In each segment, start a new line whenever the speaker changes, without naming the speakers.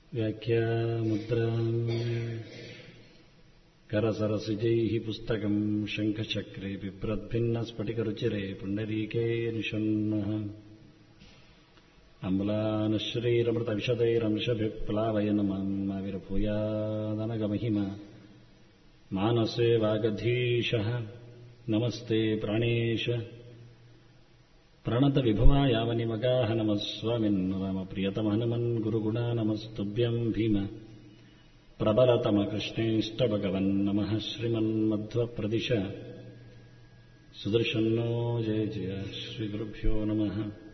ವ್ಯಾಖ್ಯಾಮುದ್ರಾಂ ಕರಸರಸಿಜೈಃ ಪುಸ್ತಕಂ ಶಂಖಚಕ್ರೆ ಬಿಭ್ರದ್ಭಿನ್ನಸ್ಫಟಿಕರುಚಿರೆ ಪುಂಡರೀಕೆ ನಿಷನ್ನಃ ಅಮ್ಲಾನಶ್ರೀರಮೃತವಿಶದೈರಂಶಭಿಃ ಪ್ಲಾವಯನ್ ಮಾವಿರಭೂಯಾದನಗಮಹಿಮಾ ಮಾನಸೇ ವಾಗಧೀಶಃ ನಮಸ್ತೆ ಪ್ರಾಣೇಶ ಪ್ರಣತ ವಿಭವಾಯಾವನಿಮಗಾಹ ನಮಃ ಸ್ವಾಮಿನ್ ರಾಮ ಪ್ರಿಯತಮ ಹನುಮನ್ ಗುರುಗುಣಾ ನಮಸ್ತುಭ್ಯಂ ಭೀಮ ಪ್ರಬಲತಮ ಕೃಷ್ಣೇಷ್ಟ ಭಗವನ್ ನಮಃ ಶ್ರೀಮನ್ಮಧ್ವ ಪ್ರದಿಶ ಸುದರ್ಶನ್ನೋ ಜಯ ಜಯ ಶ್ರೀ ಗುರುಭ್ಯೋ ನಮಃ.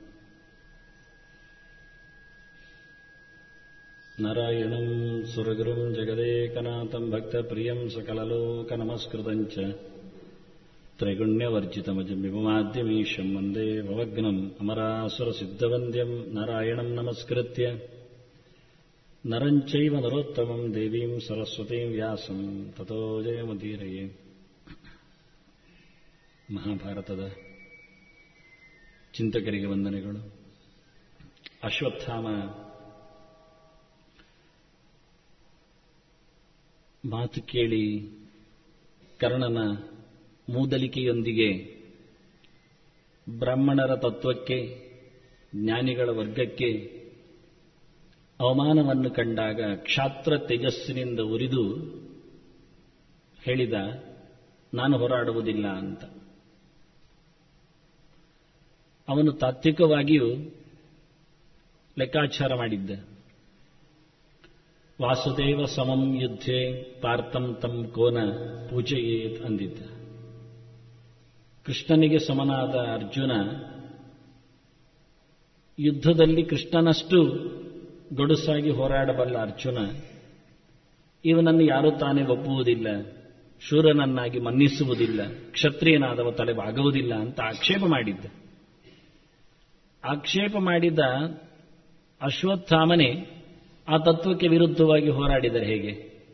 ನಾರಾಯಣಂ ಸುರಗುರುಂ ಜಗದೇಕನಾಥಂ ಭಕ್ತಪ್ರಿಯಂ ಸಕಲಲೋಕನಮಸ್ಕೃತಂಚ ತ್ರೈಗುಣ್ಯವರ್ಜಿತಮಜಂ ವಿಭುಮಾದ್ಯಮೀಶಂ ವಂದೇ ಭವಗ್ನಂ ಅಮರಾಸುರಸಿದ್ಧವಂದ್ಯಂ ನಾರಾಯಣಂ ನಮಸ್ಕೃತ್ಯ ನರಂ ಚೈವ ನರೋತ್ತಮಂ ದೇವೀಂ ಸರಸ್ವತೀಂ ವ್ಯಾಸಂ ತತೋ ಜಯಮುದೀರಯೇ. ಮಹಾಭಾರತದ ಚಿಂತಕರಿಗೆ ವಂದನೆಗಳು. ಅಶ್ವತ್ಥಾಮ ಮಾತು ಕೇಳಿ ಕರ್ಣನ ಮೂದಲಿಕೆಯೊಂದಿಗೆ ಬ್ರಾಹ್ಮಣರ ತತ್ವಕ್ಕೆ, ಜ್ಞಾನಿಗಳ ವರ್ಗಕ್ಕೆ ಅವಮಾನವನ್ನು ಕಂಡಾಗ ಕ್ಷಾತ್ರ ತೇಜಸ್ಸಿನಿಂದ ಉರಿದು ಹೇಳಿದ, ನಾನು ಹೋರಾಡುವುದಿಲ್ಲ ಅಂತ. ಅವನು ತಾತ್ವಿಕವಾಗಿಯೂ ಲೆಕ್ಕಾಚಾರ ಮಾಡಿದ್ದ. ವಾಸುದೇವ ಸಮಂ ಯುದ್ಧೇ ಪಾರ್ಥಂ ತಂ ಕೋನ ಪೂಜೆಯೇತ್ ಅಂದಿದ್ದ. ಕೃಷ್ಣನಿಗೆ ಸಮನಾದ ಅರ್ಜುನ ಯುದ್ಧದಲ್ಲಿ ಕೃಷ್ಣನಷ್ಟು ಗಡುಸಾಗಿ ಹೋರಾಡಬಲ್ಲ ಅರ್ಜುನ ಇವನನ್ನು ಯಾರೂ ತಾನೇ ಒಪ್ಪುವುದಿಲ್ಲ, ಶೂರನನ್ನಾಗಿ ಮನ್ನಿಸುವುದಿಲ್ಲ, ಕ್ಷತ್ರಿಯನಾದವ ತಲೆಬಾಗುವುದಿಲ್ಲ ಅಂತ ಆಕ್ಷೇಪ ಮಾಡಿದ್ದ. ಆಕ್ಷೇಪ ಮಾಡಿದ ಅಶ್ವತ್ಥಾಮನೇ ಆ ತತ್ವಕ್ಕೆ ವಿರುದ್ಧವಾಗಿ ಹೋರಾಡಿದರೆ ಹೇಗೆ?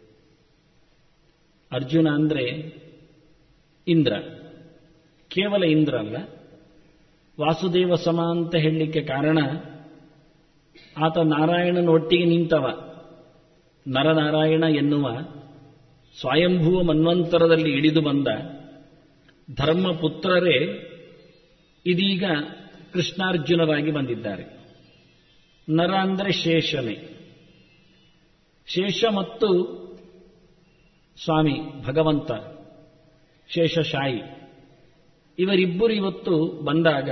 ಅರ್ಜುನ ಅಂದ್ರೆ ಇಂದ್ರ, ಕೇವಲ ಇಂದ್ರ ಅಲ್ಲ, ವಾಸುದೇವ ಸಮ ಅಂತ ಹೇಳಲಿಕ್ಕೆ ಕಾರಣ ಆತ ನಾರಾಯಣನ ಒಟ್ಟಿಗೆ ನಿಂತವ. ನರನಾರಾಯಣ ಎನ್ನುವ ಸ್ವಯಂಭುವ ಮನ್ವಂತರದಲ್ಲಿ ಇಳಿದು ಬಂದ ಧರ್ಮಪುತ್ರರೇ ಇದೀಗ ಕೃಷ್ಣಾರ್ಜುನರಾಗಿ ಬಂದಿದ್ದಾರೆ. ನರ ಅಂದರೆ ಶೇಷನೇ. ಶೇಷ ಮತ್ತು ಸ್ವಾಮಿ ಭಗವಂತ ಶೇಷಶಾಯಿ ಇವರಿಬ್ಬರು ಇವತ್ತು ಬಂದಾಗ,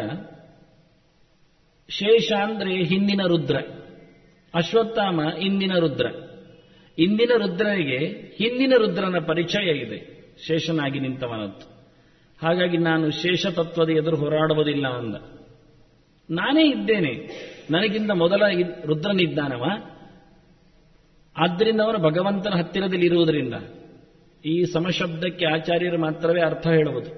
ಶೇಷ ಅಂದ್ರೆ ಹಿಂದಿನ ರುದ್ರ, ಅಶ್ವತ್ಥಾಮ ಇಂದಿನ ರುದ್ರ. ಇಂದಿನ ರುದ್ರನಿಗೆ ಹಿಂದಿನ ರುದ್ರನ ಪರಿಚಯ ಇದೆ, ಶೇಷನಾಗಿ ನಿಂತವನದ್ದು. ಹಾಗಾಗಿ ನಾನು ಶೇಷ ತತ್ವದ ಎದುರು ಹೋರಾಡುವುದಿಲ್ಲ ಅಂದ. ನಾನೇ ಇದ್ದೇನೆ, ನನಗಿಂತ ಮೊದಲ ರುದ್ರನಿದ್ದಾನವ, ಆದ್ದರಿಂದ ಅವನು ಭಗವಂತನ ಹತ್ತಿರದಲ್ಲಿ ಇರುವುದರಿಂದ. ಈ ಸಮಶಬ್ದಕ್ಕೆ ಆಚಾರ್ಯರು ಮಾತ್ರವೇ ಅರ್ಥ ಹೇಳುವುದು.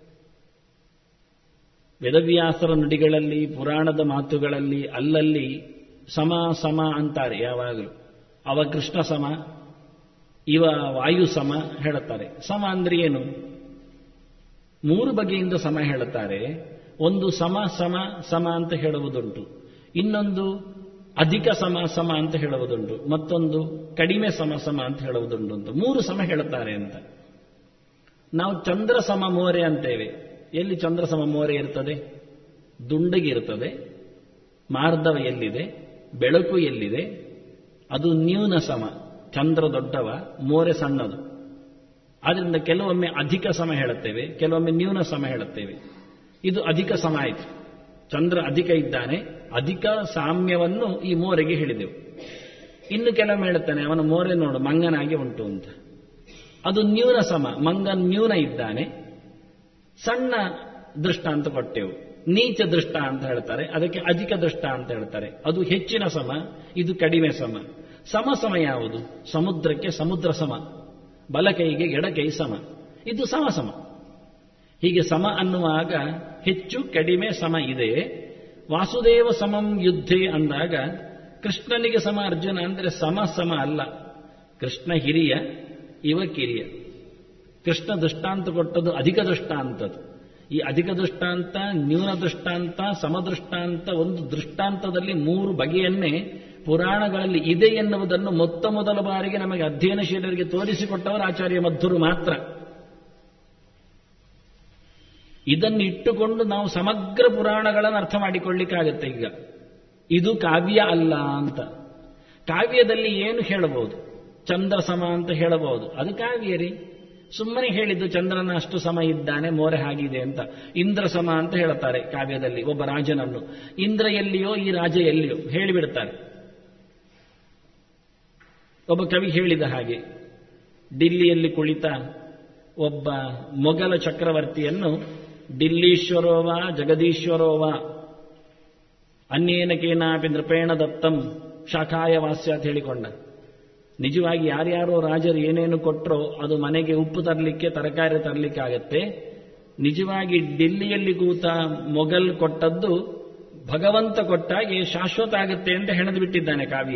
ವೇದವ್ಯಾಸರ ನುಡಿಗಳಲ್ಲಿ, ಪುರಾಣದ ಮಾತುಗಳಲ್ಲಿ ಅಲ್ಲಲ್ಲಿ ಸಮ ಸಮ ಅಂತಾರೆ ಯಾವಾಗಲೂ. ಅವ ಕೃಷ್ಣ ಸಮ, ಇವ ವಾಯು ಸಮ ಹೇಳುತ್ತಾರೆ. ಸಮ ಅಂದ್ರೆ ಏನು? ಮೂರು ಬಗೆಯಿಂದ ಸಮ ಹೇಳುತ್ತಾರೆ. ಒಂದು ಸಮ ಸಮ ಸಮ ಅಂತ ಹೇಳುವುದುಂಟು, ಇನ್ನೊಂದು ಅಧಿಕ ಸಮ ಸಮ ಅಂತ ಹೇಳುವುದುಂಟು, ಮತ್ತೊಂದು ಕಡಿಮೆ ಸಮ ಸಮ ಅಂತ ಹೇಳುವುದುಂಟು ಅಂತ ಮೂರು ಸಮ ಹೇಳುತ್ತಾರೆ ಅಂತ. ನಾವು ಚಂದ್ರ ಸಮ ಮೋರೆ ಅಂತೇವೆ. ಎಲ್ಲಿ ಚಂದ್ರ ಸಮ ಮೋರೆ ಇರ್ತದೆ? ದುಂಡಗಿರ್ತದೆ. ಮಾರ್ಧವ ಎಲ್ಲಿದೆ, ಬೆಳಕು ಎಲ್ಲಿದೆ, ಅದು ನ್ಯೂನ ಸಮ. ಚಂದ್ರ ದೊಡ್ಡವ, ಮೋರೆ ಸಣ್ಣದು. ಆದ್ದರಿಂದ ಕೆಲವೊಮ್ಮೆ ಅಧಿಕ ಸಮ ಹೇಳುತ್ತೇವೆ, ಕೆಲವೊಮ್ಮೆ ನ್ಯೂನ ಸಮ ಹೇಳುತ್ತೇವೆ. ಇದು ಅಧಿಕ ಸಮ ಆಯಿತು. ಚಂದ್ರ ಅಧಿಕ ಇದ್ದಾನೆ, ಅಧಿಕ ಸಾಮ್ಯವನ್ನು ಈ ಮೋರೆಗೆ ಹೇಳಿದೆವು. ಇನ್ನು ಕೆಲವೊಮ್ಮೆ ಹೇಳುತ್ತಾನೆ, ಅವನ ಮೋರೆ ನೋಡು ಮಂಗನಾಗಿ ಉಂಟು ಅಂತ. ಅದು ನ್ಯೂನ ಸಮ, ಮಂಗ ನ್ಯೂನ ಇದ್ದಾನೆ. ಸಣ್ಣ ದೃಷ್ಟ ಅಂತ ಕೊಟ್ಟೆವು, ನೀಚ ದೃಷ್ಟ ಅಂತ ಹೇಳ್ತಾರೆ, ಅದಕ್ಕೆ ಅಧಿಕ ದೃಷ್ಟ ಅಂತ ಹೇಳ್ತಾರೆ. ಅದು ಹೆಚ್ಚಿನ ಸಮ, ಇದು ಕಡಿಮೆ ಸಮ. ಸಮ ಸಮ ಯಾವುದು? ಸಮುದ್ರಕ್ಕೆ ಸಮುದ್ರ ಸಮ, ಬಲಕೈಗೆ ಎಡಕೈ ಸಮ, ಇದು ಸಮ ಸಮ. ಹೀಗೆ ಸಮ ಅನ್ನುವಾಗ ಹೆಚ್ಚು ಕಡಿಮೆ ಸಮ ಇದೆ. ವಾಸುದೇವ ಸಮಂ ಯುದ್ಧೇ ಅಂದಾಗ ಕೃಷ್ಣನಿಗೆ ಸಮ ಅರ್ಜುನ ಅಂದರೆ ಸಮ ಸಮ ಅಲ್ಲ. ಕೃಷ್ಣ ಹಿರಿಯ, ಇವ ಕಿರಿಯ. ಕೃಷ್ಣ ದೃಷ್ಟಾಂತ ಕೊಟ್ಟದ್ದು ಅಧಿಕ ದೃಷ್ಟಾಂತದ್ದು. ಈ ಅಧಿಕ ದೃಷ್ಟಾಂತ, ನ್ಯೂನ ದೃಷ್ಟಾಂತ, ಸಮದೃಷ್ಟಾಂತ, ಒಂದು ದೃಷ್ಟಾಂತದಲ್ಲಿ ಮೂರು ಬಗೆಯನ್ನೇ ಪುರಾಣಗಳಲ್ಲಿ ಇದೆ ಎನ್ನುವುದನ್ನು ಮೊತ್ತ ಮೊದಲ ಬಾರಿಗೆ ನಮಗೆ ಅಧ್ಯಯನಶೀಲರಿಗೆ ತೋರಿಸಿಕೊಟ್ಟವರು ಆಚಾರ್ಯ ಮಧ್ವರು ಮಾತ್ರ. ಇದನ್ನು ಇಟ್ಟುಕೊಂಡು ನಾವು ಸಮಗ್ರ ಪುರಾಣಗಳನ್ನು ಅರ್ಥ ಮಾಡಿಕೊಳ್ಳಿಕ್ಕಾಗತ್ತೆ. ಈಗ ಇದು ಕಾವ್ಯ ಅಲ್ಲ ಅಂತ. ಕಾವ್ಯದಲ್ಲಿ ಏನು ಹೇಳಬಹುದು? ಚಂದ್ರ ಸಮ ಅಂತ ಹೇಳಬಹುದು, ಅದು ಕಾವ್ಯ ರೀ. ಸುಮ್ಮನೆ ಹೇಳಿದ್ದು ಚಂದ್ರನ ಅಷ್ಟು ಸಮ ಇದ್ದಾನೆ, ಮೋರೆ ಆಗಿದೆ ಅಂತ. ಇಂದ್ರ ಸಮ ಅಂತ ಹೇಳುತ್ತಾರೆ ಕಾವ್ಯದಲ್ಲಿ ಒಬ್ಬ ರಾಜನನ್ನು. ಇಂದ್ರ ಎಲ್ಲಿಯೋ ಈ ರಾಜ ಎಲ್ಲಿಯೋ ಹೇಳಿಬಿಡ್ತಾರೆ. ಒಬ್ಬ ಕವಿ ಹೇಳಿದ ಹಾಗೆ, ದಿಲ್ಲಿಯಲ್ಲಿ ಕುಳಿತ ಒಬ್ಬ ಮೊಘಲ ಚಕ್ರವರ್ತಿಯನ್ನು ದಿಲ್ಲೀಶ್ವರೋವ ಜಗದೀಶ್ವರೋವ ಅನ್ಯೇನ ಕೇನಾಪಿ ನೃಪೇಣ ದತ್ತಂ ಶಾಖಾಯ ವಾಸ್ಯ ಅಂತ ಹೇಳಿಕೊಂಡ. ನಿಜವಾಗಿ ಯಾರ್ಯಾರೋ ರಾಜರು ಏನೇನು ಕೊಟ್ಟರೋ ಅದು ಮನೆಗೆ ಉಪ್ಪು ತರಲಿಕ್ಕೆ, ತರಕಾರಿ ತರಲಿಕ್ಕೆ ಆಗತ್ತೆ. ನಿಜವಾಗಿ ದಿಲ್ಲಿಯಲ್ಲಿ ಕೂತ ಮೊಘಲ್ ಕೊಟ್ಟದ್ದು ಭಗವಂತ ಕೊಟ್ಟಾಗೆ ಶಾಶ್ವತ ಆಗುತ್ತೆ ಅಂತ ಹೆಣೆದು ಬಿಟ್ಟಿದ್ದಾನೆ ಕಾವ್ಯ.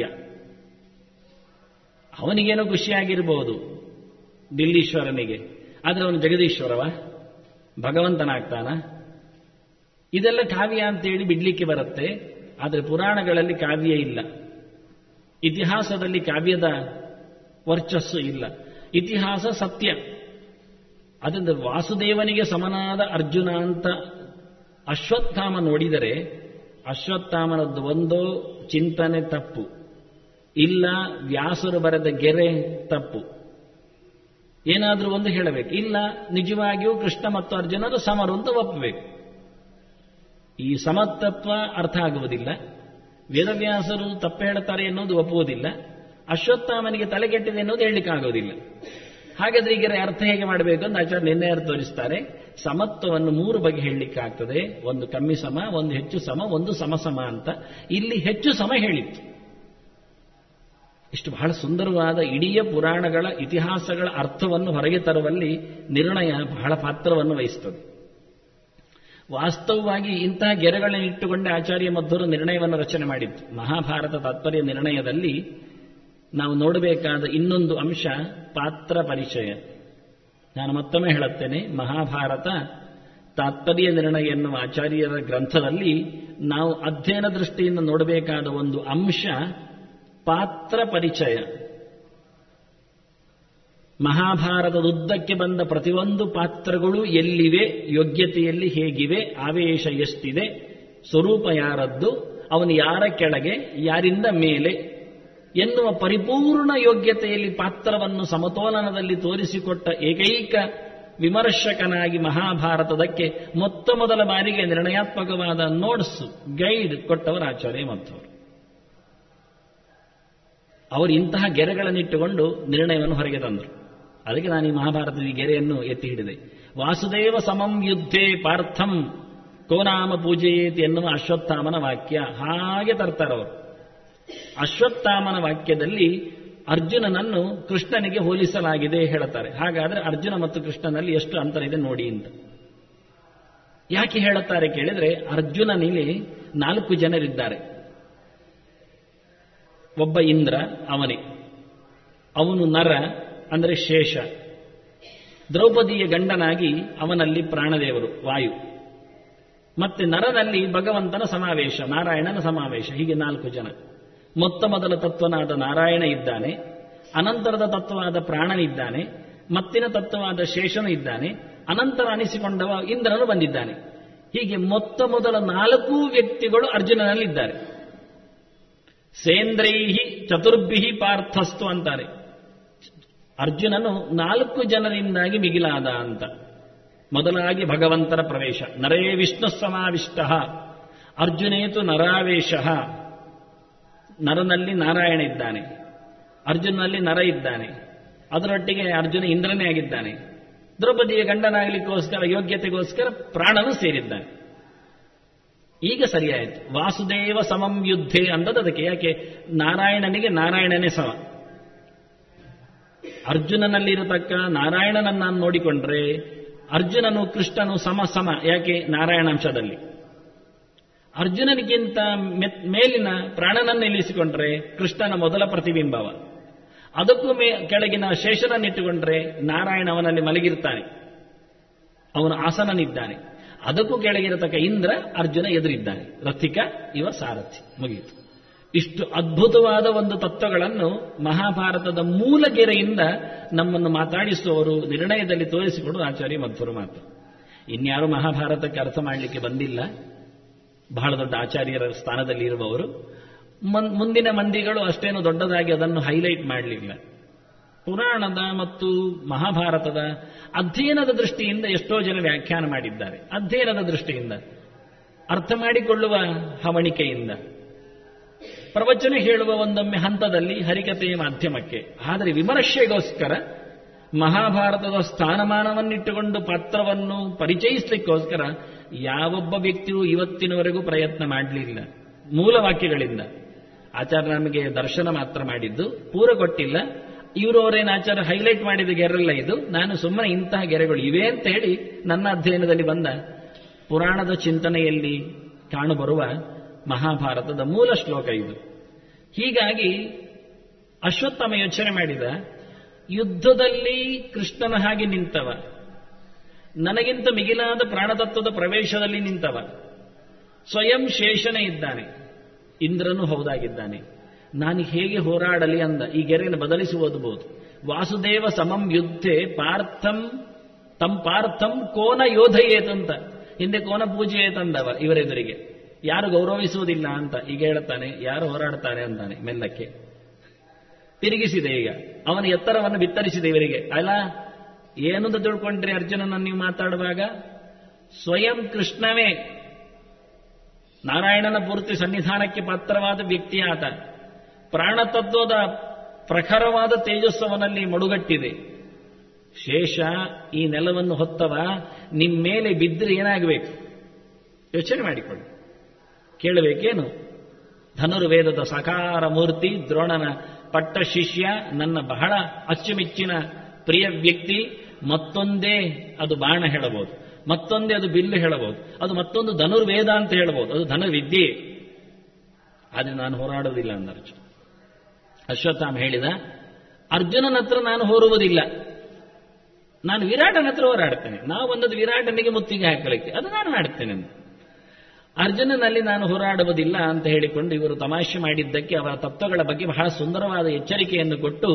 ಅವನಿಗೇನೋ ಖುಷಿಯಾಗಿರ್ಬೋದು ದಿಲ್ಲೀಶ್ವರನಿಗೆ, ಆದರೆ ಅವನು ಜಗದೀಶ್ವರವ, ಭಗವಂತನಾಗ್ತಾನ? ಇದೆಲ್ಲ ಕಾವ್ಯ ಅಂತೇಳಿ ಬಿಡ್ಲಿಕ್ಕೆ ಬರುತ್ತೆ. ಆದರೆ ಪುರಾಣಗಳಲ್ಲಿ ಕಾವ್ಯ ಇಲ್ಲ, ಇತಿಹಾಸದಲ್ಲಿ ಕಾವ್ಯದ ವರ್ಚಸ್ಸು ಇಲ್ಲ. ಇತಿಹಾಸ ಸತ್ಯ. ಅದರಿಂದ ವಾಸುದೇವನಿಗೆ ಸಮನಾದ ಅರ್ಜುನ ಅಂತ ಅಶ್ವತ್ಥಾಮ ನೋಡಿದರೆ ಅಶ್ವತ್ಥಾಮನದ್ದು ಒಂದೋ ಚಿಂತನೆ ತಪ್ಪು, ಇಲ್ಲ ವ್ಯಾಸರು ಬರೆದ ಗೆರೆ ತಪ್ಪು. ಏನಾದರೂ ಒಂದು ಹೇಳಬೇಕು, ಇಲ್ಲ ನಿಜವಾಗಿಯೂ ಕೃಷ್ಣ ಮತ್ತು ಅರ್ಜುನರು ಸಮರು ಅಂತ ಒಪ್ಪಬೇಕು. ಈ ಸಮತತ್ವ ಅರ್ಥ ಆಗುವುದಿಲ್ಲ. ವೇದವ್ಯಾಸರು ತಪ್ಪು ಹೇಳುತ್ತಾರೆ ಎನ್ನುವುದು ಒಪ್ಪುವುದಿಲ್ಲ. ಅಶ್ವತ್ಥಾಮನಿಗೆ ತಲೆಗೆಟ್ಟಿದೆ ಎನ್ನುವುದು ಹೇಳಲಿಕ್ಕಾಗುವುದಿಲ್ಲ. ಹಾಗಾದ್ರೆ ಈಗ ಅರ್ಥ ಹೇಗೆ ಮಾಡಬೇಕು ಅಂತ ಆಚಾರ್ಯ ನಿರ್ಣಯ ತೋರಿಸ್ತಾರೆ. ಸಮತ್ವವನ್ನು 3 ಬಗೆ ಹೇಳಲಿಕ್ಕಾಗ್ತದೆ. ಒಂದು ಕಮ್ಮಿ ಸಮ, ಒಂದು ಹೆಚ್ಚು ಸಮ, ಒಂದು ಸಮಸಮ ಅಂತ. ಇಲ್ಲಿ ಹೆಚ್ಚು ಸಮ ಹೇಳಿತ್ತು. ಇಷ್ಟು ಬಹಳ ಸುಂದರವಾದ ಇಡೀ ಪುರಾಣಗಳ ಇತಿಹಾಸಗಳ ಅರ್ಥವನ್ನು ಹೊರಗೆ ತರುವಲ್ಲಿ ನಿರ್ಣಯ ಬಹಳ ಪಾತ್ರವನ್ನು ವಹಿಸುತ್ತದೆ. ವಾಸ್ತವವಾಗಿ ಇಂತಹ ಗೆರೆಗಳನ್ನು ಇಟ್ಟುಕೊಂಡೇ ಆಚಾರ್ಯ ಮಧ್ವರು ನಿರ್ಣಯವನ್ನು ರಚನೆ ಮಾಡಿತ್ತು. ಮಹಾಭಾರತ ತಾತ್ಪರ್ಯ ನಿರ್ಣಯದಲ್ಲಿ ನಾವು ನೋಡಬೇಕಾದ ಇನ್ನೊಂದು ಅಂಶ ಪಾತ್ರ ಪರಿಚಯ. ನಾನು ಮತ್ತೊಮ್ಮೆ ಹೇಳುತ್ತೇನೆ, ಮಹಾಭಾರತ ತಾತ್ಪರ್ಯ ನಿರ್ಣಯ ಎನ್ನುವ ಆಚಾರ್ಯರ ಗ್ರಂಥದಲ್ಲಿ ನಾವು ಅಧ್ಯಯನ ದೃಷ್ಟಿಯಿಂದ ನೋಡಬೇಕಾದ ಒಂದು ಅಂಶ ಪಾತ್ರ ಪರಿಚಯ. ಮಹಾಭಾರತದುದ್ದಕ್ಕೆ ಬಂದ ಪ್ರತಿಯೊಂದು ಪಾತ್ರಗಳು ಎಲ್ಲಿವೆ, ಯೋಗ್ಯತೆಯಲ್ಲಿ ಹೇಗಿವೆ, ಆವೇಶ ಎಷ್ಟಿದೆ, ಸ್ವರೂಪ ಯಾರದ್ದು, ಅವನು ಯಾರ ಕೆಳಗೆ, ಯಾರಿಂದ ಮೇಲೆ ಎನ್ನುವ ಪರಿಪೂರ್ಣ ಯೋಗ್ಯತೆಯಲ್ಲಿ ಪಾತ್ರವನ್ನು ಸಮತೋಲನದಲ್ಲಿ ತೋರಿಸಿಕೊಟ್ಟ ಏಕೈಕ ವಿಮರ್ಶಕನಾಗಿ ಮಹಾಭಾರತದಕ್ಕೆ ಮೊತ್ತ ಮೊದಲ ಬಾರಿಗೆ ನಿರ್ಣಯಾತ್ಮಕವಾದ ನೋಟ್ಸ್, ಗೈಡ್ ಕೊಟ್ಟವರು ಆಚಾರ್ಯ ಮಧ್ವರು. ಅವರು ಇಂತಹ ಗೆರೆಗಳನ್ನಿಟ್ಟುಕೊಂಡು ನಿರ್ಣಯವನ್ನು ಹೊರಗೆ ತಂದರು. ಅದಕ್ಕೆ ನಾನು ಈ ಮಹಾಭಾರತದ ಈ ಗೆರೆಯನ್ನು ಎತ್ತಿ ಹಿಡಿದೆ. ವಾಸುದೇವ ಸಮಂ ಯುದ್ಧೇ ಪಾರ್ಥಂ ಕೋನಾಮ ಪೂಜೆಯೇತಿ ಎನ್ನುವ ಅಶ್ವತ್ಥಾಮನ ವಾಕ್ಯ ಹಾಗೆ ತರ್ತಾರವರು. ಅಶ್ವತ್ಥಾಮನ ವಾಕ್ಯದಲ್ಲಿ ಅರ್ಜುನನನ್ನು ಕೃಷ್ಣನಿಗೆ ಹೋಲಿಸಲಾಗಿದೆ ಹೇಳುತ್ತಾರೆ. ಹಾಗಾದರೆ ಅರ್ಜುನ ಮತ್ತು ಕೃಷ್ಣನಲ್ಲಿ ಎಷ್ಟು ಅಂತರ ಇದೆ ನೋಡಿ ಅಂತ. ಯಾಕೆ ಹೇಳುತ್ತಾರೆ ಕೇಳಿದರೆ, ಅರ್ಜುನನಲ್ಲಿ 4 ಜನರಿದ್ದಾರೆ. ಒಬ್ಬ ಇಂದ್ರ, ಅವನು ನರ ಅಂದರೆ ಶೇಷ. ದ್ರೌಪದಿಯ ಗಂಡನಾಗಿ ಅವನಲ್ಲಿ ಪ್ರಾಣದೇವರು ವಾಯು. ಮತ್ತೆ ನರನಲ್ಲಿ ಭಗವಂತನ ಸಮಾವೇಶ, ನಾರಾಯಣನ ಸಮಾವೇಶ. ಹೀಗೆ 4 ಜನ. ಮೊತ್ತ ಮೊದಲ ತತ್ವನಾದ ನಾರಾಯಣ ಇದ್ದಾನೆ, ಅನಂತರದ ತತ್ವವಾದ ಪ್ರಾಣನಿದ್ದಾನೆ, ಮತ್ತಿನ ತತ್ವವಾದ ಶೇಷನು ಇದ್ದಾನೆ, ಅನಂತರ ಅನಿಸಿಕೊಂಡವ ಇಂದ್ರನು ಬಂದಿದ್ದಾನೆ. ಹೀಗೆ ಮೊತ್ತ ಮೊದಲ 4 ವ್ಯಕ್ತಿಗಳು ಅರ್ಜುನನಲ್ಲಿದ್ದಾರೆ. ಸೇಂದ್ರೈಹಿ ಚತುರ್ಭಿಹಿ ಪಾರ್ಥಸ್ತು ಅಂತಾರೆ. ಅರ್ಜುನನು 4 ಜನರಿಂದಾಗಿ ಮಿಗಿಲಾದ ಅಂತ. ಮೊದಲಾಗಿ ಭಗವಂತರ ಪ್ರವೇಶ, ನರೇ ವಿಷ್ಣು ಸಮಾವಿಷ್ಟ, ಅರ್ಜುನೇತು ನರಾವೇಶ. ನರನಲ್ಲಿ ನಾರಾಯಣ ಇದ್ದಾನೆ, ಅರ್ಜುನಲ್ಲಿ ನರ ಇದ್ದಾನೆ, ಅದರೊಟ್ಟಿಗೆ ಅರ್ಜುನ ಇಂದ್ರನೇ ಆಗಿದ್ದಾನೆ. ದ್ರೌಪದಿಯ ಗಂಡನಾಗಲಿಕ್ಕೋಸ್ಕರ ಯೋಗ್ಯತೆಗೋಸ್ಕರ ಪ್ರಾಣನು ಸೇರಿದ್ದಾನೆ. ಈಗ ಸರಿಯಾಯಿತು. ವಾಸುದೇವ ಸಮಂ ಯುದ್ಧೇ ಅಂದದ್ದು ಅದಕ್ಕೆ. ಯಾಕೆ? ನಾರಾಯಣನಿಗೆ ನಾರಾಯಣನೇ ಸಮ. ಅರ್ಜುನನಲ್ಲಿರತಕ್ಕ ನಾರಾಯಣನನ್ನು ನಾನು ನೋಡಿಕೊಂಡ್ರೆ ಅರ್ಜುನನು ಕೃಷ್ಣನು ಸಮ ಸಮ. ಯಾಕೆ? ನಾರಾಯಣಾಂಶದಲ್ಲಿ. ಅರ್ಜುನನಿಗಿಂತ ಮೇಲಿನ ಪ್ರಾಣನನ್ನು ನಿಲ್ಲಿಸಿಕೊಂಡ್ರೆ ಕೃಷ್ಣನ ಮೊದಲ ಪ್ರತಿಬಿಂಬವ. ಅದಕ್ಕೂ ಕೆಳಗಿನ ಶೇಷನನ್ನಿಟ್ಟುಕೊಂಡ್ರೆ ನಾರಾಯಣ ಅವನಲ್ಲಿ ಮಲಗಿರ್ತಾನೆ, ಅವನು ಆಸನನಿದ್ದಾನೆ. ಅದಕ್ಕೂ ಕೆಳಗಿರತಕ್ಕ ಇಂದ್ರ, ಅರ್ಜುನ ಎದುರಿದ್ದಾನೆ. ರಥಿಕ ಇವ ಸಾರಥಿ. ಮುಗಿಯಿತು. ಇಷ್ಟು ಅದ್ಭುತವಾದ ಒಂದು ತತ್ವಗಳನ್ನು ಮಹಾಭಾರತದ ಮೂಲಗೆರೆಯಿಂದ ನಮ್ಮನ್ನು ಮಾತಾಡಿಸುವವರು ನಿರ್ಣಯದಲ್ಲಿ ತೋರಿಸಿಕೊಡು ಆಚಾರ್ಯ ಮಧ್ವರು ಮಾತ್ರ. ಇನ್ಯಾರು ಮಹಾಭಾರತಕ್ಕೆ ಅರ್ಥ ಮಾಡಲಿಕ್ಕೆ ಬಂದಿಲ್ಲ. ಬಹಳ ದೊಡ್ಡ ಆಚಾರ್ಯರ ಸ್ಥಾನದಲ್ಲಿ ಇರುವವರು. ಮುಂದಿನ ಮಂದಿಗಳು ಅಷ್ಟೇನು ದೊಡ್ಡದಾಗಿ ಅದನ್ನು ಹೈಲೈಟ್ ಮಾಡಲಿಲ್ಲ. ಪುರಾಣದ ಮತ್ತು ಮಹಾಭಾರತದ ಅಧ್ಯಯನದ ದೃಷ್ಟಿಯಿಂದ ಎಷ್ಟೋ ಜನ ವ್ಯಾಖ್ಯಾನ ಮಾಡಿದ್ದಾರೆ. ಅಧ್ಯಯನದ ದೃಷ್ಟಿಯಿಂದ, ಅರ್ಥ ಮಾಡಿಕೊಳ್ಳುವ ಹವಣಿಕೆಯಿಂದ, ಪ್ರವಚನ ಹೇಳುವ ಒಂದೊಮ್ಮೆ ಹಂತದಲ್ಲಿ ಹರಿಕಥೆಯ ಮಾಧ್ಯಮಕ್ಕೆ. ಆದರೆ ವಿಮರ್ಶೆಗೋಸ್ಕರ ಮಹಾಭಾರತದ ಸ್ಥಾನಮಾನವನ್ನಿಟ್ಟುಕೊಂಡು ಪಾತ್ರವನ್ನು ಪರಿಚಯಿಸಲಿಕ್ಕೋಸ್ಕರ ಯಾವೊಬ್ಬ ವ್ಯಕ್ತಿಯೂ ಇವತ್ತಿನವರೆಗೂ ಪ್ರಯತ್ನ ಮಾಡಲಿಲ್ಲ. ಮೂಲವಾಕ್ಯಗಳಿಂದ ಆಚಾರ್ಯ ನಮಗೆ ದರ್ಶನ ಮಾತ್ರ ಮಾಡಿದ್ದು, ಪೂರ ಕೊಟ್ಟಿಲ್ಲ. ಇವರವರೇನು ಆಚಾರ್ಯ ಹೈಲೈಟ್ ಮಾಡಿದ ಗೆರೆಲ್ಲ ಇದು. ನಾನು ಸುಮ್ಮನೆ ಇಂತಹ ಗೆರೆಗಳು ಇವೆ ಅಂತ ಹೇಳಿ ನನ್ನ ಅಧ್ಯಯನದಲ್ಲಿ ಬಂದ ಪುರಾಣದ ಚಿಂತನೆಯಲ್ಲಿ ಕಾಣಬರುವ ಮಹಾಭಾರತದ ಮೂಲ ಶ್ಲೋಕ ಇದು. ಹೀಗಾಗಿ ಅಶ್ವತ್ಥಾಮ ಯೋಚನೆ ಮಾಡಿದ, ಯುದ್ಧದಲ್ಲಿ ಕೃಷ್ಣನ ಹಾಗೆ ನಿಂತವ, ನನಗಿಂತ ಮಿಗಿಲಾದ ಪ್ರಾಣತತ್ವದ ಪ್ರವೇಶದಲ್ಲಿ ನಿಂತವ, ಸ್ವಯಂ ಶೇಷನೇ ಇದ್ದಾನೆ, ಇಂದ್ರನು ಹೌದಾಗಿದ್ದಾನೆ. ನಾನು ಹೇಗೆ ಹೋರಾಡಲಿ ಅಂದ. ಈ ಗೆರೆಯನ್ನು ಬದಲಿಸಿ ಓದಬಹುದು. ವಾಸುದೇವ ಸಮಂ ಯುದ್ಧೆ ಪಾರ್ಥಂ ಪಾರ್ಥಂ ಕೋನ ಯೋಧಯೇತಂತ. ಹಿಂದೆ ಕೋನ ಪೂಜೆಯೇತಂದವ ಇವರೆದುರಿಗೆ. ಯಾರು ಗೌರವಿಸುವುದಿಲ್ಲ ಅಂತ. ಈಗ ಹೇಳುತ್ತಾನೆ ಯಾರು ಹೋರಾಡ್ತಾರೆ ಅಂತಾನೆ. ಮೆಲ್ಲಕ್ಕೆ ತಿರುಗಿಸಿದೆ. ಈಗ ಅವನ ಎತ್ತರವನ್ನು ಬಿತ್ತರಿಸಿದೆ ಇವರಿಗೆ. ಅಲ್ಲ, ಏನು ಅಂತ ತಿಳ್ಕೊಂಡ್ರಿ ಅರ್ಜುನನ ನೀವು ಮಾತಾಡುವಾಗ? ಸ್ವಯಂ ಕೃಷ್ಣವೇ ನಾರಾಯಣನ ಪೂರ್ತಿ ಸನ್ನಿಧಾನಕ್ಕೆ ಪಾತ್ರವಾದ ವ್ಯಕ್ತಿ ಆತ. ಪ್ರಾಣತತ್ವದ ಪ್ರಖರವಾದ ತೇಜಸ್ಸವನಲ್ಲಿ ಮಡುಗಟ್ಟಿದೆ. ಶೇಷ ಈ ನೆಲವನ್ನು ಹೊತ್ತವ ನಿಮ್ಮ ಮೇಲೆ ಬಿದ್ದರೆ ಏನಾಗಬೇಕು ಯೋಚನೆ ಮಾಡಿಕೊಳ್ಳಿ. ಕೇಳಬೇಕೇನು? ಧನುರ್ವೇದದ ಸಾಕಾರ ಮೂರ್ತಿ, ದ್ರೋಣನ ಪಟ್ಟ ಶಿಷ್ಯ, ನನ್ನ ಬಹಳ ಅಚ್ಚುಮೆಚ್ಚಿನ ಪ್ರಿಯ ವ್ಯಕ್ತಿ. ಮತ್ತೊಂದೇ ಅದು ಬಾಣ ಹೇಳಬಹುದು, ಮತ್ತೊಂದೇ ಅದು ಬಿಲ್ಲು ಹೇಳಬಹುದು, ಅದು ಮತ್ತೊಂದು ಧನುರ್ವೇದ ಅಂತ ಹೇಳಬಹುದು, ಅದು ಧನುರ್ವಿದ್ಯೆ. ಆದರೆ ನಾನು ಹೋರಾಡುವುದಿಲ್ಲ ಅಂದ ಅರ್ಜುನ. ಅಶ್ವತ್ಥಾಮ ಹೇಳಿದ, ಅರ್ಜುನನ ಹತ್ರ ನಾನು ಹೋರುವುದಿಲ್ಲ, ನಾನು ವಿರಾಟನ ಹತ್ರ ಹೋರಾಡ್ತೇನೆ. ನಾವು ಬಂದದ್ದು ವಿರಾಟನಿಗೆ ಮುತ್ತಿಗೆ ಹಾಕಲಿಕ್ಕೆ, ಅದು ನಾನು ಮಾಡ್ತೇನೆ ಅಂತ. ಅರ್ಜುನನಲ್ಲಿ ನಾನು ಹೋರಾಡುವುದಿಲ್ಲ ಅಂತ ಹೇಳಿಕೊಂಡು ಇವರು ತಮಾಷೆ ಮಾಡಿದ್ದಕ್ಕೆ ಅವರ ತತ್ವಗಳ ಬಗ್ಗೆ ಬಹಳ ಸುಂದರವಾದ ಎಚ್ಚರಿಕೆಯನ್ನು ಕೊಟ್ಟು,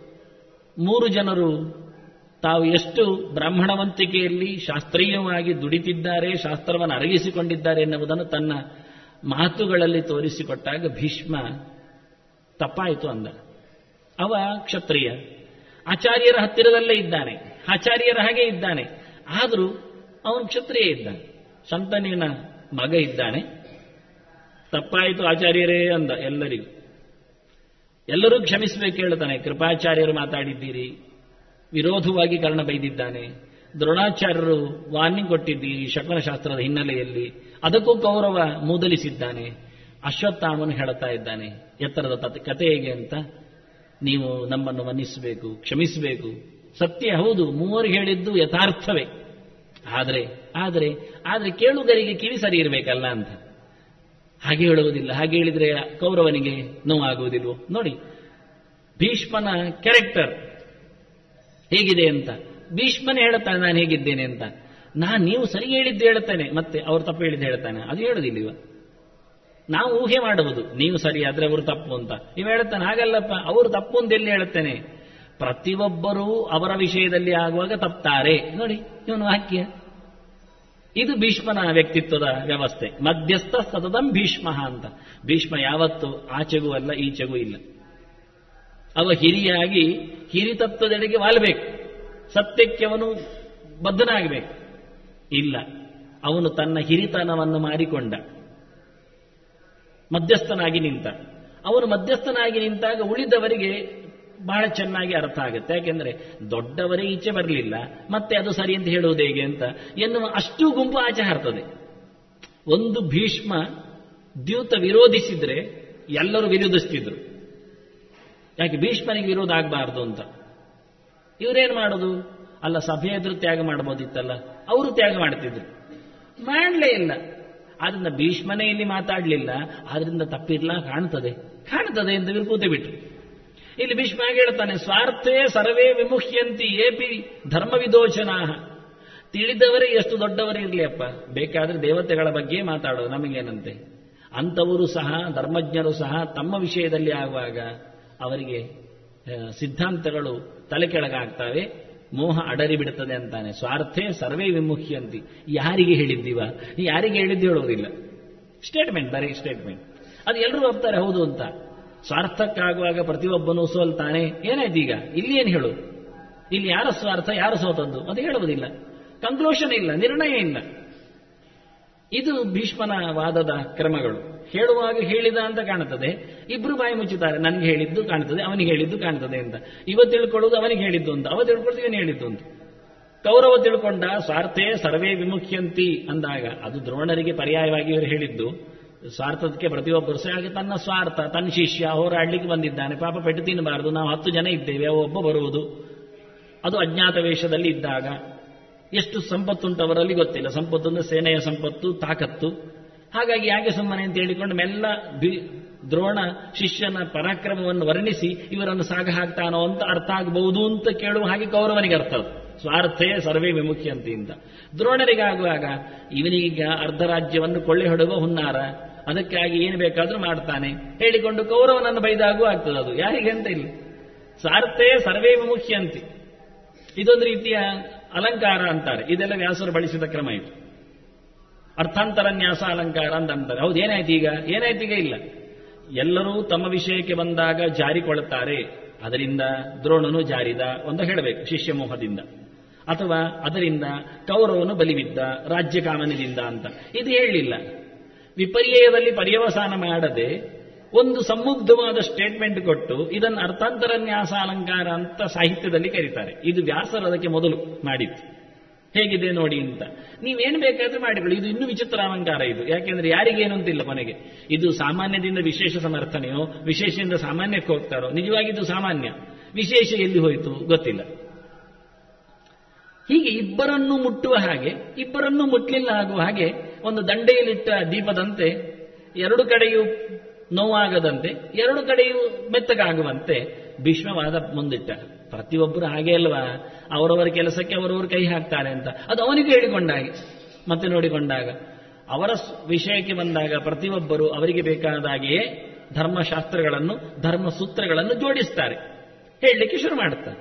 3 ಜನರು ತಾವು ಎಷ್ಟು ಬ್ರಾಹ್ಮಣವಂತಿಕೆಯಲ್ಲಿ ಶಾಸ್ತ್ರೀಯವಾಗಿ ದುಡಿತಿದ್ದಾರೆ, ಶಾಸ್ತ್ರವನ್ನು ಅರಗಿಸಿಕೊಂಡಿದ್ದಾರೆ ಎನ್ನುವುದನ್ನು ತನ್ನ ಮಾತುಗಳಲ್ಲಿ ತೋರಿಸಿಕೊಟ್ಟಾಗ ಭೀಷ್ಮ ತಪ್ಪಾಯಿತು ಅಂದ. ಅವ ಕ್ಷತ್ರಿಯ, ಆಚಾರ್ಯರ ಹತ್ತಿರದಲ್ಲೇ ಇದ್ದಾನೆ, ಆಚಾರ್ಯರ ಹಾಗೆ ಇದ್ದಾನೆ. ಆದರೂ ಅವನು ಕ್ಷತ್ರಿಯ ಇದ್ದಾನೆ, ಶಂತನಿನ ಮಗ ಇದ್ದಾನೆ. ತಪ್ಪಾಯಿತು ಆಚಾರ್ಯರೇ ಅಂದ ಎಲ್ಲರಿಗೂ. ಎಲ್ಲರೂ ಕ್ಷಮಿಸಬೇಕು ಹೇಳ್ತಾನೆ. ಕೃಪಾಚಾರ್ಯರು ಮಾತಾಡಿದ್ದೀರಿ, ವಿರೋಧವಾಗಿ ಕರ್ಣ ಬೈದಿದ್ದಾನೆ. ದ್ರೋಣಾಚಾರ್ಯರು ವಾರ್ನಿಂಗ್ ಕೊಟ್ಟಿದ್ದೀರಿ ಶಕುನಶಾಸ್ತ್ರದ ಹಿನ್ನೆಲೆಯಲ್ಲಿ, ಅದಕ್ಕೂ ಕೌರವ ಮೂದಲಿಸಿದ್ದಾನೆ. ಅಶ್ವತ್ಥಾಮನು ಹೇಳುತ್ತಾ ಇದ್ದಾನೆ ಎತ್ತರದ ಕತೆ ಹೇಗೆ ಅಂತ. ನೀವು ನಮ್ಮನ್ನು ಮನ್ನಿಸಬೇಕು, ಕ್ಷಮಿಸಬೇಕು. ಸತ್ಯ ಹೌದು, 3 ಹೇಳಿದ್ದು ಯಥಾರ್ಥವೇ. ಆದರೆ ಕೇಳುಗರಿಗೆ ಕಿವಿ ಸರಿ ಇರಬೇಕಲ್ಲ ಅಂತ. ಹಾಗೆ ಹೇಳುವುದಿಲ್ಲ. ಹಾಗೆ ಹೇಳಿದ್ರೆ ಕೌರವನಿಗೆ ನೋವಾಗುವುದಿಲ್ವೋ? ನೋಡಿ ಭೀಷ್ಮನ ಕ್ಯಾರೆಕ್ಟರ್ ಹೇಗಿದೆ ಅಂತ. ಭೀಷ್ಮನೇ ಹೇಳುತ್ತಾನೆ ನಾನು ಹೇಗಿದ್ದೇನೆ ಅಂತ. ನೀವು ಸರಿ ಹೇಳಿದ್ದು ಹೇಳುತ್ತೇನೆ, ಮತ್ತೆ ಅವರು ತಪ್ಪು ಹೇಳಿದ್ದು ಹೇಳ್ತಾನೆ, ಅದು ಹೇಳುವುದಿಲ್ಲ. ಇವ ನಾವು ಊಹೆ ಮಾಡುವುದು, ನೀವು ಸರಿ ಆದ್ರೆ ಅವರು ತಪ್ಪು ಅಂತ. ಇವ ಹೇಳುತ್ತಾನೆ ಹಾಗಲ್ಲಪ್ಪ, ಅವರು ತಪ್ಪು ಅಂತ ಎಲ್ಲಿ ಹೇಳುತ್ತೇನೆ. ಪ್ರತಿಯೊಬ್ಬರೂ ಅವರ ವಿಷಯದಲ್ಲಿ ಆಗುವಾಗ ತಪ್ತಾರೆ. ನೋಡಿ ಇವನು ವಾಕ್ಯ. ಇದು ಭೀಷ್ಮನ ವ್ಯಕ್ತಿತ್ವದ ವ್ಯವಸ್ಥೆ. ಮಧ್ಯಸ್ಥ ಸತತಂ ಭೀಷ್ಮ ಅಂತ. ಭೀಷ್ಮ ಯಾವತ್ತು ಆಚೆಗೂ ಅಲ್ಲ ಈಚೆಗೂ ಇಲ್ಲ. ಅವ ಹಿರಿಯಾಗಿ ಹಿರಿತತ್ವದೆಡೆಗೆ ವಾಲಬೇಕು, ಸತ್ಯಕ್ಕೆ ಅವನು ಬದ್ಧನಾಗಬೇಕು. ಇಲ್ಲ, ಅವನು ತನ್ನ ಹಿರಿತನವನ್ನು ಮಾರಿಕೊಂಡ, ಮಧ್ಯಸ್ಥನಾಗಿ ನಿಂತ. ಅವನು ಮಧ್ಯಸ್ಥನಾಗಿ ನಿಂತಾಗ ಉಳಿದವರಿಗೆ ಬಹಳ ಚೆನ್ನಾಗಿ ಅರ್ಥ ಆಗುತ್ತೆ. ಯಾಕೆಂದ್ರೆ ದೊಡ್ಡವರೇ ಈಚೆ ಬರಲಿಲ್ಲ, ಮತ್ತೆ ಅದು ಸರಿ ಅಂತ ಹೇಳುವುದು ಹೇಗೆ ಅಂತ ಎನ್ನುವ ಅಷ್ಟು ಗುಂಪು ಆಚೆ ಹಾರ್ತದೆ. ಒಂದು ಭೀಷ್ಮ ದ್ಯೂತ ವಿರೋಧಿಸಿದ್ರೆ ಎಲ್ಲರೂ ವಿರೋಧಿಸ್ತಿದ್ರು. ಯಾಕೆ? ಭೀಷ್ಮನಿಗೆ ವಿರೋಧ ಆಗಬಾರ್ದು ಅಂತ. ಇವರೇನು ಮಾಡೋದು? ಅಲ್ಲ, ಸಭೆ ಎದುರು ತ್ಯಾಗ ಮಾಡಬಹುದಿತ್ತಲ್ಲ, ಅವರು ತ್ಯಾಗ ಮಾಡ್ತಿದ್ರು, ಮಾಡಲೇ ಇಲ್ಲ. ಆದ್ರಿಂದ ಭೀಷ್ಮನೇ ಇಲ್ಲಿ ಮಾತಾಡಲಿಲ್ಲ, ಆದ್ರಿಂದ ತಪ್ಪಿರ್ಲಾ ಕಾಣ್ತದೆ ಅಂತ ಇವರು ಕೂತೆ ಬಿಟ್ರು. ಇಲ್ಲಿ ಭೀಷ್ಮ ಹೇಳ್ತಾನೆ, ಸ್ವಾರ್ಥೇ ಸರ್ವೇ ವಿಮುಹ್ಯಂತಿ ಏಪಿ ಧರ್ಮ ವಿದೋಚನಾ. ತಿಳಿದವರೇ ಎಷ್ಟು ದೊಡ್ಡವರೇ ಇರಲಿ ಅಪ್ಪ, ಬೇಕಾದ್ರೆ ದೇವತೆಗಳ ಬಗ್ಗೆ ಮಾತಾಡೋದು, ನಮಗೇನಂತೆ. ಅಂಥವರು ಸಹ ಧರ್ಮಜ್ಞರು ಸಹ ತಮ್ಮ ವಿಷಯದಲ್ಲಿ ಆಗುವಾಗ ಅವರಿಗೆ ಸಿದ್ಧಾಂತಗಳು ತಲೆ ಕೆಳಗಾಗ್ತವೆ, ಮೋಹ ಅಡರಿ ಬಿಡುತ್ತದೆ ಅಂತಾನೆ. ಸ್ವಾರ್ಥೇ ಸರ್ವೇ ವಿಮುಖ್ಯಂತಿ. ಯಾರಿಗೆ ಹೇಳಿದ್ದೀವ? ಯಾರಿಗೆ ಹೇಳಿದ್ದು ಹೇಳೋದಿಲ್ಲ. ಸ್ಟೇಟ್ಮೆಂಟ್, ಬರೀ ಸ್ಟೇಟ್ಮೆಂಟ್. ಅದು ಎಲ್ಲರೂ ಒಪ್ತಾರೆ ಹೌದು ಅಂತ. ಸ್ವಾರ್ಥಕ್ಕಾಗುವಾಗ ಪ್ರತಿಯೊಬ್ಬನೂ ಸೋಲ್ತಾನೆ. ಏನಾಯ್ತು ಈಗ? ಇಲ್ಲಿ ಏನು ಹೇಳು? ಇಲ್ಲಿ ಯಾರ ಸ್ವಾರ್ಥ, ಯಾರು ಸೋತದ್ದು ಅದು ಹೇಳುವುದಿಲ್ಲ. ಕನ್ಕ್ಲೂಷನ್ ಇಲ್ಲ, ನಿರ್ಣಯ ಇಲ್ಲ. ಇದು ಭೀಷ್ಮನ ವಾದದ ಕ್ರಮಗಳು. ಹೇಳುವಾಗ ಹೇಳಿದ ಅಂತ ಕಾಣುತ್ತದೆ, ಇಬ್ರು ಬಾಯಿ ಮುಚ್ಚುತ್ತಾರೆ. ನನಗೆ ಹೇಳಿದ್ದು ಕಾಣ್ತದೆ, ಅವನಿಗೆ ಹೇಳಿದ್ದು ಕಾಣ್ತದೆ ಅಂತ. ಇವ ತಿಳ್ಕೊಳ್ಳೋದು ಅವನಿಗೆ ಹೇಳಿದ್ದು ಅಂತ, ಅವ ತಿಳ್ಕೊಳ್ಳೋದು ಇವನು ಹೇಳಿದ್ದು ಅಂತ. ಕೌರವ ತಿಳ್ಕೊಂಡ ಸ್ವಾರ್ಥೇ ಸರ್ವೇ ವಿಮುಖ್ಯಂತಿ ಅಂದಾಗ ಅದು ದ್ರೋಣರಿಗೆ ಪರ್ಯಾಯವಾಗಿ ಇವರು ಹೇಳಿದ್ದು. ಸ್ವಾರ್ಥಕ್ಕೆ ಪ್ರತಿಯೊಬ್ಬರು ಸಹ ಹಾಗೆ ತನ್ನ ಸ್ವಾರ್ಥ, ತನ್ನ ಶಿಷ್ಯ ಹೋರಾಡ್ಲಿಕ್ಕೆ ಬಂದಿದ್ದಾನೆ, ಪಾಪ ಪೆಟ್ಟು ತಿನ್ನಬಾರದು, ನಾವು 10 ಜನ ಇದ್ದೇವೆ, ಅವ ಒಬ್ಬ ಬರುವುದು. ಅದು ಅಜ್ಞಾತ ವೇಷದಲ್ಲಿ ಇದ್ದಾಗ ಎಷ್ಟು ಸಂಪತ್ತುಂಟು ಅವರಲ್ಲಿ ಗೊತ್ತಿಲ್ಲ. ಸಂಪತ್ತು ಸೇನೆಯ ಸಂಪತ್ತು, ತಾಕತ್ತು. ಹಾಗಾಗಿ ಯಾಕೆ ಸುಮ್ಮನೆ ಅಂತ ಹೇಳಿಕೊಂಡು ಮೆಲ್ಲ ದ್ರೋಣ ಶಿಷ್ಯನ ಪರಾಕ್ರಮವನ್ನು ವರ್ಣಿಸಿ ಇವರನ್ನು ಸಾಗ ಹಾಕ್ತಾನೋ ಅಂತ ಅರ್ಥ ಆಗಬಹುದು ಅಂತ ಕೇಳುವ ಹಾಗೆ ಕೌರವನಿಗೆ ಅರ್ಥ ಅದು. ಸ್ವಾರ್ಥೇ ಸರ್ವೇ ವಿಮುಖ್ಯಂತಿ ಅಂತ. ದ್ರೋಣರಿಗಾಗುವಾಗ ಇವನಿಗೀಗ ಅರ್ಧ ರಾಜ್ಯವನ್ನು ಕೊಳ್ಳೆ ಹೊಡುವ ಹುನ್ನಾರ, ಅದಕ್ಕಾಗಿ ಏನು ಬೇಕಾದರೂ ಮಾಡ್ತಾನೆ ಹೇಳಿಕೊಂಡು ಕೌರವನನ್ನು ಬೈದಾಗೂ ಆಗ್ತದೆ. ಅದು ಯಾರಿಗೆ ಅಂತ ಇಲ್ಲ. ಸ್ವಾರ್ಥೇ ಸರ್ವೇ ವಿಮುಖ್ಯಂತಿ ಇದೊಂದು ರೀತಿಯ ಅಲಂಕಾರ ಅಂತಾರೆ. ಇದೆಲ್ಲ ವ್ಯಾಸರು ಬಳಸಿದ ಕ್ರಮ ಇದು. ಅರ್ಥಾಂತರನ್ಯಾಸ ಅಲಂಕಾರ ಅಂತ ಅಂತಾರೆ. ಹೌದು, ಏನಾಯ್ತು ಈಗ? ಏನಾಯ್ತು ಈಗ? ಇಲ್ಲ. ಎಲ್ಲರೂ ತಮ್ಮ ವಿಷಯಕ್ಕೆ ಬಂದಾಗ ಜಾರಿಕೊಳ್ಳುತ್ತಾರೆ. ಅದರಿಂದ ದ್ರೋಣನು ಜಾರಿದ ಒಂದು ಹೇಳಬೇಕು ಶಿಷ್ಯ ಮೋಹದಿಂದ, ಅಥವಾ ಅದರಿಂದ ಕೌರವನು ಬಲಿಬಿದ್ದ ರಾಜ್ಯ ಕಾಮನದಿಂದ ಅಂತ ಇದು ಹೇಳಲಿಲ್ಲ. ವಿಪರ್ಯಯದಲ್ಲಿ ಪರ್ಯವಸಾನ ಮಾಡದೆ ಒಂದು ಸಮುಗ್ಧವಾದ ಸ್ಟೇಟ್ಮೆಂಟ್ ಕೊಟ್ಟು ಇದನ್ನು ಅರ್ಥಾಂತರನ್ಯಾಸ ಅಲಂಕಾರ ಅಂತ ಸಾಹಿತ್ಯದಲ್ಲಿ ಕರೀತಾರೆ. ಇದು ವ್ಯಾಸರು ಅದಕ್ಕೆ ಮೊದಲು ಮಾಡಿತ್ತು. ಹೇಗಿದೆ ನೋಡಿ ಅಂತ. ನೀವೇನು ಬೇಕಾದ್ರೆ ಮಾಡಿಕೊಳ್ಳಿ. ಇದು ಇನ್ನೂ ವಿಚಿತ್ರ ಅಲಂಕಾರ ಇದು. ಯಾಕೆಂದ್ರೆ ಯಾರಿಗೇನು ಅಂತಿಲ್ಲ ಕೊನೆಗೆ. ಇದು ಸಾಮಾನ್ಯದಿಂದ ವಿಶೇಷ ಸಮರ್ಥನೆಯೋ, ವಿಶೇಷದಿಂದ ಸಾಮಾನ್ಯಕ್ಕೆ ಹೋಗ್ತಾರೋ? ನಿಜವಾಗಿ ಇದು ಸಾಮಾನ್ಯ. ವಿಶೇಷ ಎಲ್ಲಿ ಹೋಯಿತು ಗೊತ್ತಿಲ್ಲ. ಹೀಗೆ ಇಬ್ಬರನ್ನು ಮುಟ್ಟುವ ಹಾಗೆ, ಇಬ್ಬರನ್ನು ಮುಟ್ಲಿಲ್ಲ ಆಗುವ ಹಾಗೆ, ಒಂದು ದಂಡೆಯಲ್ಲಿಟ್ಟ ದೀಪದಂತೆ ಎರಡು ಕಡೆಯೂ ನೋವಾಗದಂತೆ, ಎರಡು ಕಡೆಯೂ ಮೆತ್ತಗಾಗುವಂತೆ ಭೀಷ್ಮವಾದ ಮುಂದಿಟ್ಟ. ಪ್ರತಿಯೊಬ್ಬರು ಹಾಗೆ ಅಲ್ವಾ, ಅವರವರ ಕೆಲಸಕ್ಕೆ ಅವರವರು ಕೈ ಹಾಕ್ತಾರೆ ಅಂತ ಅದು ಅವನಿಗೆ ಹೇಳಿಕೊಂಡಾಗೆ. ಮತ್ತೆ ನೋಡಿಕೊಂಡಾಗ ಅವರ ವಿಷಯಕ್ಕೆ ಬಂದಾಗ ಪ್ರತಿಯೊಬ್ಬರು ಅವರಿಗೆ ಬೇಕಾದಾಗೆಯೇ ಧರ್ಮಶಾಸ್ತ್ರಗಳನ್ನು, ಧರ್ಮಸೂತ್ರಗಳನ್ನು ಜೋಡಿಸ್ತಾರೆ, ಹೇಳಲಿಕ್ಕೆ ಶುರು ಮಾಡುತ್ತಾರೆ.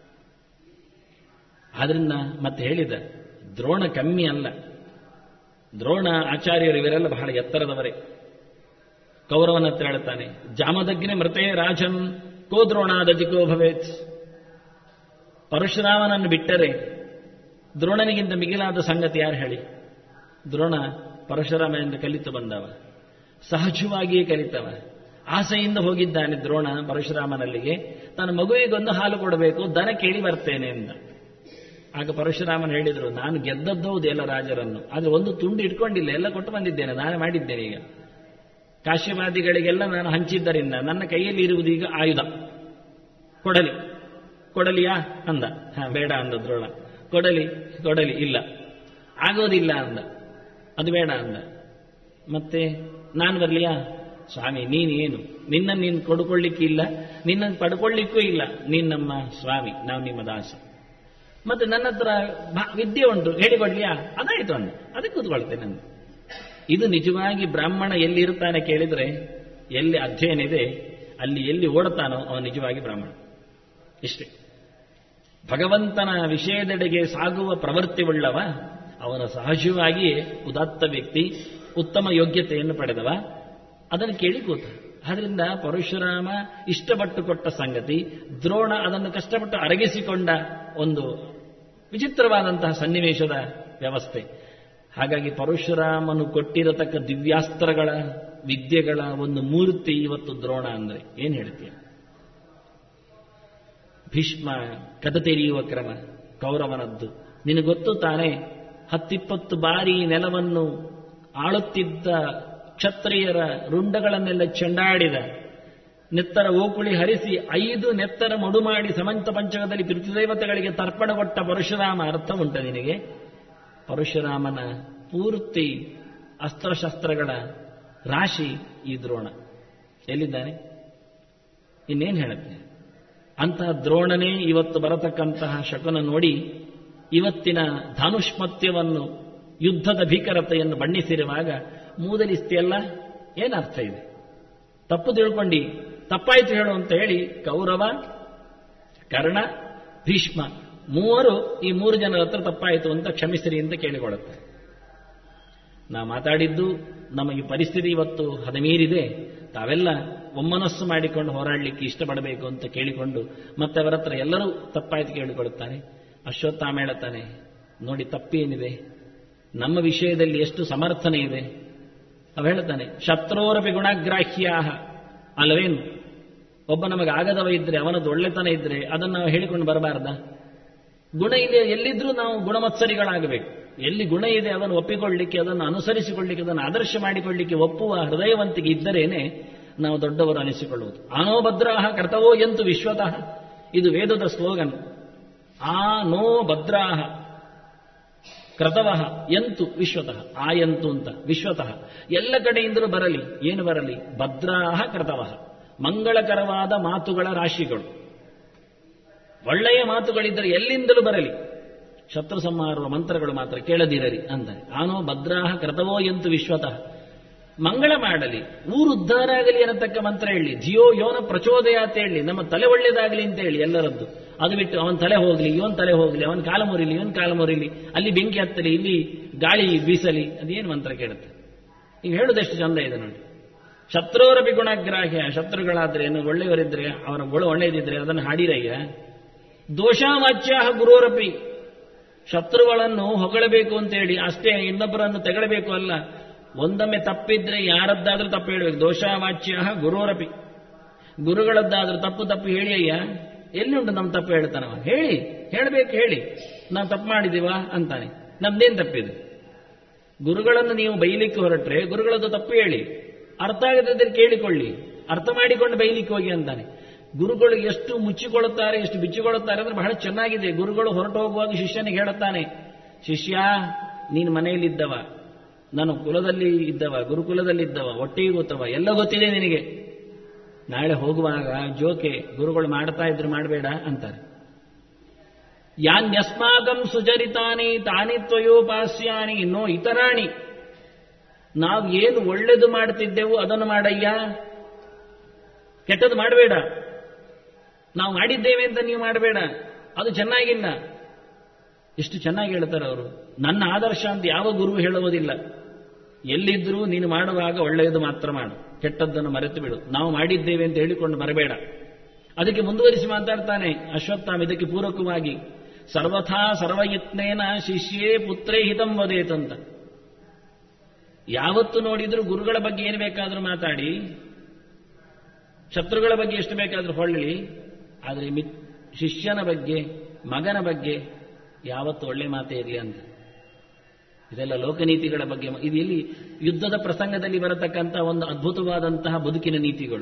ಆದ್ರಿಂದ ಮತ್ತೆ ಹೇಳಿದ ದ್ರೋಣ ಕಮ್ಮಿ ಅಲ್ಲ. ದ್ರೋಣ ಆಚಾರ್ಯರು ಇವರೆಲ್ಲ ಬಹಳ ಎತ್ತರದವರೇ. ಕೌರವನ ಹತ್ರ ಹೇಳ್ತಾನೆ, ಜಾಮದಗ್ನೆ ಮೃತೇ ರಾಜನ್ ಕೋ ದ್ರೋಣಾದಜಿಕೋ ಭವೇತ್. ಪರಶುರಾಮನನ್ನು ಬಿಟ್ಟರೆ ದ್ರೋಣನಿಗಿಂತ ಮಿಗಿಲಾದ ಸಂಗತಿ ಯಾರು ಹೇಳಿ? ದ್ರೋಣ ಪರಶುರಾಮನಿಂದ ಕಲಿತು ಬಂದವ, ಸಹಜವಾಗಿಯೇ ಕಲಿತವ. ಆಸೆಯಿಂದ ಹೋಗಿದ್ದಾನೆ ದ್ರೋಣ ಪರಶುರಾಮನಲ್ಲಿಗೆ. ತನ್ನ ಮಗುವಿಗೊಂದು ಹಾಲು ಕೊಡಬೇಕು, ದನ ಕೇಳಿ ಬರ್ತೇನೆ ಅಂತ. ಆಗ ಪರಶುರಾಮನ್ ಹೇಳಿದರು, ನಾನು ಗೆದ್ದದ್ದೌದು ಎಲ್ಲ ರಾಜರನ್ನು, ಆದರೆ ಒಂದು ತುಂಡು ಇಟ್ಕೊಂಡಿಲ್ಲ, ಎಲ್ಲ ಕೊಟ್ಟು ಬಂದಿದ್ದೇನೆ, ನಾನೇ ಮಾಡಿದ್ದೇನೆ. ಈಗ ಕಾಶ್ಯವಾದಿಗಳಿಗೆಲ್ಲ ನಾನು ಹಂಚಿದ್ದರಿಂದ ನನ್ನ ಕೈಯಲ್ಲಿ ಇರುವುದೀಗ ಆಯುಧ, ಕೊಡಲಿ. ಕೊಡಲಿಯಾ ಅಂದ. ಬೇಡ ಅಂದ ದ್ರೋಣ. ಕೊಡಲಿ ಇಲ್ಲ, ಆಗೋದಿಲ್ಲ ಅಂದ. ಅದು ಬೇಡ ಅಂದ. ಮತ್ತೆ ನಾನು ಬರಲಿಯಾ? ಸ್ವಾಮಿ ನೀನೇನು, ನಿನ್ನನ್ನು ನೀನು ಕೊಡ್ಕೊಳ್ಳಿಕ್ಕಿಲ್ಲ, ನಿನ್ನನ್ನು ಪಡ್ಕೊಳ್ಳಿಕ್ಕೂ ಇಲ್ಲ. ನೀನು ನಮ್ಮ ಸ್ವಾಮಿ, ನಾವು ನಿಮ್ಮ ದಾಸ. ಮತ್ತೆ ನನ್ನ ಹತ್ರ ವಿದ್ಯೆ ಉಂಟು, ಹೇಳಿಕೊಡ್ಲಿಯಾ? ಅದಾಯ್ತು ಅಂದ. ಅದಕ್ಕೆ ಕೂತ್ಕೊಳ್ತೇನೆ ಅಂದ. ಇದು ನಿಜವಾಗಿ ಬ್ರಾಹ್ಮಣ ಎಲ್ಲಿ ಇರ್ತಾನೆ ಕೇಳಿದ್ರೆ, ಎಲ್ಲಿ ಅಧ್ಯಯನ ಇದೆ ಅಲ್ಲಿ ಎಲ್ಲಿ ಓಡ್ತಾನೋ ಅವನು ನಿಜವಾಗಿ ಬ್ರಾಹ್ಮಣ. ಇಷ್ಟೇ. ಭಗವಂತನ ವಿಷಯದೆಡೆಗೆ ಸಾಗುವ ಪ್ರವೃತ್ತಿ ಉಳ್ಳವ ಅವನ ಸಹಜವಾಗಿಯೇ ಉದಾತ್ತ ವ್ಯಕ್ತಿ, ಉತ್ತಮ ಯೋಗ್ಯತೆಯನ್ನು ಪಡೆದವ. ಅದನ್ನು ಕೇಳಿ ಕೂತ. ಆದ್ರಿಂದ ಪರಶುರಾಮ ಇಷ್ಟಪಟ್ಟು ಕೊಟ್ಟ ಸಂಗತಿ, ದ್ರೋಣ ಅದನ್ನು ಕಷ್ಟಪಟ್ಟು ಅರಗಿಸಿಕೊಂಡ ಒಂದು ವಿಚಿತ್ರವಾದಂತಹ ಸನ್ನಿವೇಶದ ವ್ಯವಸ್ಥೆ. ಹಾಗಾಗಿ ಪರಶುರಾಮನು ಕೊಟ್ಟಿರತಕ್ಕ ದಿವ್ಯಾಸ್ತ್ರಗಳ, ವಿದ್ಯೆಗಳ ಒಂದು ಮೂರ್ತಿ ಇವತ್ತು ದ್ರೋಣ ಅಂದ್ರೆ ಏನ್ ಹೇಳ್ತೀಯ? ಭೀಷ್ಮ ಕದ ತೆರೆಯುವ ಕ್ರಮ ಕೌರವನದ್ದು ನಿನಗೊತ್ತು ತಾನೇ. 10-20 ಬಾರಿ ನೆಲವನ್ನು ಆಳುತ್ತಿದ್ದ ಕ್ಷತ್ರಿಯರ ರುಂಡಗಳನ್ನೆಲ್ಲ ಚೆಂಡಾಡಿದ, ನೆತ್ತರ ಓಕುಳಿ ಹರಿಸಿ 5 ನೆತ್ತರ ಮಡು ಮಾಡಿ ಸಮಂತ ಪಂಚಕದಲ್ಲಿ ಪಿತೃದೇವತೆಗಳಿಗೆ ತರ್ಪಣ ಕೊಟ್ಟ ಪರಶುರಾಮ ಅರ್ಥ ಉಂಟ ನಿನಗೆ? ಪರಶುರಾಮನ ಪೂರ್ತಿ ಅಸ್ತ್ರಶಸ್ತ್ರಗಳ ರಾಶಿ ಈ ದ್ರೋಣ. ಎಲ್ಲಿದ್ದಾನೆ? ಇನ್ನೇನು ಹೇಳುತ್ತೆ? ಅಂತಹ ದ್ರೋಣನೇ ಇವತ್ತು ಬರತಕ್ಕಂತಹ ಶಕುನ ನೋಡಿ ಇವತ್ತಿನ ಧಾನುಷ್ಮತ್ಯವನ್ನು, ಯುದ್ಧದ ಭೀಕರತೆಯನ್ನು ಬಣ್ಣಿಸಿರುವಾಗ ಮೂದಲಿಸ್ತಿಯಲ್ಲ ಏನರ್ಥ ಇದೆ? ತಪ್ಪು ತಿಳ್ಕೊಂಡು ತಪ್ಪಾಯ್ತು ಹೇಳು ಅಂತ ಹೇಳಿ ಕೌರವ, ಕರ್ಣ, ಭೀಷ್ಮ ಮೂವರು ಈ 3 ಜನರ ಹತ್ರ ತಪ್ಪಾಯಿತು ಅಂತ ಕ್ಷಮಿಸಿರಿ ಅಂತ ಕೇಳಿಕೊಳ್ಳುತ್ತಾರೆ. ನಾ ಮಾತಾಡಿದ್ದು ನಮಗೆ ಪರಿಸ್ಥಿತಿ ಇವತ್ತು ಹದಮೀರಿದೆ, ತಾವೆಲ್ಲ ಒಮ್ಮನಸ್ಸು ಮಾಡಿಕೊಂಡು ಹೋರಾಡಲಿಕ್ಕೆ ಇಷ್ಟಪಡಬೇಕು ಅಂತ ಕೇಳಿಕೊಂಡು ಮತ್ತೆ ಅವರ ಹತ್ರ ಎಲ್ಲರೂ ತಪ್ಪಾಯ್ತು ಕೇಳಿಕೊಳ್ಳುತ್ತಾರೆ. ಅಶ್ವತ್ಥಾಮ ಹೇಳುತ್ತಾನೆ, ನೋಡಿ ತಪ್ಪೇನಿದೆ, ನಮ್ಮ ವಿಷಯದಲ್ಲಿ ಎಷ್ಟು ಸಮರ್ಥನೆ ಇದೆ. ಅವ ಹೇಳ್ತಾನೆ, ಶತ್ರೋರಪಿ ಗುಣಗ್ರಾಹ್ಯಾ, ಅಲ್ಲವೇನು? ಒಬ್ಬ ನಮಗೆ ಆಗದವ ಇದ್ರೆ, ಅವನದ್ದು ಒಳ್ಳೆತನ ಇದ್ರೆ ಅದನ್ನು ನಾವು ಹೇಳಿಕೊಂಡು ಬರಬಾರ್ದ? ಗುಣ ಇದೆ ಎಲ್ಲಿದ್ರೂ ನಾವು ಗುಣಮತ್ಸರಿಗಳಾಗಬೇಕು. ಎಲ್ಲಿ ಗುಣ ಇದೆ ಅದನ್ನು ಒಪ್ಪಿಕೊಳ್ಳಲಿಕ್ಕೆ, ಅದನ್ನು ಅನುಸರಿಸಿಕೊಳ್ಳಲಿಕ್ಕೆ, ಅದನ್ನು ಆದರ್ಶ ಮಾಡಿಕೊಳ್ಳಲಿಕ್ಕೆ ಒಪ್ಪುವ ಹೃದಯವಂತಿಗೆ ಇದ್ದರೇನೆ ನಾವು ದೊಡ್ಡವರು ಅನಿಸಿಕೊಳ್ಳುವುದು. ಆನೋ ಭದ್ರಾಹ ಕರ್ತವೋ ಯಂತು ವಿಶ್ವತಃ, ಇದು ವೇದದ ಸ್ಲೋಗನ್. ಆನೋ ಭದ್ರಾಹ ಕ್ರತವಃ ಯಂತು ವಿಶ್ವತಃ, ಆಯಂತು ಅಂತ ವಿಶ್ವತಃ ಎಲ್ಲ ಕಡೆಯಿಂದಲೂ ಬರಲಿ. ಏನು ಬರಲಿ? ಭದ್ರಾಹ ಕ್ರತವಃ, ಮಂಗಳಕರವಾದ ಮಾತುಗಳ ರಾಶಿಗಳು, ಒಳ್ಳೆಯ ಮಾತುಗಳಿದ್ದರೆ ಎಲ್ಲಿಂದಲೂ ಬರಲಿ. ಶತ್ರು ಸಂಹಾರುವ ಮಂತ್ರಗಳು ಮಾತ್ರ ಕೇಳದಿರಲಿ ಅಂತಾರೆ. ಆನೋ ಭದ್ರಾಹ ಕ್ರತವೋ ಯಂತು ವಿಶ್ವತಃ, ಮಂಗಳ ಮಾಡಲಿ, ಊರು ಉದ್ಧಾರ ಆಗಲಿ ಅನ್ನತಕ್ಕ ಮಂತ್ರ ಹೇಳಿ, ಜಿಯೋ ಯೋನ ಪ್ರಚೋದಯಾತ ಹೇಳಿ, ನಮ್ಮ ತಲೆ ಒಳ್ಳೇದಾಗಲಿ ಅಂತ ಹೇಳಿ ಎಲ್ಲರದ್ದು. ಅದು ಬಿಟ್ಟು ಅವನ ತಲೆ ಹೋಗಲಿ, ಇವನ್ ತಲೆ ಹೋಗಲಿ, ಅವನ ಕಾಲ ಮುರಿಲಿ, ಇವನ್ ಕಾಲ ಮುರಿಲಿ, ಅಲ್ಲಿ ಬೆಂಕಿ ಹತ್ತಲಿ, ಇಲ್ಲಿ ಗಾಳಿ ಬೀಸಲಿ, ಅದೇನು ಮಂತ್ರ ಕೇಳುತ್ತೆ? ಈಗ ಹೇಳುದೆಷ್ಟು ಚಂದ ಇದೆ ನೋಡಿ. ಶತ್ರುರಪಿ ಗುಣಗ್ರಾಹ್ಯ, ಶತ್ರುಗಳಾದ್ರೆ ಏನು, ಒಳ್ಳೆಯವರಿದ್ರೆ ಅವರ ಗುಣ ಒಳ್ಳೆಯದಿದ್ರೆ ಅದನ್ನು ಹಾಡಿರಯ್ಯ. ದೋಷಾವಾಚ್ಯ ಗುರೋರಪಿ, ಶತ್ರುಗಳನ್ನು ಹೊಗಳಬೇಕು ಅಂತೇಳಿ ಅಷ್ಟೇ, ಇನ್ನೊಬ್ಬರನ್ನು ತೆಗಳಬೇಕು ಅಲ್ಲ. ಒಂದೊಮ್ಮೆ ತಪ್ಪಿದ್ರೆ ಯಾರದ್ದಾದ್ರೂ ತಪ್ಪು ಹೇಳಬೇಕು. ದೋಷಾವಾಚ್ಯ ಗುರೋರಪಿ, ಗುರುಗಳದ್ದಾದ್ರೂ ತಪ್ಪು ಹೇಳಿ ಅಯ್ಯ. ಎಲ್ಲಿ ಉಂಟು ನಮ್ಮ ತಪ್ಪು ಹೇಳ್ತಾನವ? ಹೇಳಬೇಕು, ಹೇಳಿ ನಾವು ತಪ್ಪು ಮಾಡಿದೀವ ಅಂತಾನೆ. ನಮ್ದೇನು ತಪ್ಪಿದೆ? ಗುರುಗಳನ್ನು ನೀವು ಬೈಲಿಕ್ಕೆ ಹೊರಟ್ರೆ ಗುರುಗಳದ್ದು ತಪ್ಪು ಹೇಳಿ, ಅರ್ಥ ಆಗದಿದ್ದರೆ ಕೇಳಿಕೊಳ್ಳಿ, ಅರ್ಥ ಮಾಡಿಕೊಂಡು ಬೈಲಿಕ್ಕೆ ಹೋಗಿ ಅಂತಾನೆ. ಗುರುಗಳು ಎಷ್ಟು ಮುಚ್ಚಿಕೊಳ್ಳುತ್ತಾರೆ, ಎಷ್ಟು ಬಿಚ್ಚಿಕೊಳ್ಳುತ್ತಾರೆ ಅಂದ್ರೆ ಬಹಳ ಚೆನ್ನಾಗಿದೆ. ಗುರುಗಳು ಹೊರಟು ಹೋಗುವಾಗ ಶಿಷ್ಯನಿಗೆ ಹೇಳುತ್ತಾನೆ, ಶಿಷ್ಯ ನೀನು ಮನೆಯಲ್ಲಿದ್ದವ, ನಾನು ಕುಲದಲ್ಲಿ ಇದ್ದವ, ಗುರುಕುಲದಲ್ಲಿದ್ದವ, ಒಟ್ಟಿಗೆ ಗೊತ್ತವ, ಎಲ್ಲ ಗೊತ್ತಿದೆ ನಿನಗೆ. ನಾಳೆ ಹೋಗುವಾಗ ಜೋಕೆ ಗುರುಗಳು ಮಾಡ್ತಾ ಇದ್ರು ಮಾಡಬೇಡ ಅಂತಾರೆ. ಯಾನ್ಯಸ್ಮಾಕಂ ಸುಚರಿತಾನಿ ತಾನಿ ತ್ವಯೋಪಾಸ್ಯಾನಿ ನೋ ಇತರಾಣಿ, ನಾವು ಏನು ಒಳ್ಳೆದು ಮಾಡ್ತಿದ್ದೆವು ಅದನ್ನು ಮಾಡಯ್ಯ, ಕೆಟ್ಟದ್ದು ಮಾಡಬೇಡ. ನಾವು ಮಾಡಿದ್ದೇವೆ ಅಂತ ನೀವು ಮಾಡಬೇಡ, ಅದು ಚೆನ್ನಾಗಿಲ್ಲ. ಎಷ್ಟು ಚೆನ್ನಾಗಿ ಹೇಳ್ತಾರೆ ಅವರು. ನನ್ನ ಆದರ್ಶ ಅಂತ ಯಾವ ಗುರು ಹೇಳುವುದಿಲ್ಲ. ಎಲ್ಲಿದ್ರೂ ನೀನು ಮಾಡುವಾಗ ಒಳ್ಳೆಯದು ಮಾತ್ರ ಮಾಡು, ಕೆಟ್ಟದ್ದನ್ನು ಮರೆತು ಬಿಡು, ನಾವು ಮಾಡಿದ್ದೇವೆ ಅಂತ ಹೇಳಿಕೊಂಡು ಬರಬೇಡ. ಅದಕ್ಕೆ ಮುಂದುವರಿಸಿ ಮಾತಾಡ್ತಾನೆ ಅಶ್ವತ್ಥಾಮ ಇದಕ್ಕೆ ಪೂರಕವಾಗಿ, ಸರ್ವಥಾ ಸರ್ವಯತ್ನೇನ ಶಿಷ್ಯೇ ಪುತ್ರೇ ಹಿತಂ ವದೇತಂತ. ಯಾವತ್ತು ನೋಡಿದ್ರೂ ಗುರುಗಳ ಬಗ್ಗೆ ಏನು ಬೇಕಾದರೂ ಮಾತಾಡಿ, ಶತ್ರುಗಳ ಬಗ್ಗೆ ಎಷ್ಟು ಬೇಕಾದರೂ ಹೊಳ್ಳಿ, ಆದರೆ ಶಿಷ್ಯನ ಬಗ್ಗೆ, ಮಗನ ಬಗ್ಗೆ ಯಾವತ್ತು ಒಳ್ಳೆ ಮಾತೇ ಇರಲಿ ಅಂತ. ಇದೆಲ್ಲ ಲೋಕನೀತಿಗಳ ಬಗ್ಗೆ. ಇದು ಇಲ್ಲಿ ಯುದ್ಧದ ಪ್ರಸಂಗದಲ್ಲಿ ಬರತಕ್ಕಂಥ ಒಂದು ಅದ್ಭುತವಾದಂತಹ ಬದುಕಿನ ನೀತಿಗಳು.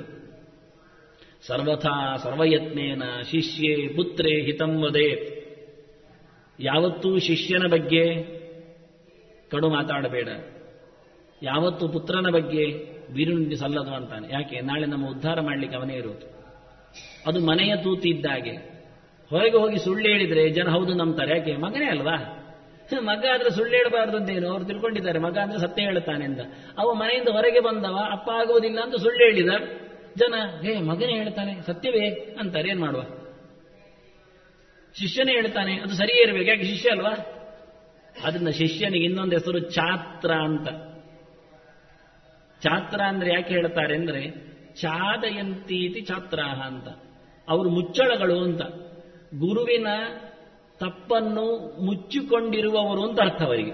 ಸರ್ವಥಾ ಸರ್ವಯತ್ನೇನ ಶಿಷ್ಯೇ ಪುತ್ರೇ ಹಿತಂ ವದೇತ್. ಯಾವತ್ತೂ ಶಿಷ್ಯನ ಬಗ್ಗೆ ಕಡು ಮಾತಾಡಬೇಡ, ಯಾವತ್ತೂ ಪುತ್ರನ ಬಗ್ಗೆ ಬೀರುನುಡಿ ಸಲ್ಲದು ಅಂತಾನೆ. ಯಾಕೆ? ನಾಳೆ ನಮ್ಮ ಉದ್ಧಾರ ಮಾಡಲಿಕ್ಕೆ ಅವನೇ ಇರುವುದು. ಅದು ಮನೆಯ ತೂತಿ ಇದ್ದಾಗೆ. ಹೊರಗೆ ಹೋಗಿ ಸುಳ್ಳು ಹೇಳಿದ್ರೆ ಜನ ಹೌದು ನಂಬ್ತಾರೆ. ಯಾಕೆ? ಮಗನೇ ಅಲ್ವಾ. ಮಗ ಆದ್ರೆ ಸುಳ್ಳು ಹೇಳಬಾರ್ದು ಅಂತೇನು ಅವ್ರು ತಿಳ್ಕೊಂಡಿದ್ದಾರೆ. ಮಗ ಅಂದ್ರೆ ಸತ್ಯ ಹೇಳ್ತಾನೆ ಅಂತ. ಅವ ಮನೆಯಿಂದ ಹೊರಗೆ ಬಂದವ ಅಪ್ಪ ಆಗುವುದಿಲ್ಲ ಅಂತ ಸುಳ್ಳು ಹೇಳಿದ, ಜನ ಮಗನೇ ಹೇಳ್ತಾನೆ ಸತ್ಯವೇ ಅಂತಾರೆ. ಏನ್ ಮಾಡುವ? ಶಿಷ್ಯನೇ ಹೇಳ್ತಾನೆ ಅದು ಸರಿಯೇ ಇರಬೇಕು. ಯಾಕೆ? ಶಿಷ್ಯ ಅಲ್ವಾ. ಅದರಿಂದ ಶಿಷ್ಯನಿಗೆ ಇನ್ನೊಂದು ಹೆಸರು ಛಾತ್ರ ಅಂತ. ಛಾತ್ರ ಅಂದ್ರೆ ಯಾಕೆ ಹೇಳ್ತಾರೆ ಅಂದ್ರೆ ಚಾದಯಂತೀತಿ ಛಾತ್ರಾಹ ಅಂತ. ಅವರು ಮುಚ್ಚಳಗಳು ಅಂತ. ಗುರುವಿನ ತಪ್ಪನ್ನು ಮುಚ್ಚಿಕೊಂಡಿರುವವರು ಅಂತ ಅರ್ಥ ಅವರಿಗೆ.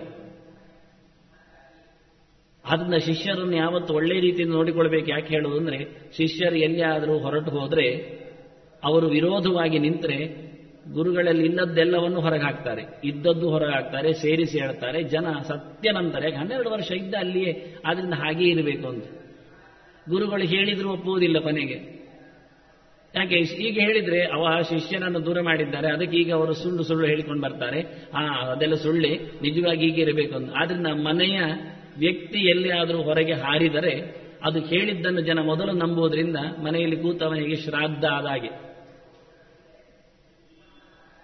ಅದನ್ನ ಶಿಷ್ಯರನ್ನು ಯಾವತ್ತು ಒಳ್ಳೆ ರೀತಿಯಿಂದ ನೋಡಿಕೊಳ್ಬೇಕು. ಯಾಕೆ ಹೇಳುವುದು ಅಂದ್ರೆ ಶಿಷ್ಯರು ಎಲ್ಲಿಯಾದರೂ ಹೊರಟು ಹೋದ್ರೆ, ಅವರು ವಿರೋಧವಾಗಿ ನಿಂತರೆ ಗುರುಗಳಲ್ಲಿ ಇಲ್ಲದ್ದೆಲ್ಲವನ್ನು ಹೊರಗೆ ಹಾಕ್ತಾರೆ, ಇದ್ದದ್ದು ಹೊರಗೆ ಹಾಕ್ತಾರೆ, ಸೇರಿಸಿ ಹೇಳ್ತಾರೆ. ಜನ ಸತ್ಯನಂತಾರೆ. 12 ವರ್ಷ ಇದ್ದ ಅಲ್ಲಿಯೇ, ಆದ್ರಿಂದ ಹಾಗೇ ಇರಬೇಕು ಅಂತ. ಗುರುಗಳು ಹೇಳಿದ್ರು ಒಪ್ಪುವುದಿಲ್ಲ ಕೊನೆಗೆ. ಯಾಕೆ? ಈಗ ಹೇಳಿದ್ರೆ ಅವ ಶಿಷ್ಯನನ್ನು ದೂರ ಮಾಡಿದ್ದಾರೆ, ಅದಕ್ಕೆ ಈಗ ಅವರು ಸುಳ್ಳು ಸುಳ್ಳು ಹೇಳಿಕೊಂಡು ಬರ್ತಾರೆ. ಅದೆಲ್ಲ ಸುಳ್ಳೆ, ನಿಜವಾಗಿ ಹೀಗೆ ಇರಬೇಕು ಅಂತ. ಆದ್ರಿಂದ ಮನೆಯ ವ್ಯಕ್ತಿ ಎಲ್ಲಿಯಾದರೂ ಹೊರಗೆ ಹಾರಿದರೆ ಅದು ಹೇಳಿದ್ದನ್ನು ಜನ ಮೊದಲು ನಂಬುವುದರಿಂದ ಮನೆಯಲ್ಲಿ ಕೂತವನಿಗೆ ಶ್ರಾದ್ದ ಆದಾಗೆ.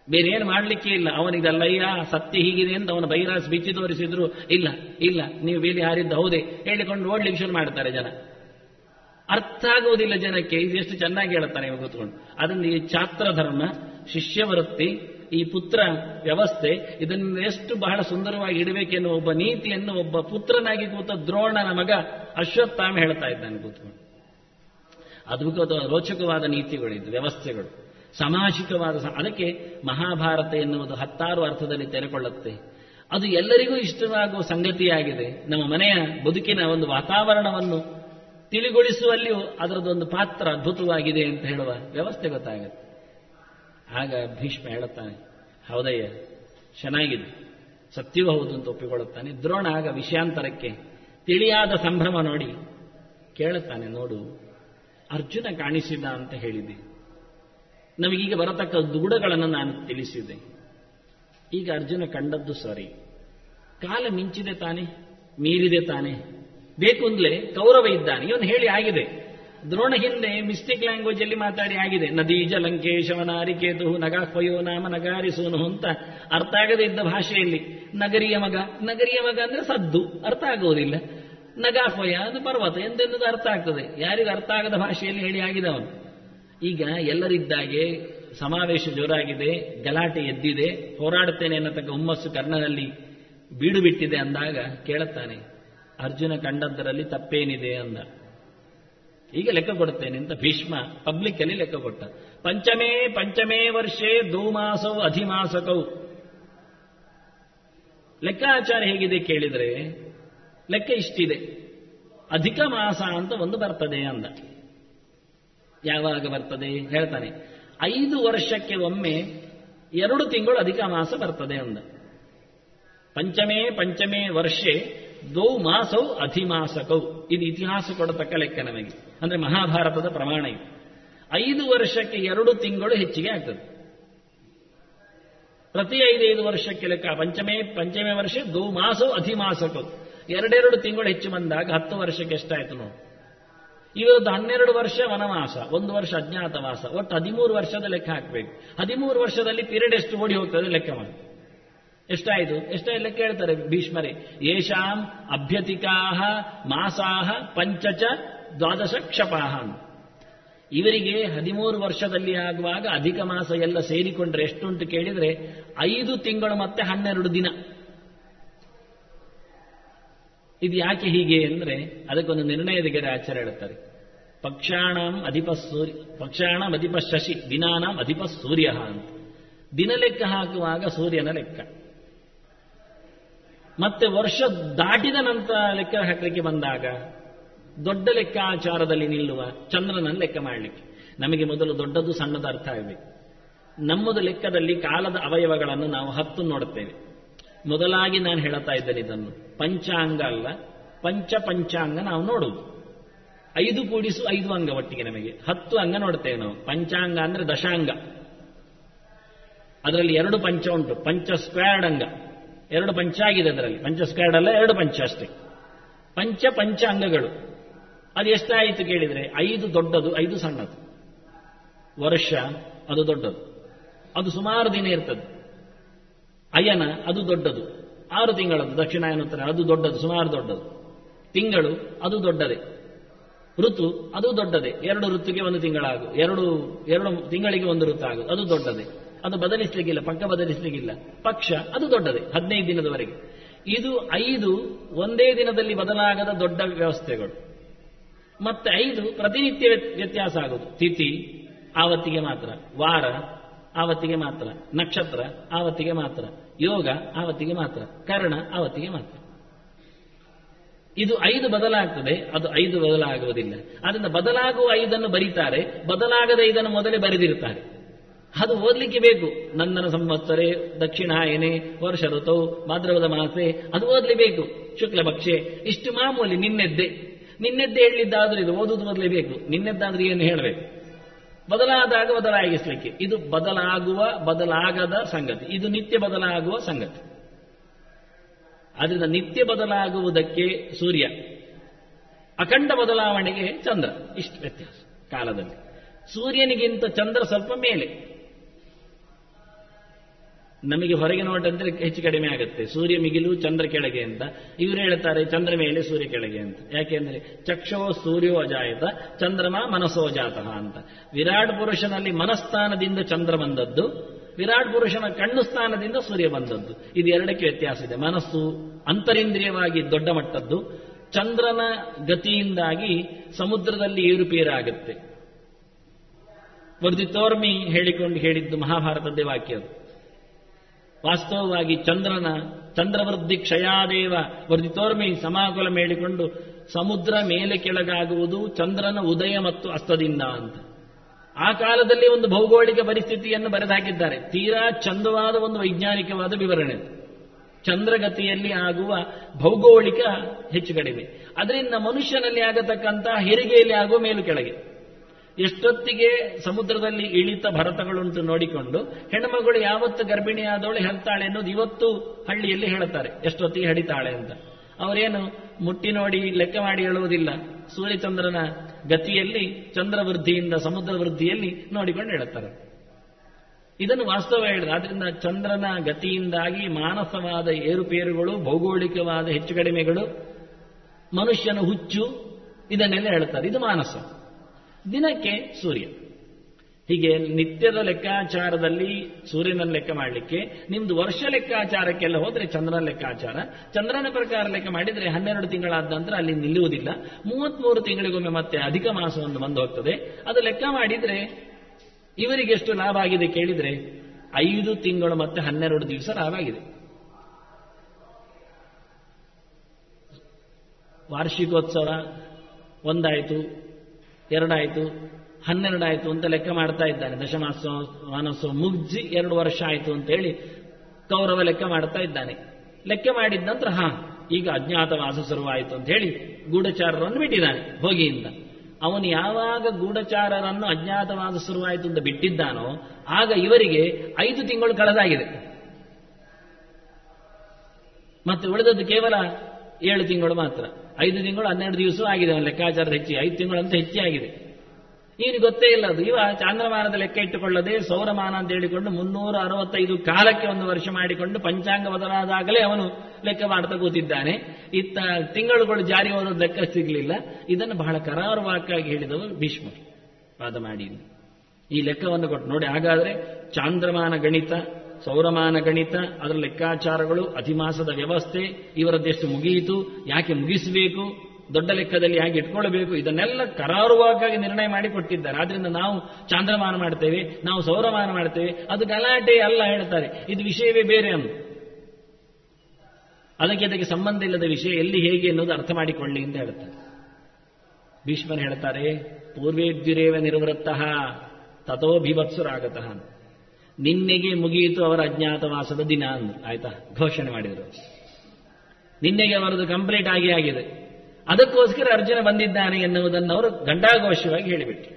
ಬೇರೆ ಏನು ಮಾಡಲಿಕ್ಕೆ ಇಲ್ಲ. ಅವನಿಗಲ್ಲಯ್ಯ ಸತ್ಯ ಹೀಗಿದೆ ಅಂತ ಅವನ ಬೈರಾಸ್ ಬಿಚ್ಚಿ ತೋರಿಸಿದ್ರು ಇಲ್ಲ ಇಲ್ಲ ನೀವು ಬೇಲಿ ಹಾರಿದ್ದು ಹೌದೇ ಹೇಳಿಕೊಂಡು ಓಡ್ಲಿಕ್ಕೆ ಶುರು ಮಾಡ್ತಾರೆ ಜನ. ಅರ್ಥ ಆಗುವುದಿಲ್ಲ ಜನಕ್ಕೆ. ಇದು ಎಷ್ಟು ಚೆನ್ನಾಗಿ ಹೇಳ್ತಾನೆ ಇವಾಗ ಕೂತ್ಕೊಂಡು. ಅದನ್ನು ಈ ಛಾತ್ರ ಧರ್ಮ, ಶಿಷ್ಯವೃತ್ತಿ, ಈ ಪುತ್ರ ವ್ಯವಸ್ಥೆ, ಇದನ್ನು ಎಷ್ಟು ಬಹಳ ಸುಂದರವಾಗಿ ಇಡಬೇಕೆನ್ನುವ ಒಬ್ಬ ನೀತಿಯನ್ನು ಒಬ್ಬ ಪುತ್ರನಾಗಿ ಕೂತ ದ್ರೋಣನ ಮಗ ಅಶ್ವತ್ಥಾಮ ಹೇಳ್ತಾ ಇದ್ದಾನೆ ಕೂತ್ಕೊಂಡು. ಅದ್ಭುತ ರೋಚಕವಾದ ನೀತಿಗಳಿದ್ದು, ವ್ಯವಸ್ಥೆಗಳು, ಸಾಮಾಜಿಕವಾದ. ಅದಕ್ಕೆ ಮಹಾಭಾರತ ಎನ್ನುವುದು 10 ಅರ್ಥದಲ್ಲಿ ತೆರೆಕೊಳ್ಳುತ್ತೆ. ಅದು ಎಲ್ಲರಿಗೂ ಇಷ್ಟವಾಗುವ ಸಂಗತಿಯಾಗಿದೆ. ನಮ್ಮ ಮನೆಯ ಬದುಕಿನ ಒಂದು ವಾತಾವರಣವನ್ನು ತಿಳಿಗೊಳಿಸುವಲ್ಲಿಯೂ ಅದರದೊಂದು ಪಾತ್ರ ಅದ್ಭುತವಾಗಿದೆ ಅಂತ ಹೇಳುವ ವ್ಯವಸ್ಥೆ ಗೊತ್ತಾಗುತ್ತೆ. ಆಗ ಭೀಷ್ಮ ಹೇಳುತ್ತಾನೆ, ಹೌದಯ್ಯ ಚೆನ್ನಾಗಿದೆ, ಸತ್ಯವೂ ಹೌದು ಅಂತ ಒಪ್ಪಿಕೊಳ್ಳುತ್ತಾನೆ. ದ್ರೋಣ ಆಗ ವಿಷಯಾಂತರಕ್ಕೆ ತಿಳಿಯಾದ ಸಂಭ್ರಮ ನೋಡಿ ಕೇಳುತ್ತಾನೆ, ನೋಡು ಅರ್ಜುನ ಕಾಣಿಸಿದ ಅಂತ ಹೇಳಿದೆ, ನಮಗೀಗ ಬರತಕ್ಕ ದುಗುಡಗಳನ್ನು ನಾನು ತಿಳಿಸಿದೆ. ಈಗ ಅರ್ಜುನ ಕಂಡದ್ದು ಸರಿ, ಕಾಲ ಮಿಂಚಿದೆ ತಾನೆ, ಮೀರಿದೆ ತಾನೆ, ಬೇಕು ಅಂದ್ಲೇ ಕೌರವ ಇದ್ದಾನೆ ಇವನು ಹೇಳಿ ಆಗಿದೆ. ದ್ರೋಣ ಹಿಂದೆ ಮಿಸ್ಟಿಕ್ ಲ್ಯಾಂಗ್ವೇಜ್ ಅಲ್ಲಿ ಮಾತಾಡಿ ಆಗಿದೆ. ನದೀಜ ಲಂಕೇಶವನಾರಿಕೇತು ನಗಾಹ್ವಯೋ ನಾಮ ನಗಾರಿಸೋನು ಅಂತ ಅರ್ಥ ಆಗದೇ ಇದ್ದ ಭಾಷೆಯಲ್ಲಿ ನಗರಿಯ ಮಗ, ನಗರಿಯ ಮಗ ಅಂದ್ರೆ ಸದ್ದು ಅರ್ಥ ಆಗುವುದಿಲ್ಲ, ನಗಾಹ್ವಯ ಅದು ಪರ್ವತ ಎಂದೆಂದು ಅರ್ಥ ಆಗ್ತದೆ. ಯಾರಿಗೂ ಅರ್ಥ ಆಗದ ಭಾಷೆಯಲ್ಲಿ ಹೇಳಿ ಆಗಿದೆ ಅವನು. ಈಗ ಎಲ್ಲರಿದ್ದಾಗೆ ಸಮಾವೇಶ ಜೋರಾಗಿದೆ, ಗಲಾಟೆ ಎದ್ದಿದೆ, ಹೋರಾಡುತ್ತೇನೆ ಅನ್ನತಕ್ಕ ಹುಮ್ಮಸ್ಸು ಕರ್ಣನಲ್ಲಿ ಬೀಡು ಬಿಟ್ಟಿದೆ ಅಂದಾಗ ಕೇಳುತ್ತಾನೆ, ಅರ್ಜುನ ಕಂಡದ್ದರಲ್ಲಿ ತಪ್ಪೇನಿದೆ ಅಂದ. ಈಗ ಲೆಕ್ಕ ಕೊಡುತ್ತೇನೆ ಅಂತ ಭೀಷ್ಮ ಪಬ್ಲಿಕ್ ಅಲ್ಲಿ ಲೆಕ್ಕ ಕೊಟ್ಟ. ಪಂಚಮೇ ವರ್ಷೇ ದೌಮಾಸೌ ಅಧಿಮಾಸಕೌ. ಲೆಕ್ಕಾಚಾರ ಹೇಗಿದೆ ಕೇಳಿದರೆ ಲೆಕ್ಕ ಇಷ್ಟಿದೆ, ಅಧಿಕ ಮಾಸ ಅಂತ ಒಂದು ಬರ್ತದೆ ಅಂದ. ಯಾವಾಗ ಬರ್ತದೆ ಹೇಳ್ತಾನೆ, 5 ವರ್ಷಕ್ಕೆ ಒಮ್ಮೆ 2 ತಿಂಗಳು ಅಧಿಕ ಮಾಸ ಬರ್ತದೆ ಅಂದ. ಪಂಚಮೇ ವರ್ಷೆ ದೌ ಮಾಸೌ ಅಧಿಮಾಸಕೌ. ಇದು ಇತಿಹಾಸ ಕೊಡತಕ್ಕ ಲೆಕ್ಕ ನಮಗೆ, ಅಂದ್ರೆ ಮಹಾಭಾರತದ ಪ್ರಮಾಣ ಇದು. 5 ವರ್ಷಕ್ಕೆ 2 ತಿಂಗಳು ಹೆಚ್ಚಿಗೆ ಆಗ್ತದೆ. ಪ್ರತಿ 5 ವರ್ಷಕ್ಕೆ ಲೆಕ್ಕ. ಪಂಚಮೇ ವರ್ಷ ದೌ ಮಾಸೌ ಅಧಿಮಾಸಕೌ. 2 ತಿಂಗಳು ಹೆಚ್ಚು ಬಂದಾಗ 10 ವರ್ಷಕ್ಕೆ ಎಷ್ಟಾಯ್ತು ನೋಡಿ. ಇವತ್ತು 12 ವರ್ಷ ವನವಾಸ, 1 ವರ್ಷ ಅಜ್ಞಾತವಾಸ, ಒಟ್ಟು 13 ವರ್ಷದ ಲೆಕ್ಕ ಹಾಕಬೇಕು. 13 ವರ್ಷದಲ್ಲಿ ಪೀರಿಯಡ್ ಎಷ್ಟು ಓಡಿ ಹೋಗ್ತದೆ ಲೆಕ್ಕ ಮಾಡಿ. ಎಷ್ಟಾಯಿತು ಲೆಕ್ಕ ಹೇಳ್ತಾರೆ ಭೀಷ್ಮರೇ. ಯೇಷಾಂ ಅಭ್ಯತಿಕಾಹ ಮಾಸಾಹ ಪಂಚಚ ದ್ವಾದಶ ಕ್ಷಪಾಹ. ಇವರಿಗೆ 13 ವರ್ಷದಲ್ಲಿ ಆಗುವಾಗ ಅಧಿಕ ಮಾಸ ಎಲ್ಲ ಸೇರಿಕೊಂಡ್ರೆ ಎಷ್ಟುಂಟು ಕೇಳಿದ್ರೆ 5 ತಿಂಗಳು ಮತ್ತೆ 12 ದಿನ. ಇದು ಯಾಕೆ ಹೀಗೆ ಅಂದ್ರೆ ಅದಕ್ಕೊಂದು ನಿರ್ಣಯದ ಗೆರೆ ಆಚಾರ್ಯ ಹೇಳ್ತಾರೆ. ಪಕ್ಷಾಣಂ ಅಧಿಪ ಶಶಿ, ದಿನಾನಾಂ ಅಧಿಪ ಸೂರ್ಯ ಅಂತ. ದಿನ ಲೆಕ್ಕ ಹಾಕುವಾಗ ಸೂರ್ಯನ ಲೆಕ್ಕ, ಮತ್ತೆ ವರ್ಷ ದಾಟಿದ ನಂತರ ಲೆಕ್ಕ ಹಾಕಲಿಕ್ಕೆ ಬಂದಾಗ ದೊಡ್ಡ ಲೆಕ್ಕಾಚಾರದಲ್ಲಿ ನಿಲ್ಲುವ ಚಂದ್ರನನ್ನು ಲೆಕ್ಕ ಮಾಡಲಿಕ್ಕೆ ನಮಗೆ ಮೊದಲು ದೊಡ್ಡದು ಸಣ್ಣದು ಅರ್ಥ ಆಗಬೇಕು. ನಮ್ಮದು ಲೆಕ್ಕದಲ್ಲಿ ಕಾಲದ ಅವಯವಗಳನ್ನು ನಾವು 10 ನೋಡುತ್ತೇವೆ. ಮೊದಲಾಗಿ ನಾನು ಹೇಳ್ತಾ ಇದ್ದೇನೆ, ಇದನ್ನು ಪಂಚಾಂಗ ಅಲ್ಲ, ಪಂಚಾಂಗ ನಾವು ನೋಡುವುದು. 5 ಕೂಡಿಸು 5 ಅಂಗ ಒಟ್ಟಿಗೆ ನಮಗೆ 10 ಅಂಗ ನೋಡ್ತೇವೆ ನಾವು. ಪಂಚಾಂಗ ಅಂದ್ರೆ ದಶಾಂಗ, ಅದರಲ್ಲಿ 2 ಪಂಚ ಉಂಟು, ಪಂಚ ಸ್ಕ್ವೇರ್ಡ್ ಅಂಗ, 2 ಪಂಚ ಆಗಿದೆ ಅದರಲ್ಲಿ. ಪಂಚ ಸ್ಕ್ವೇರ್ಡ್ ಅಲ್ಲ, 2 ಪಂಚ ಅಷ್ಟೇ. ಪಂಚ ಅಂಗಗಳು ಅದು ಎಷ್ಟಾಯಿತು ಕೇಳಿದರೆ 5 ದೊಡ್ಡದು 5 ಸಣ್ಣದು. ವರ್ಷ ಅದು ದೊಡ್ಡದು, ಅದು ಸುಮಾರು ದಿನ ಇರ್ತದೆ. ಅಯನ ಅದು ದೊಡ್ಡದು, 6 ತಿಂಗಳದ್ದು, ದಕ್ಷಿಣಾಯನೋತ್ತರ ಅದು ದೊಡ್ಡದು, ಸುಮಾರು ದೊಡ್ಡದು. ತಿಂಗಳು ಅದು ದೊಡ್ಡದೇ. ಋತು ಅದು ದೊಡ್ಡದೇ, 2 ಋತುಗೆ 1 ತಿಂಗಳಾಗು, 2 ತಿಂಗಳಿಗೆ 1 ಋತು ಆಗು, ಅದು ದೊಡ್ಡದೇ. ಅದು ಬದಲಿಸಲಿಕ್ಕಿಲ್ಲ, ಪಕ್ಕ ಬದಲಿಸಲಿಕ್ಕಿಲ್ಲ. ಪಕ್ಷ ಅದು ದೊಡ್ಡದೇ, 15 ದಿನದವರೆಗೆ. ಇದು 5 ಒಂದೇ ದಿನದಲ್ಲಿ ಬದಲಾಗದ ದೊಡ್ಡ ವ್ಯವಸ್ಥೆಗಳು. ಮತ್ತೆ 5 ಪ್ರತಿನಿತ್ಯ ವ್ಯತ್ಯಾಸ ಆಗುವುದು. ತಿಥಿ ಆವತ್ತಿಗೆ ಮಾತ್ರ, ವಾರ ಆವತ್ತಿಗೆ ಮಾತ್ರ, ನಕ್ಷತ್ರ ಆವತ್ತಿಗೆ ಮಾತ್ರ, ಯೋಗ ಆವತ್ತಿಗೆ ಮಾತ್ರ, ಕರ್ಣ ಆವತ್ತಿಗೆ ಮಾತ್ರ. ಇದು 5 ಬದಲಾಗ್ತದೆ, ಅದು 5 ಬದಲಾಗುವುದಿಲ್ಲ. ಅದರಿಂದ ಬದಲಾಗುವ 5 ಬರೀತಾರೆ, ಬದಲಾಗದ 5 ಮೊದಲೇ ಬರೆದಿರ್ತಾರೆ. ಅದು ಓದಲಿಕ್ಕೆ ಬೇಕು. ನಂದನ ಸಂವತ್ಸರೆ, ದಕ್ಷಿಣಾಯನೆ, ವರ್ಷ ಋತೌ, ಭಾದ್ರಪದ ಮಾಸೆ, ಅದು ಓದಲೇಬೇಕು. ಶುಕ್ಲ ಪಕ್ಷೆ, ಇಷ್ಟು ಮಾಮೂಲಿ. ನಿನ್ನೆದ್ದೆ ಹೇಳಿದ್ದಾದ್ರೂ ಇದು ಓದುವುದು ಓದಲೇಬೇಕು. ನಿನ್ನೆದ್ದಾದ್ರೂ ಏನು ಹೇಳಬೇಕು. ಬದಲಾದಾಗ ಬದಲಾಗಿಸಲಿಕ್ಕೆ. ಇದು ಬದಲಾಗದ ಸಂಗತಿ, ಇದು ನಿತ್ಯ ಬದಲಾಗುವ ಸಂಗತಿ. ಅದರಿಂದ ನಿತ್ಯ ಬದಲಾಗುವುದಕ್ಕೆ ಸೂರ್ಯ, ಅಖಂಡ ಬದಲಾವಣೆಗೆ ಚಂದ್ರ, ಇಷ್ಟು ವ್ಯತ್ಯಾಸ ಕಾಲದಲ್ಲಿ. ಸೂರ್ಯನಿಗಿಂತ ಚಂದ್ರ ಸ್ವಲ್ಪ ಮೇಲೆ. ನಮಗೆ ಹೊರಗೆ ನೋಟಂದ್ರೆ ಹೆಚ್ಚು ಕಡಿಮೆ ಆಗುತ್ತೆ. ಸೂರ್ಯ ಮಿಗಿಲು ಚಂದ್ರ ಕೆಳಗೆ ಅಂತ. ಇವರು ಹೇಳ್ತಾರೆ ಚಂದ್ರ ಮೇಲೆ ಸೂರ್ಯ ಕೆಳಗೆ ಅಂತ. ಯಾಕೆಂದ್ರೆ ಚಕ್ಷೋ ಸೂರ್ಯೋ ಅಜಾಯತ ಚಂದ್ರಮ ಮನಸ್ಸೋ ಜಾತಃ ಅಂತ. ವಿರಾಟ್ ಪುರುಷನಲ್ಲಿ ಮನಸ್ಥಾನದಿಂದ ಚಂದ್ರ ಬಂದದ್ದು, ವಿರಾಟ್ ಪುರುಷನ ಕಣ್ಣು ಸ್ಥಾನದಿಂದ ಸೂರ್ಯ ಬಂದದ್ದು. ಇದು ಎರಡಕ್ಕೆ ವ್ಯತ್ಯಾಸ ಇದೆ. ಮನಸ್ಸು ಅಂತರಿಂದ್ರಿಯವಾಗಿ ದೊಡ್ಡ ಮಟ್ಟದ್ದು, ಚಂದ್ರನ ಗತಿಯಿಂದಾಗಿ ಸಮುದ್ರದಲ್ಲಿ ಏರುಪೇರಾಗುತ್ತೆ. ವರ್ಧಿತೋರ್ಮಿ ಹೇಳಿದ್ದು ಮಹಾಭಾರತದ್ದೇ ವಾಕ್ಯ ಅದು. ವಾಸ್ತವವಾಗಿ ಚಂದ್ರವೃದ್ಧಿ ಕ್ಷಯಾದೇವ ವರ್ಧಿತೋರ್ಮಿ ಸಮಾಕುಲ ಹೇಳಿಕೊಂಡು ಸಮುದ್ರ ಮೇಲೆ ಕೆಳಗಾಗುವುದು ಚಂದ್ರನ ಉದಯ ಮತ್ತು ಅಸ್ತದಿಂದ ಅಂತ. ಆ ಕಾಲದಲ್ಲಿ ಒಂದು ಭೌಗೋಳಿಕ ಪರಿಸ್ಥಿತಿಯನ್ನು ಬರೆದಾಕಿದ್ದಾರೆ. ತೀರಾ ಚಂದವಾದ ಒಂದು ವೈಜ್ಞಾನಿಕವಾದ ವಿವರಣೆ. ಚಂದ್ರಗತಿಯಲ್ಲಿ ಆಗುವ ಭೌಗೋಳಿಕ ಹೆಚ್ಚು ಕಡಿಮೆ, ಅದರಿಂದ ಮನುಷ್ಯನಲ್ಲಿ ಆಗತಕ್ಕಂಥ ಹೆರಿಗೆಯಲ್ಲಿ ಆಗುವ ಮೇಲು ಕೆಳಗೆ, ಎಷ್ಟೊತ್ತಿಗೆ ಸಮುದ್ರದಲ್ಲಿ ಇಳಿತ ಭರತಗಳುಂಟು ನೋಡಿಕೊಂಡು ಹೆಣ್ಣುಮಗಳು ಯಾವತ್ತು ಗರ್ಭಿಣಿಯಾದವಳು ಹೇಳ್ತಾಳೆ ಅನ್ನೋದು ಇವತ್ತು ಹಳ್ಳಿಯಲ್ಲಿ ಹೇಳುತ್ತಾರೆ, ಎಷ್ಟೊತ್ತಿಗೆ ಹಡಿತಾಳೆ ಅಂತ. ಅವರೇನು ಮುಟ್ಟಿ ನೋಡಿ ಲೆಕ್ಕ ಮಾಡಿ ಹೇಳುವುದಿಲ್ಲ. ಸೂರ್ಯಚಂದ್ರನ ಗತಿಯಲ್ಲಿ ಚಂದ್ರವೃದ್ಧಿಯಿಂದ ಸಮುದ್ರ ವೃದ್ಧಿಯಲ್ಲಿ ನೋಡಿಕೊಂಡು ಹೇಳುತ್ತಾರೆ. ಇದನ್ನು ವಾಸ್ತವ ಹೇಳಿದೆ. ಆದ್ರಿಂದ ಚಂದ್ರನ ಗತಿಯಿಂದಾಗಿ ಮಾನಸವಾದ ಏರುಪೇರುಗಳು, ಭೌಗೋಳಿಕವಾದ ಹೆಚ್ಚು ಕಡಿಮೆಗಳು, ಮನುಷ್ಯನ ಹುಚ್ಚು, ಇದನ್ನೆಲ್ಲ ಹೇಳುತ್ತಾರೆ. ಇದು ಮಾನಸ. ದಿನಕ್ಕೆ ಸೂರ್ಯ. ಹೀಗೆ ನಿತ್ಯದ ಲೆಕ್ಕಾಚಾರದಲ್ಲಿ ಸೂರ್ಯನ ಲೆಕ್ಕ ಮಾಡಲಿಕ್ಕೆ, ನಿಮ್ದು ವರ್ಷ ಲೆಕ್ಕಾಚಾರಕ್ಕೆಲ್ಲ ಹೋದ್ರೆ ಚಂದ್ರನ ಲೆಕ್ಕಾಚಾರ, ಚಂದ್ರನ ಪ್ರಕಾರ ಲೆಕ್ಕ ಮಾಡಿದ್ರೆ 12 ತಿಂಗಳಾದ ನಂತರ ಅಲ್ಲಿ ನಿಲ್ಲುವುದಿಲ್ಲ. 33 ತಿಂಗಳಿಗೊಮ್ಮೆ ಮತ್ತೆ ಅಧಿಕ ಮಾಸವನ್ನು ಬಂದು ಹೋಗ್ತದೆ. ಅದು ಲೆಕ್ಕ ಮಾಡಿದ್ರೆ ಇವರಿಗೆ ಎಷ್ಟು ಲಾಭ ಆಗಿದೆ ಕೇಳಿದ್ರೆ 5 ತಿಂಗಳು ಮತ್ತೆ 12 ದಿವಸ ಲಾಭ ಆಗಿದೆ. ವಾರ್ಷಿಕೋತ್ಸವ 1 ಆಯಿತು, 2 ಆಯಿತು, 12 ಆಯಿತು ಅಂತ ಲೆಕ್ಕ ಮಾಡ್ತಾ ಇದ್ದಾನೆ. ದಶಮಾನೋತ್ಸವ ಮುಗಿಸಿ 2 ವರ್ಷ ಆಯಿತು ಅಂತೇಳಿ ಕೌರವ ಲೆಕ್ಕ ಮಾಡ್ತಾ ಇದ್ದಾನೆ. ಲೆಕ್ಕ ಮಾಡಿದ ನಂತರ ಈಗ ಅಜ್ಞಾತವಾಸ ಶುರುವಾಯಿತು ಅಂತ ಹೇಳಿ ಗೂಢಚಾರರನ್ನು ಬಿಟ್ಟಿದ್ದಾನೆ ಹೋಗಿಯಿಂದ. ಅವನು ಯಾವಾಗ ಗೂಢಚಾರರನ್ನು ಅಜ್ಞಾತವಾಸ ಶುರುವಾಯಿತು ಅಂತ ಬಿಟ್ಟಿದ್ದಾನೋ ಆಗ ಇವರಿಗೆ 5 ತಿಂಗಳು ಕಳೆದಾಗಿದೆ. ಮತ್ತೆ ಉಳಿದದ್ದು ಕೇವಲ 7 ತಿಂಗಳು ಮಾತ್ರ. 5 ತಿಂಗಳು 12 ದಿವಸ ಆಗಿದೆ ಅವನ ಲೆಕ್ಕಾಚಾರದ ಹೆಚ್ಚಿ. 5 ತಿಂಗಳಂತ ಹೆಚ್ಚೇ ಆಗಿದೆ. ಇವನಿಗೆ ಗೊತ್ತೇ ಇಲ್ಲ ಅದು. ಇವ ಚಾಂದ್ರಮಾನದ ಲೆಕ್ಕ ಇಟ್ಟುಕೊಳ್ಳದೆ ಸೌರಮಾನ ಅಂತ ಹೇಳಿಕೊಂಡು 365 ಕಾಲಕ್ಕೆ 1 ವರ್ಷ ಮಾಡಿಕೊಂಡು ಪಂಚಾಂಗ ಬದಲಾದಾಗಲೇ ಅವನು ಲೆಕ್ಕ ಮಾಡ್ತಾ ಕೂತಿದ್ದಾನೆ. ಇತ್ತ ತಿಂಗಳುಗಳು ಜಾರಿ ಹೋದ ಲೆಕ್ಕ ಸಿಗಲಿಲ್ಲ. ಇದನ್ನು ಬಹಳ ಕರಾರುವಾಕ್ಕಾಗಿ ಹೇಳಿದವರು ಭೀಷ್ಮರು ವಾದ ಮಾಡಿ ಈ ಲೆಕ್ಕವನ್ನು ಕೊಟ್ಟು ನೋಡಿ. ಹಾಗಾದ್ರೆ ಚಾಂದ್ರಮಾನ ಗಣಿತ, ಸೌರಮಾನ ಗಣಿತ, ಅದರ ಲೆಕ್ಕಾಚಾರಗಳು, ಅಧಿಮಾಸದ ವ್ಯವಸ್ಥೆ, ಇವರದ್ದೆಷ್ಟು ಮುಗಿಯಿತು, ಯಾಕೆ ಮುಗಿಸಬೇಕು, ದೊಡ್ಡ ಲೆಕ್ಕದಲ್ಲಿ ಹೇಗೆ ಇಟ್ಕೊಳ್ಬೇಕು, ಇದನ್ನೆಲ್ಲ ಕರಾರುವಾಗಿ ನಿರ್ಣಯ ಮಾಡಿ ಕೊಟ್ಟಿದ್ದಾರೆ. ಆದ್ರಿಂದ ನಾವು ಚಾಂದ್ರಮಾನ ಮಾಡ್ತೇವೆ, ನಾವು ಸೌರಮಾನ ಮಾಡ್ತೇವೆ, ಅದು ಗಲಾಟೆ ಅಲ್ಲ ಹೇಳ್ತಾರೆ. ಇದು ವಿಷಯವೇ ಬೇರೆ ಅಂತ. ಅದಕ್ಕೆ ಸಂಬಂಧ ಇಲ್ಲದ ವಿಷಯ ಎಲ್ಲಿ ಹೇಗೆ ಎನ್ನುವುದು ಅರ್ಥ ಮಾಡಿಕೊಳ್ಳಿ ಅಂತ ಹೇಳ್ತಾರೆ. ಭೀಷ್ಮರು ಹೇಳ್ತಾರೆ, ಪೂರ್ವೇದ್ಯುರೇವ ನಿರ್ವೃತ್ತಃ ತಥೋ ಭೀಭತ್ಸುರಾಗತಃ. ನಿನ್ನೆಗೆ ಮುಗಿಯಿತು ಅವರ ಅಜ್ಞಾತವಾಸದ ದಿನ ಅಂದ್ರು. ಆಯ್ತಾ, ಘೋಷಣೆ ಮಾಡಿದರು. ನಿನ್ನೆಗೆ ಅವರದು ಕಂಪ್ಲೀಟ್ ಆಗಿದೆ. ಅದಕ್ಕೋಸ್ಕರ ಅರ್ಜುನ ಬಂದಿದ್ದಾನೆ ಎನ್ನುವುದನ್ನು ಅವರು ಗಂಡಾಘೋಷವಾಗಿ ಹೇಳಿಬಿಟ್ರು.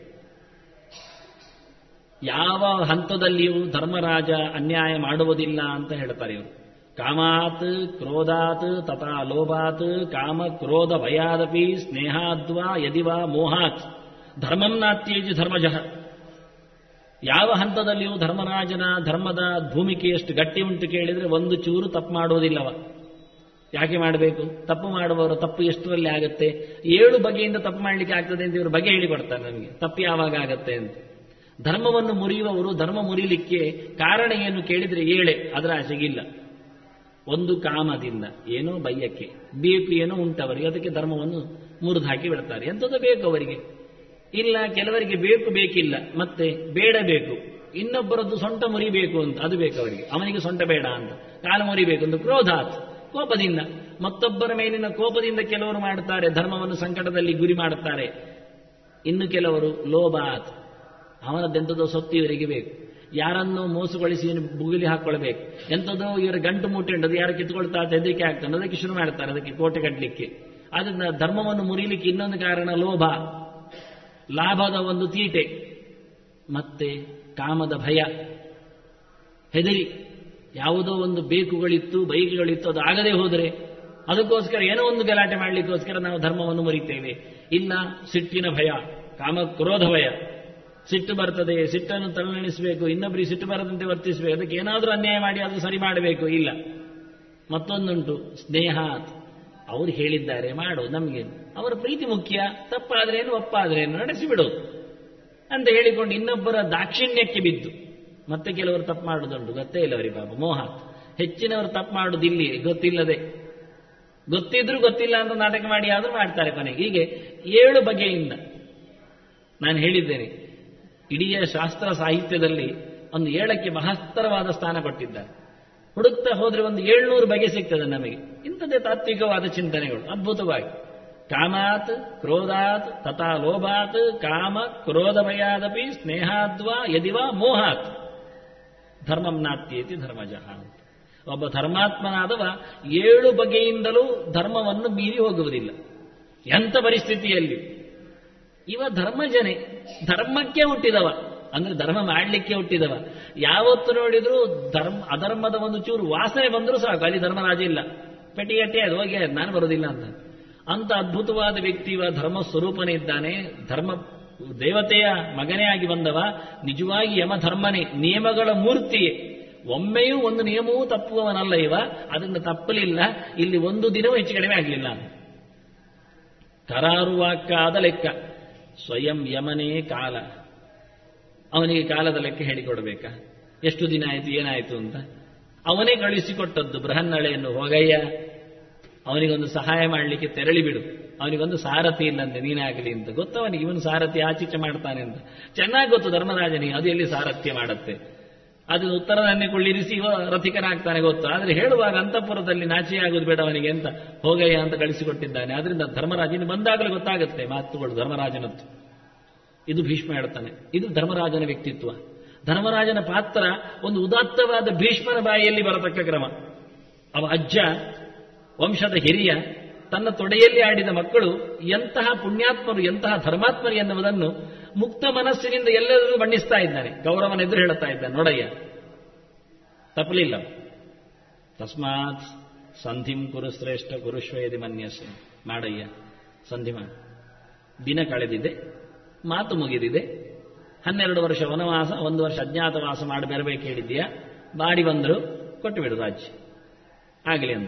ಯಾವ ಹಂತದಲ್ಲಿಯೂ ಧರ್ಮರಾಜ ಅನ್ಯಾಯ ಮಾಡುವುದಿಲ್ಲ ಅಂತ ಹೇಳ್ತಾರೆ ಇವರು. ಕಾಮಾತ್ ಕ್ರೋಧಾತ್ ತಥಾ ಲೋಭಾತ್ ಕಾಮ ಕ್ರೋಧ ಭಯಾದಪಿ ಸ್ನೇಹಾದ್ವಾ ಯದಿವಾ ಮೋಹಾತ್ ಧರ್ಮಂ ನಾತ್ಯೇಜ ಧರ್ಮಜಃ. ಯಾವ ಹಂತದಲ್ಲಿಯೂ ಧರ್ಮರಾಜನ ಧರ್ಮದ ಭೂಮಿಕೆಯಷ್ಟು ಗಟ್ಟಿ ಉಂಟು ಕೇಳಿದರೆ ಒಂದು ಚೂರು ತಪ್ಪು ಮಾಡುವುದಿಲ್ಲವ. ಯಾಕೆ ಮಾಡಬೇಕು? ತಪ್ಪು ಮಾಡುವವರು ತಪ್ಪು ಎಷ್ಟರಲ್ಲಿ ಆಗುತ್ತೆ? 7 ಬಗೆಯಿಂದ ತಪ್ಪು ಮಾಡಲಿಕ್ಕೆ ಆಗ್ತದೆ ಅಂತ ಇವರು ಬಗೆ ಹೇಳಿಕೊಡ್ತಾರೆ ನಮಗೆ. ತಪ್ಪು ಯಾವಾಗ ಆಗತ್ತೆ ಅಂತ. ಧರ್ಮವನ್ನು ಮುರಿಯುವವರು ಧರ್ಮ ಮುರಿಲಿಕ್ಕೆ ಕಾರಣ ಏನು ಕೇಳಿದರೆ 7, ಅದರ ಆಸೆಗಿಲ್ಲ. ಒಂದು ಕಾಮದಿಂದ, ಏನೋ ಬಯ್ಯಕ್ಕೆ ಬೇಕು, ಏನೋ ಉಂಟವರಿಗೆ, ಅದಕ್ಕೆ ಧರ್ಮವನ್ನು ಮುರಿದು ಹಾಕಿ ಬಿಡ್ತಾರೆ. ಎಂಥದ್ದು ಬೇಕು ಅವರಿಗೆ ಇಲ್ಲ. ಕೆಲವರಿಗೆ ಬೇಕಿಲ್ಲ, ಮತ್ತೆ ಬೇಡ ಬೇಕು. ಇನ್ನೊಬ್ಬರದ್ದು ಸೊಂಟ ಮುರಿಬೇಕು ಅಂತ ಅದು ಬೇಕು ಅವರಿಗೆ. ಅವನಿಗೆ ಸೊಂಟ ಬೇಡ ಅಂತ ಕಾಲು ಮುರಿಬೇಕು ಅಂತ ಕ್ರೋಧಾತ್, ಕೋಪದಿಂದ. ಮತ್ತೊಬ್ಬರ ಮೇಲಿನ ಕೋಪದಿಂದ ಕೆಲವರು ಮಾಡುತ್ತಾರೆ, ಧರ್ಮವನ್ನು ಸಂಕಟದಲ್ಲಿ ಗುರಿ ಮಾಡುತ್ತಾರೆ. ಇನ್ನು ಕೆಲವರು ಲೋಭಾತ್, ಅವನದ್ದೆಂಥದೋ ಸೊತ್ತು ಇವರಿಗೆ ಬೇಕು. ಯಾರನ್ನೋ ಮೋಸಗೊಳಿಸಿ ಬುಗಿಲಿ ಹಾಕೊಳ್ಬೇಕು. ಎಂಥದೋ ಇವರ ಗಂಟು ಮುಟ್ಟೆಂಡದು ಯಾರು ಕಿತ್ಕೊಳ್ತಾ ಹೆದರಿಕೆ ಆಗ್ತಾನೆ, ಅದಕ್ಕೆ ಶುರು ಮಾಡ್ತಾರೆ, ಅದಕ್ಕೆ ಕೋಟೆ ಕಟ್ಟಲಿಕ್ಕೆ. ಅದನ್ನ ಧರ್ಮವನ್ನು ಮುರಿಲಿಕ್ಕೆ ಇನ್ನೊಂದು ಕಾರಣ ಲೋಭ, ಲಾಭದ ಒಂದು ತೀಟೆ, ಮತ್ತೆ ಕಾಮದ ಭಯ, ಹೆದರಿ. ಯಾವುದೋ ಒಂದು ಬೇಕುಗಳಿತ್ತು, ಬೈಕುಗಳಿತ್ತು, ಅದು ಆಗದೆ ಹೋದರೆ ಅದಕ್ಕೋಸ್ಕರ ಏನೋ ಒಂದು ಗಲಾಟೆ ಮಾಡಲಿಕ್ಕೋಸ್ಕರ ನಾವು ಧರ್ಮವನ್ನು ಮುರಿತೇವೆ. ಇಲ್ಲ ಸಿಟ್ಟಿನ ಭಯ, ಕಾಮ ಕ್ರೋಧ ಭಯ, ಸಿಟ್ಟು ಬರ್ತದೆ, ಸಿಟ್ಟನ್ನು ತಲೆನೆಣಿಸಬೇಕು, ಇನ್ನೊಬ್ಬರಿಗೆ ಸಿಟ್ಟು ಬರದಂತೆ ವರ್ತಿಸಬೇಕು, ಅದಕ್ಕೆ ಏನಾದರೂ ಅನ್ಯಾಯ ಮಾಡಿ ಅದು ಸರಿ ಮಾಡಬೇಕು. ಇಲ್ಲ, ಮತ್ತೊಂದುಂಟು ಸ್ನೇಹಾತ್, ಅವ್ರು ಹೇಳಿದ್ದಾರೆ ಮಾಡು, ನಮಗೆ ಅವರ ಪ್ರೀತಿ ಮುಖ್ಯ, ತಪ್ಪಾದ್ರೇನು ಒಪ್ಪಾದ್ರೇನು ನಡೆಸಿಬಿಡೋದು ಅಂತ ಹೇಳಿಕೊಂಡು ಇನ್ನೊಬ್ಬರ ದಾಕ್ಷಿಣ್ಯಕ್ಕೆ ಬಿದ್ದು ಮತ್ತೆ ಕೆಲವರು ತಪ್ಪು ಮಾಡುವುದುಂಟು, ಗೊತ್ತೇ ಇಲ್ಲ ಅವರಿಗೆ ಪಾಪ ಮೋಹ. ಹೆಚ್ಚಿನವರು ತಪ್ಪು ಮಾಡುವುದು ಇಲ್ಲಿ ಗೊತ್ತಿಲ್ಲದೆ, ಗೊತ್ತಿದ್ರೂ ಗೊತ್ತಿಲ್ಲ ಅಂತ ನಾಟಕ ಮಾಡಿ ಆದರೂ ಮಾಡ್ತಾರೆ ಕೊನೆಗೆ. ಹೀಗೆ 7 ಬಗೆಯಿಂದ ನಾನು ಹೇಳಿದ್ದೇನೆ. ಇಡೀ ಶಾಸ್ತ್ರ ಸಾಹಿತ್ಯದಲ್ಲಿ ಒಂದು 7ಕ್ಕೆ ಮಹತ್ತರವಾದ ಸ್ಥಾನ ಕೊಟ್ಟಿದ್ದಾರೆ. ಹುಡುಕ್ತಾ ಹೋದ್ರೆ ಒಂದು 700 ಬಗೆ ಸಿಗ್ತದೆ ನಮಗೆ. ಇಂಥದ್ದೇ ತಾತ್ವಿಕವಾದ ಚಿಂತನೆಗಳು ಅದ್ಭುತವಾಗಿ. ಕಾಮಾತ್ ಕ್ರೋಧಾತ್ ತಥಾ ಲೋಭಾತ್ ಕಾಮ ಕ್ರೋಧ ಭಯಾದಪಿ ಸ್ನೇಹಾದ್ವಾ ಯದಿವಾ ಮೋಹಾತ್ ಧರ್ಮಂ ನಾತ್ಯೇತಿ ಧರ್ಮಜಃ ಅಂತ. ಒಬ್ಬ ಧರ್ಮಾತ್ಮನಾದವ 7 ಬಗೆಯಿಂದಲೂ ಧರ್ಮವನ್ನು ಮೀರಿ ಹೋಗುವುದಿಲ್ಲ. ಎಂಥ ಪರಿಸ್ಥಿತಿಯಲ್ಲಿ ಇವ ಧರ್ಮಜನೆ, ಧರ್ಮಕ್ಕೆ ಹುಟ್ಟಿದವ, ಅಂದ್ರೆ ಧರ್ಮ ಮಾಡಲಿಕ್ಕೆ ಹುಟ್ಟಿದವ. ಯಾವತ್ತು ನೋಡಿದ್ರು ಅಧರ್ಮದ ಒಂದು ಚೂರು ವಾಸನೆ ಬಂದರೂ ಸಾಕು, ಅಲ್ಲಿ ಧರ್ಮರಾಜ ಇಲ್ಲ, ಪೆಟ್ಟಿಗಟ್ಟೆ ಅದು ಹೋಗಿ ನಾನು ಬರೋದಿಲ್ಲ ಅಂತ ಅದ್ಭುತವಾದ ವ್ಯಕ್ತಿ ಇವ ಧರ್ಮ ಸ್ವರೂಪನೇ ಇದ್ದಾನೆ. ಧರ್ಮ ದೇವತೆಯ ಮಗನೇ ಆಗಿ ಬಂದವ, ನಿಜವಾಗಿ ಯಮಧರ್ಮನೇ, ನಿಯಮಗಳ ಮೂರ್ತಿಯೇ. ಒಮ್ಮೆಯೂ ಒಂದು ನಿಯಮವೂ ತಪ್ಪುವವನಲ್ಲ ಇವ, ಅದನ್ನು ತಪ್ಪಲಿಲ್ಲ. ಇಲ್ಲಿ ಒಂದು ದಿನವೂ ಹೆಚ್ಚು ಕಡಿಮೆ ಆಗಲಿಲ್ಲ. ಕರಾರುವಾಕ್ಕಾದ ಲೆಕ್ಕ, ಸ್ವಯಂ ಯಮನೇ ಕಾಲ. ಅವನಿಗೆ ಕಾಲದ ಲೆಕ್ಕ ಹೇಳಿಕೊಡ್ಬೇಕಾ? ಎಷ್ಟು ದಿನ ಆಯಿತು ಏನಾಯಿತು ಅಂತ ಅವನೇ ಕಳುಹಿಸಿಕೊಟ್ಟದ್ದು ಬೃಹನ್ನಳೆಯನ್ನು. ಹೋಗಯ್ಯ, ಅವನಿಗೊಂದು ಸಹಾಯ ಮಾಡಲಿಕ್ಕೆ ತೆರಳಿಬಿಡು, ಅವನಿಗೊಂದು ಸಾರಥಿ ಇಲ್ಲಂತೆ, ನೀನೇ ಆಗಲಿ ಅಂತ ಗೊತ್ತವನಿಗೆ. ಇವನು ಸಾರಥಿ ಆಚೀಚೆ ಮಾಡ್ತಾನೆ ಅಂತ ಚೆನ್ನಾಗಿ ಗೊತ್ತು ಧರ್ಮರಾಜನಿಗೆ. ಅದು ಎಲ್ಲಿ ಸಾರಥ್ಯ ಮಾಡುತ್ತೆ, ಅದನ್ನು ಉತ್ತರದನ್ನೇ ಕೊಳ್ಳಿರಿಸಿ ಇವ ರಥಿಕನಾಗ್ತಾನೆ ಗೊತ್ತು. ಆದರೆ ಹೇಳುವಾಗ ಅಂತಃಪುರದಲ್ಲಿ ನಾಚಿಯಾಗುವುದು ಬೇಡ ಅವನಿಗೆ ಅಂತ ಹೋಗಯ್ಯ ಅಂತ ಕಳಿಸಿಕೊಟ್ಟಿದ್ದಾನೆ. ಆದ್ರಿಂದ ಧರ್ಮರಾಜನ ಬಂದಾಗಲೂ ಗೊತ್ತಾಗುತ್ತೆ ಮಾತುಗಳು ಧರ್ಮರಾಜನದ್ದು. ಇದು ಭೀಷ್ಮ ಹೇಳ್ತಾನೆ. ಇದು ಧರ್ಮರಾಜನ ವ್ಯಕ್ತಿತ್ವ. ಧರ್ಮರಾಜನ ಪಾತ್ರ ಒಂದು ಉದಾತ್ತವಾದ ಭೀಷ್ಮನ ಬಾಯಿಯಲ್ಲಿ ಬರತಕ್ಕ ಕ್ರಮ. ಅವ ಅಜ್ಜ, ವಂಶದ ಹಿರಿಯ, ತನ್ನ ತೊಡೆಯಲ್ಲಿ ಆಡಿದ ಮಕ್ಕಳು ಎಂತಹ ಪುಣ್ಯಾತ್ಮರು, ಎಂತಹ ಧರ್ಮಾತ್ಮರು ಎನ್ನುವುದನ್ನು ಮುಕ್ತ ಮನಸ್ಸಿನಿಂದ ಎಲ್ಲರೂ ಬಣ್ಣಿಸ್ತಾ ಇದ್ದಾನೆ. ಕೌರವನ ಎದುರು ಹೇಳುತ್ತಾ ಇದ್ದಾನೆ, ನೋಡಯ್ಯ ತಪ್ಪಲಿಲ್ಲ, ತಸ್ಮಾತ್ ಸಂಧಿಂ ಕುರು ಶ್ರೇಷ್ಠ ಕುರುಶ್ವೇದಿ ಮನ್ಯಸ್ಸು, ಮಾಡಯ್ಯ ಸಂಧಿ ಮಾಡು. ದಿನ ಕಳೆದಿದೆ, ಮಾತು ಮುಗಿದಿದೆ, 12 ವರ್ಷ ವನವಾಸ, 1 ವರ್ಷ ಅಜ್ಞಾತವಾಸ ಮಾಡಿ ಬರಬೇಕು ಹೇಳಿದ್ದೀಯಾ, ಮಾಡಿ ಬಂದರು, ಕೊಟ್ಟು ಬಿಡು ರಾಜ್ಯ ಆಗಲಿ ಅಂದ.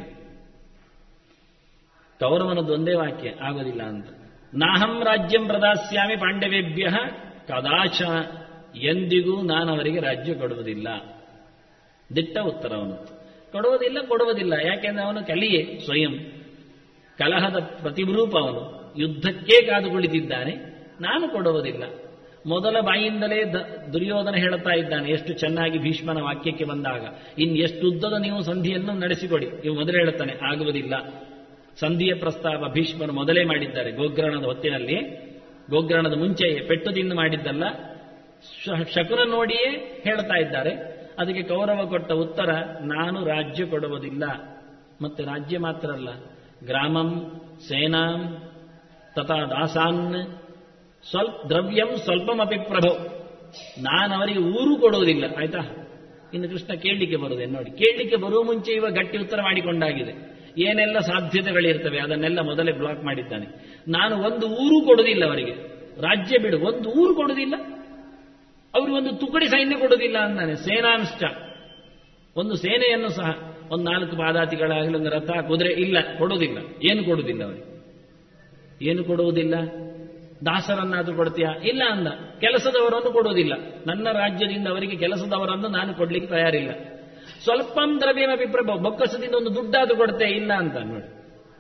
ಕೌರವನದ್ದು ಒಂದೇ ವಾಕ್ಯ, ಆಗೋದಿಲ್ಲ ಅಂತ. ನಾಹಂ ರಾಜ್ಯಂ ಪ್ರದಾಸ್ಯಾಮಿ ಪಾಂಡವೇಭ್ಯ ಕದಾಚನ, ಎಂದಿಗೂ ನಾನು ಅವರಿಗೆ ರಾಜ್ಯ ಕೊಡುವುದಿಲ್ಲ. ದಿಟ್ಟ ಉತ್ತರವನು. ಕೊಡುವುದಿಲ್ಲ. ಯಾಕೆಂದ್ರೆ ಅವನು ಕಲಿಯೇ ಸ್ವಯಂ, ಕಲಹದ ಪ್ರತಿರೂಪ ಅವನು, ಯುದ್ಧಕ್ಕೇ ಕಾದು ಕುಳಿತಿದ್ದಾನೆ. ನಾನು ಕೊಡುವುದಿಲ್ಲ. ಮೊದಲ ಬಾಯಿಂದಲೇ ದುರ್ಯೋಧನ ಹೇಳುತ್ತಾ ಇದ್ದಾನೆ, ಎಷ್ಟು ಚೆನ್ನಾಗಿ ಭೀಷ್ಮನ ವಾಕ್ಯಕ್ಕೆ ಬಂದಾಗ, ಎಷ್ಟು ಉದ್ದದ ನೀವು ಸಂಧಿಯನ್ನು ನಡೆಸಿಕೊಡಿ. ಇವು ಮೊದಲೇ ಹೇಳುತ್ತಾನೆ, ಆಗುವುದಿಲ್ಲ. ಸಂಧಿಯ ಪ್ರಸ್ತಾವ ಭೀಷ್ಮರು ಮೊದಲೇ ಮಾಡಿದ್ದಾರೆ. ಗೋಗ್ರಹಣದ ಹೊತ್ತಿನಲ್ಲಿ, ಗೋಗ್ರಹಣದ ಮುಂಚೆಯೇ ಪೆಟ್ಟು ತಿಂದು ಮಾಡಿದ್ದಲ್ಲ, ಶಕುನ ನೋಡಿಯೇ ಹೇಳ್ತಾ ಇದ್ದಾರೆ. ಅದಕ್ಕೆ ಕೌರವ ಕೊಟ್ಟ ಉತ್ತರ, ನಾನು ರಾಜ್ಯ ಕೊಡುವುದಿಲ್ಲ. ಮತ್ತೆ ರಾಜ್ಯ ಮಾತ್ರ ಅಲ್ಲ, ಗ್ರಾಮಂ ಸೇನಾಂ ತಥಾ ದಾಸಾನ್ ದ್ರವ್ಯಂ ಸ್ವಲ್ಪಮಪಿ ಪ್ರಭೋ, ನಾನು ಅವರಿಗೆ ಊರು ಕೊಡುವುದಿಲ್ಲ. ಆಯ್ತಾ? ಇನ್ನು ಕೃಷ್ಣ ಕೇಳಲಿಕ್ಕೆ ಬರುವುದೇನು ನೋಡಿ. ಕೇಳಲಿಕ್ಕೆ ಬರುವ ಮುಂಚೆ ಇವಾಗ ಗಟ್ಟಿ ಉತ್ತರ ಮಾಡಿಕೊಂಡಾಗಿದೆ. ಏನೆಲ್ಲ ಸಾಧ್ಯತೆಗಳಿರ್ತವೆ ಅದನ್ನೆಲ್ಲ ಮೊದಲೇ ಬ್ಲಾಕ್ ಮಾಡಿದ್ದಾನೆ. ನಾನು ಒಂದು ಊರು ಕೊಡುವುದಿಲ್ಲ ಅವರಿಗೆ, ರಾಜ್ಯ ಬಿಡು, ಒಂದು ಊರು ಕೊಡುವುದಿಲ್ಲ, ಅವರು ಒಂದು ತುಕಡಿ ಸೈನ್ಯ ಕೊಡುವುದಿಲ್ಲ ಅಂದಾನೆ. ಸೇನಾಂಶ, ಒಂದು ಸೇನೆಯನ್ನು ಸಹ, ಒಂದು 4 ಪಾದಾತಿಗಳಾಗಲಿ, ಒಂದು ರಥ ಕುದುರೆ ಇಲ್ಲ, ಕೊಡುವುದಿಲ್ಲ. ಏನು ಕೊಡುವುದಿಲ್ಲ ಅವರಿಗೆ, ಏನು ಕೊಡುವುದಿಲ್ಲ. ದಾಸರನ್ನಾದರೂ ಕೊಡ್ತೀಯಾ? ಇಲ್ಲ ಅಂದ. ಕೆಲಸದವರನ್ನು ಕೊಡುವುದಿಲ್ಲ. ನನ್ನ ರಾಜ್ಯದಿಂದ ಅವರಿಗೆ ಕೆಲಸದವರನ್ನು ನಾನು ಕೊಡ್ಲಿಕ್ಕೆ ತಯಾರಿಲ್ಲ. ಸ್ವಲ್ಪಂ ದ್ರವ್ಯಮಪಿ ಪ್ರಭೋ, ಬೊಕ್ಕಸದಿಂದ ಒಂದು ದುಡ್ಡಾದರೂ ಕೊಡ್ತೇ? ಇಲ್ಲ ಅಂತ ನೋಡಿ.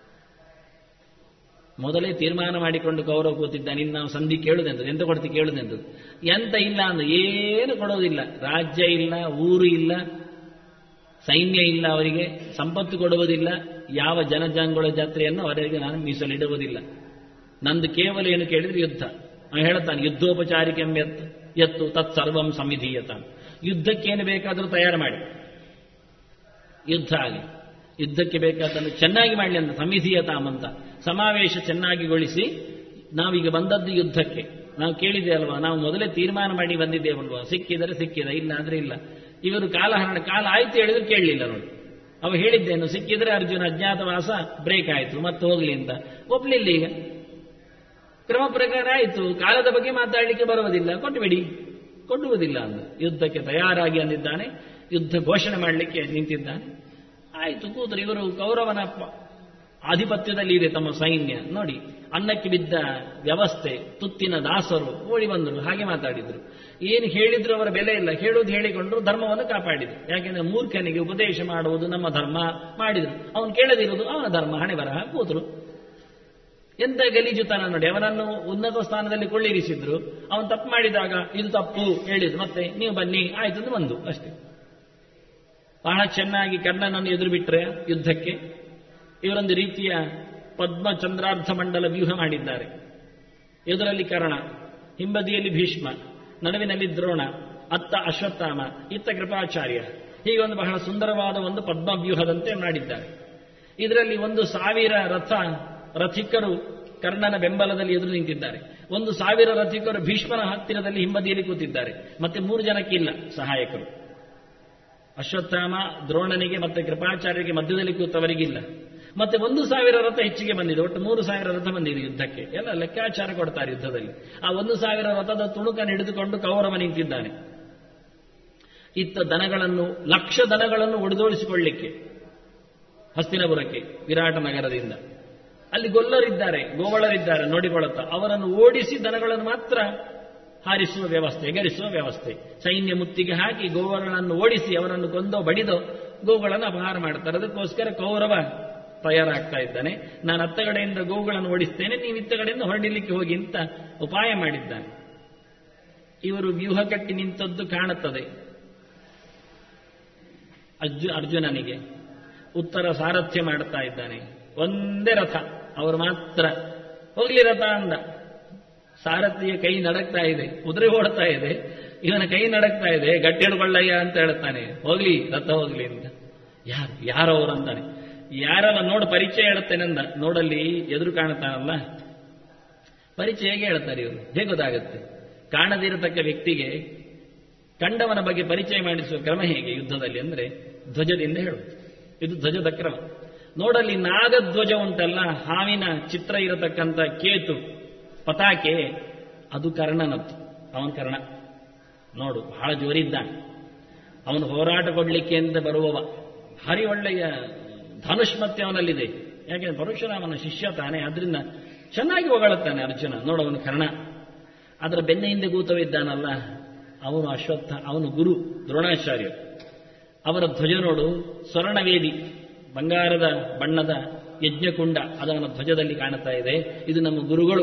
ಮೊದಲೇ ತೀರ್ಮಾನ ಮಾಡಿಕೊಂಡು ಕೌರವ ಕೂತಿದ್ದಾನೆ. ಇನ್ನು ನಾವು ಸಂಧಿ ಕೇಳುದೆಂದು, ಎಂತ ಕೊಡ್ತಿ ಕೇಳುದೆಂದು. ಎಂತ ಇಲ್ಲ ಅಂದ, ಏನು ಕೊಡುವುದಿಲ್ಲ. ರಾಜ್ಯ ಇಲ್ಲ, ಊರು ಇಲ್ಲ, ಸೈನ್ಯ ಇಲ್ಲ, ಅವರಿಗೆ ಸಂಪತ್ತು ಕೊಡುವುದಿಲ್ಲ. ಯಾವ ಜನಜಾಂಗುಳ ಜಾತ್ರೆಯನ್ನು ಅವರಿಗೆ ನಾನು ಮೀಸಲಿಡುವುದಿಲ್ಲ. ನಂದು ಕೇವಲ ಏನು ಕೇಳಿದ್ರೆ ಯುದ್ಧ. ಅವನು ಹೇಳ್ತಾನೆ, ಯುದ್ಧೋಪಚಾರಿಕೆಂ ಎತ್ತು ತತ್ಸರ್ವಂ ಸಮಿಧೀಯತ. ಯುದ್ಧಕ್ಕೇನು ಬೇಕಾದರೂ ತಯಾರು ಮಾಡಿ, ಯುದ್ಧ ಆಗಲಿ, ಯುದ್ಧಕ್ಕೆ ಬೇಕಾದನ್ನು ಚೆನ್ನಾಗಿ ಮಾಡಲಿ ಅಂತ ಸಮಿಧೀಯತಾಮ್ ಅಂತ ಸಮಾವೇಶ ಚೆನ್ನಾಗಿಗೊಳಿಸಿ, ನಾವೀಗ ಬಂದದ್ದು ಯುದ್ಧಕ್ಕೆ. ನಾವು ಕೇಳಿದೆ ಅಲ್ವಾ, ನಾವು ಮೊದಲೇ ತೀರ್ಮಾನ ಮಾಡಿ ಬಂದಿದ್ದೇವಲ್ವಾ, ಸಿಕ್ಕಿದರೆ ಸಿಕ್ಕಿದ, ಇಲ್ಲ ಅಂದ್ರೆ ಇಲ್ಲ. ಇವರು ಕಾಲ ಆಯ್ತು ಹೇಳಿದ್ರು ಕೇಳಲಿಲ್ಲ ನೋಡಿ. ಅವ ಹೇಳಿದ್ದೇನು, ಸಿಕ್ಕಿದ್ರೆ ಅರ್ಜುನ ಅಜ್ಞಾತವಾಸ ಬ್ರೇಕ್ ಆಯಿತು, ಮತ್ತೆ ಹೋಗ್ಲಿ ಅಂತ ಒಪ್ಲಿಲ್ಲ. ಈಗ ಕ್ರಮ ಪ್ರಕಾರ ಆಯಿತು, ಕಾಲದ ಬಗ್ಗೆ ಮಾತಾಡಲಿಕ್ಕೆ ಬರುವುದಿಲ್ಲ, ಕೊಟ್ಟುವುದಿಲ್ಲ ಅಂದ. ಯುದ್ಧಕ್ಕೆ ತಯಾರಾಗಿ ಅಂದಿದ್ದಾನೆ, ಯುದ್ಧ ಘೋಷಣೆ ಮಾಡಲಿಕ್ಕೆ ನಿಂತಿದ್ದಾನೆ. ಆಯಿತು, ಕೂತರು. ಇವರು ಕೌರವನ ಆಧಿಪತ್ಯದಲ್ಲಿ ಇದೆ ತಮ್ಮ ಸೈನ್ಯ. ನೋಡಿ, ಅನ್ನಕ್ಕೆ ಬಿದ್ದ ವ್ಯವಸ್ಥೆ, ತುತ್ತಿನ ದಾಸರು ಓಡಿ ಬಂದರು, ಹಾಗೆ ಮಾತಾಡಿದ್ರು. ಏನು ಹೇಳಿದ್ರು ಅವರ ಬೆಲೆ ಇಲ್ಲ, ಹೇಳುವುದು ಹೇಳಿಕೊಂಡ್ರು, ಧರ್ಮವನ್ನು ಕಾಪಾಡಿದ್ರು. ಯಾಕೆಂದ್ರೆ ಮೂರ್ಖನಿಗೆ ಉಪದೇಶ ಮಾಡುವುದು ನಮ್ಮ ಧರ್ಮ ಮಾಡಿದ್ರು, ಅವನು ಕೇಳದಿರುವುದು ಅವನ ಧರ್ಮ. ಹಣೆ ಬರಹ ಕೂತರು. ಎಂತ ಗಲೀಜುತನ ನೋಡಿ. ಅವನನ್ನು ಉನ್ನತ ಸ್ಥಾನದಲ್ಲಿ ಕೊಳ್ಳಿರಿಸಿದ್ರು, ಅವನು ತಪ್ಪು ಮಾಡಿದಾಗ ಇದು ತಪ್ಪು ಹೇಳಿದ್ರು, ಮತ್ತೆ ನೀವು ಬನ್ನಿ ಆಯ್ತು ಅಂತ ಬಂದು ಅಷ್ಟೇ. ಬಹಳ ಚೆನ್ನಾಗಿ ಕರ್ಣನನ್ನು ಎದುರು ಬಿಟ್ರೆ ಯುದ್ಧಕ್ಕೆ ಇವರೊಂದು ರೀತಿಯ ಪದ್ಮಚಂದ್ರಾರ್ಧ ಮಂಡಲ ವ್ಯೂಹ ಮಾಡಿದ್ದಾರೆ. ಎದುರಲ್ಲಿ ಕರ್ಣ, ಹಿಂಬದಿಯಲ್ಲಿ ಭೀಷ್ಮ, ನಡುವಿನಲ್ಲಿ ದ್ರೋಣ, ಅತ್ತ ಅಶ್ವತ್ಥಾಮ, ಇತ್ತ ಕೃಪಾಚಾರ್ಯ. ಹೀಗೆ ಒಂದು ಬಹಳ ಸುಂದರವಾದ ಒಂದು ಪದ್ಮವ್ಯೂಹದಂತೆ ಮಾಡಿದ್ದಾರೆ. ಇದರಲ್ಲಿ 1,000 ರಥಿಕರು ಕರ್ಣನ ಬೆಂಬಲದಲ್ಲಿ ಎದುರು ನಿಂತಿದ್ದಾರೆ. 1,000 ರಥಿಕರು ಭೀಷ್ಮನ ಹತ್ತಿರದಲ್ಲಿ ಹಿಂಬದಿಯಲ್ಲಿ ಕೂತಿದ್ದಾರೆ. ಮತ್ತೆ 3 ಜನಕ್ಕಿಲ್ಲ ಸಹಾಯಕರು. ಅಶ್ವತ್ಥಾಮ, ದ್ರೋಣನಿಗೆ ಮತ್ತೆ ಕೃಪಾಚಾರ್ಯರಿಗೆ ಮಧ್ಯದಲ್ಲಿ ಕೂತವರಿಗಿಲ್ಲ. ಮತ್ತೆ 1,000 ರಥ ಹೆಚ್ಚಿಗೆ ಬಂದಿದೆ. ಒಟ್ಟು 3,000 ರಥ ಬಂದಿದೆ ಯುದ್ಧಕ್ಕೆ. ಎಲ್ಲ ಲೆಕ್ಕಾಚಾರ ಕೊಡ್ತಾರೆ ಯುದ್ಧದಲ್ಲಿ. ಆ 1,000 ರಥದ ತುಣುಕನ್ನು ಹಿಡಿದುಕೊಂಡು ಕೌರವ ನಿಂತಿದ್ದಾನೆ. ಇತ್ತ ದನಗಳನ್ನು, 1,00,000 ದನಗಳನ್ನು ಒಡೆದೋಡಿಸಿಕೊಳ್ಳಿಕ್ಕೆ ಹಸ್ತಿನಪುರಕ್ಕೆ ವಿರಾಟ ನಗರದಿಂದ. ಅಲ್ಲಿ ಗೊಲ್ಲರಿದ್ದಾರೆ, ಗೋವಳರಿದ್ದಾರೆ ನೋಡಿಕೊಳ್ಳುತ್ತಾ. ಅವರನ್ನು ಓಡಿಸಿ ದನಗಳನ್ನು ಮಾತ್ರ ಹಾರಿಸುವ ವ್ಯವಸ್ಥೆ, ಎಗರಿಸುವ ವ್ಯವಸ್ಥೆ. ಸೈನ್ಯ ಮುತ್ತಿಗೆ ಹಾಕಿ ಗೋವುಗಳನ್ನು ಓಡಿಸಿ ಅವರನ್ನು ಕೊಂದೋ ಬಡಿದೋ ಗೋವುಗಳನ್ನು ಅಪಹಾರ ಮಾಡ್ತಾರೆ. ಅದಕ್ಕೋಸ್ಕರ ಕೌರವ ತಯಾರಾಗ್ತಾ ಇದ್ದಾನೆ. ನಾನು ಅತ್ತ ಕಡೆಯಿಂದ ಗೋವುಗಳನ್ನು ಓಡಿಸ್ತೇನೆ, ನೀವು ಇತ್ತ ಕಡೆಯಿಂದ ಹೊರಡಿಲಿಕ್ಕೆ ಹೋಗಿ ಅಂತ ಉಪಾಯ ಮಾಡಿದ್ದಾನೆ. ಇವರು ವ್ಯೂಹ ಕಟ್ಟಿ ನಿಂತದ್ದು ಕಾಣುತ್ತದೆ ಅರ್ಜುನನಿಗೆ. ಉತ್ತರ ಸಾರಥ್ಯ ಮಾಡುತ್ತಾ ಇದ್ದಾನೆ. ಒಂದೇ ರಥ, ಅವರು ಮಾತ್ರ. ಹೋಗ್ಲಿ ರಥ ಅಂದ. ಸಾರಥಿಯ ಕೈ ನಡಕ್ತಾ ಇದೆ, ಕುದುರೆ ಓಡ್ತಾ ಇದೆ, ಇವನ ಕೈ ನಡಕ್ತಾ ಇದೆ. ಗಟ್ಟಿ ಹಿಡ್ಕೊಳ್ಳಯ್ಯ ಅಂತ ಹೇಳ್ತಾನೆ. ಹೋಗ್ಲಿ ರಥ ಹೋಗ್ಲಿ ಅಂತ. ಯಾರವರು ಅಂತಾನೆ. ಯಾರಲ್ಲ ನೋಡು, ಪರಿಚಯ ಹೇಳುತ್ತೇನೆಂದ. ನೋಡಲ್ಲಿ ಎದುರು ಕಾಣುತ್ತಾನಲ್ಲ, ಪರಿಚಯ ಹೇಗೆ ಹೇಳ್ತಾರೆ ಇವರು? ಹೇಗೆ ಗೊತ್ತಾಗುತ್ತೆ? ಕಾಣದಿರತಕ್ಕ ವ್ಯಕ್ತಿಗೆ ಕಂಡವನ ಬಗ್ಗೆ ಪರಿಚಯ ಮಾಡಿಸುವ ಕ್ರಮ ಹೇಗೆ ಯುದ್ಧದಲ್ಲಿ ಅಂದ್ರೆ ಧ್ವಜದಿಂದ ಹೇಳುವುದು. ಇದು ಧ್ವಜದ ಕ್ರಮ. ನೋಡಲ್ಲಿ ನಾಗಧ್ವಜ ಉಂಟಲ್ಲ, ಹಾವಿನ ಚಿತ್ರ ಇರತಕ್ಕಂಥ ಕೇತು ಪತಾಕೆ, ಅದು ಕರ್ಣನದ್ದು. ಅವನ ಕರ್ಣ ನೋಡು, ಬಹಳ ಜೋರಿದ್ದಾನೆ. ಅವನು ಹೋರಾಟ ಕೊಡ್ಲಿಕ್ಕೆ ಅಂತ ಬರುವವ. ಭಾರಿ ಒಳ್ಳೆಯ ಧನುಷ್ಮತಿ ಅವನಲ್ಲಿದೆ. ಯಾಕೆಂದ್ರೆ ಪರಶುರಾಮನ ಶಿಷ್ಯ ತಾನೆ, ಅದರಿಂದ ಚೆನ್ನಾಗಿ ಹೊಗಳುತ್ತಾನೆ ಅರ್ಜುನ. ನೋಡವನು ಕರ್ಣ. ಅದರ ಬೆನ್ನ ಹಿಂದೆ ಕೂತವಿದ್ದಾನಲ್ಲ, ಅವನು ಅಶ್ವತ್ಥ, ಅವನು ಗುರು ದ್ರೋಣಾಚಾರ್ಯ. ಅವರ ಧ್ವಜ ನೋಡು, ಸ್ವರ್ಣವೇದಿ, ಬಂಗಾರದ ಬಣ್ಣದ ಯಜ್ಞಕುಂಡ, ಅದು ಅವನ ಧ್ವಜದಲ್ಲಿ ಕಾಣುತ್ತಾ ಇದೆ. ಇದು ನಮ್ಮ ಗುರುಗಳು.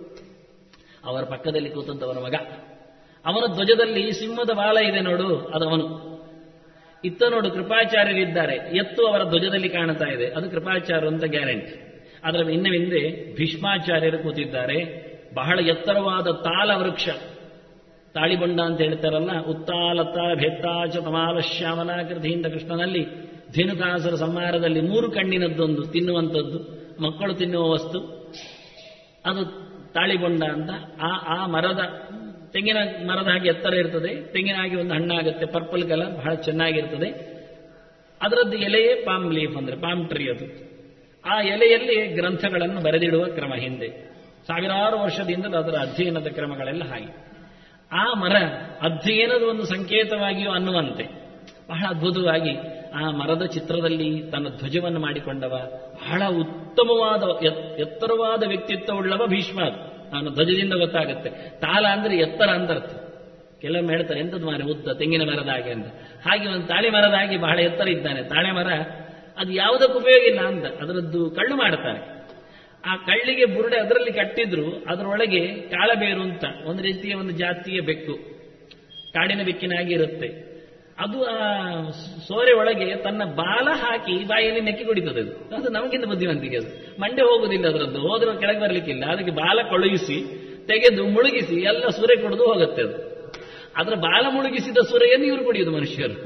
ಅವರ ಪಕ್ಕದಲ್ಲಿ ಕೂತಂತವನ ಮಗ. ಅವನ ಧ್ವಜದಲ್ಲಿ ಸಿಂಹದ ಬಾಲ ಇದೆ ನೋಡು, ಅದವನು. ಇತ್ತ ನೋಡು ಕೃಪಾಚಾರ್ಯರಿದ್ದಾರೆ, ಎತ್ತು ಅವರ ಧ್ವಜದಲ್ಲಿ ಕಾಣುತ್ತಾ ಇದೆ, ಅದು ಕೃಪಾಚಾರ್ಯ ಅಂತ ಗ್ಯಾರಂಟಿ. ಅದರ ಹಿಂದೆ ಭೀಷ್ಮಾಚಾರ್ಯರು ಕೂತಿದ್ದಾರೆ. ಬಹಳ ಎತ್ತರವಾದ ತಾಲ ವೃಕ್ಷ, ತಾಳಿಬೊಂಡ ಅಂತ ಹೇಳ್ತಾರಲ್ಲ, ಉತ್ತಾಲತ್ತ ಭೇತ್ತಾಚ ತಮಾಲ ಶ್ಯಾಮಲಾಕೃತಿಯಿಂದ ಕೃಷ್ಣನಲ್ಲಿ ಧೇನುಕಾಸುರ ಸಂಹಾರದಲ್ಲಿ 3 ಕಣ್ಣಿನದ್ದೊಂದು ತಿನ್ನುವಂಥದ್ದು, ಮಕ್ಕಳು ತಿನ್ನುವ ವಸ್ತು, ಅದು ತಾಳಿಬೊಂಡ ಅಂತ. ಆ ಮರದ, ತೆಂಗಿನ ಮರದ ಹಾಗೆ ಎತ್ತರ ಇರ್ತದೆ, ತೆಂಗಿನ ಹಾಗೆ ಒಂದು ಹಣ್ಣಾಗುತ್ತೆ, ಪರ್ಪಲ್ ಕಲರ್, ಬಹಳ ಚೆನ್ನಾಗಿರ್ತದೆ. ಅದರದ್ದು ಎಲೆಯೇ ಪಾಮ್ ಲೀಫ್ ಅಂದ್ರೆ ಪಾಮ್ ಟ್ರೀ. ಅದು ಆ ಎಲೆಯಲ್ಲಿ ಗ್ರಂಥಗಳನ್ನು ಬರೆದಿಡುವ ಕ್ರಮ ಹಿಂದೆ ಸಾವಿರಾರು ವರ್ಷದಿಂದ ಅದರ ಅಧ್ಯಯನದ ಕ್ರಮಗಳೆಲ್ಲ ಹಾಗೆ. ಆ ಮರ ಅಧ್ಯಯನದ ಒಂದು ಸಂಕೇತವಾಗಿಯೂ ಅನ್ನುವಂತೆ ಬಹಳ ಅದ್ಭುತವಾಗಿ ಆ ಮರದ ಚಿತ್ರದಲ್ಲಿ ತನ್ನ ಧ್ವಜವನ್ನು ಮಾಡಿಕೊಂಡವ ಬಹಳ ಉತ್ತಮವಾದ ಎತ್ತರವಾದ ವ್ಯಕ್ತಿತ್ವವುಳ್ಳವ ಭೀಷ್ಮ. ಅವನ ಧ್ವಜದಿಂದ ಗೊತ್ತಾಗುತ್ತೆ. ತಾಲ ಅಂದ್ರೆ ಎತ್ತರ ಅಂತ ಅರ್ಥ. ಕೆಲವೊಮ್ಮೆ ಹೇಳ್ತಾರೆ ಎಂಥದ್ದು ಮಾರೆ ಉದ್ದ ತೆಂಗಿನ ಮರದ ಹಾಗೆ ಅಂತ. ಹಾಗೆ ಒಂದು ತಾಳೆ ಮರದ ಹಾಗೆ ಬಹಳ ಎತ್ತರ ಇದ್ದಾನೆ. ತಾಳೆ ಮರ ಅದು ಯಾವುದಕ್ಕೂ ಉಪಯೋಗ ಇಲ್ಲ ಅಂತ ಅದರದ್ದು ಕಳ್ಳು ಮಾಡ್ತಾರೆ. ಆ ಕಳ್ಳಿಗೆ ಬುರುಡೆ ಅದರಲ್ಲಿ ಕಟ್ಟಿದ್ರು, ಅದರೊಳಗೆ ಕಾಳಬೇರು ಅಂತ ಒಂದು ರೀತಿಯ ಒಂದು ಜಾತಿಯ ಬೆಕ್ಕು, ಕಾಡಿನ ಬೆಕ್ಕಿನಾಗಿ ಇರುತ್ತೆ. ಅದು ಆ ಸೋರೆ ಒಳಗೆ ತನ್ನ ಬಾಲ ಹಾಕಿ ಬಾಯಲ್ಲಿ ನೆಕ್ಕಿ ಕುಡಿತದೆ. ಅದು ನಮಗಿಂತ ಬುದ್ಧಿವಂತಿಗೆ. ಅದು ಮಂಡೆ ಹೋಗುದಿಲ್ಲ, ಅದರದ್ದು ಹೋದ್ರೆ ಕೆಳಗೆ ಬರಲಿಕ್ಕಿಲ್ಲ. ಅದಕ್ಕೆ ಬಾಲ ಕಳುಹಿಸಿ ತೆಗೆದು ಮುಳುಗಿಸಿ ಎಲ್ಲ ಸುರೆ ಕುಡಿದು ಹೋಗುತ್ತೆ. ಅದು ಅದರ ಬಾಲ ಮುಳುಗಿಸಿದ ಸುರೆಯನ್ನು ಇವರು ಕುಡಿಯುವುದು ಮನುಷ್ಯರು.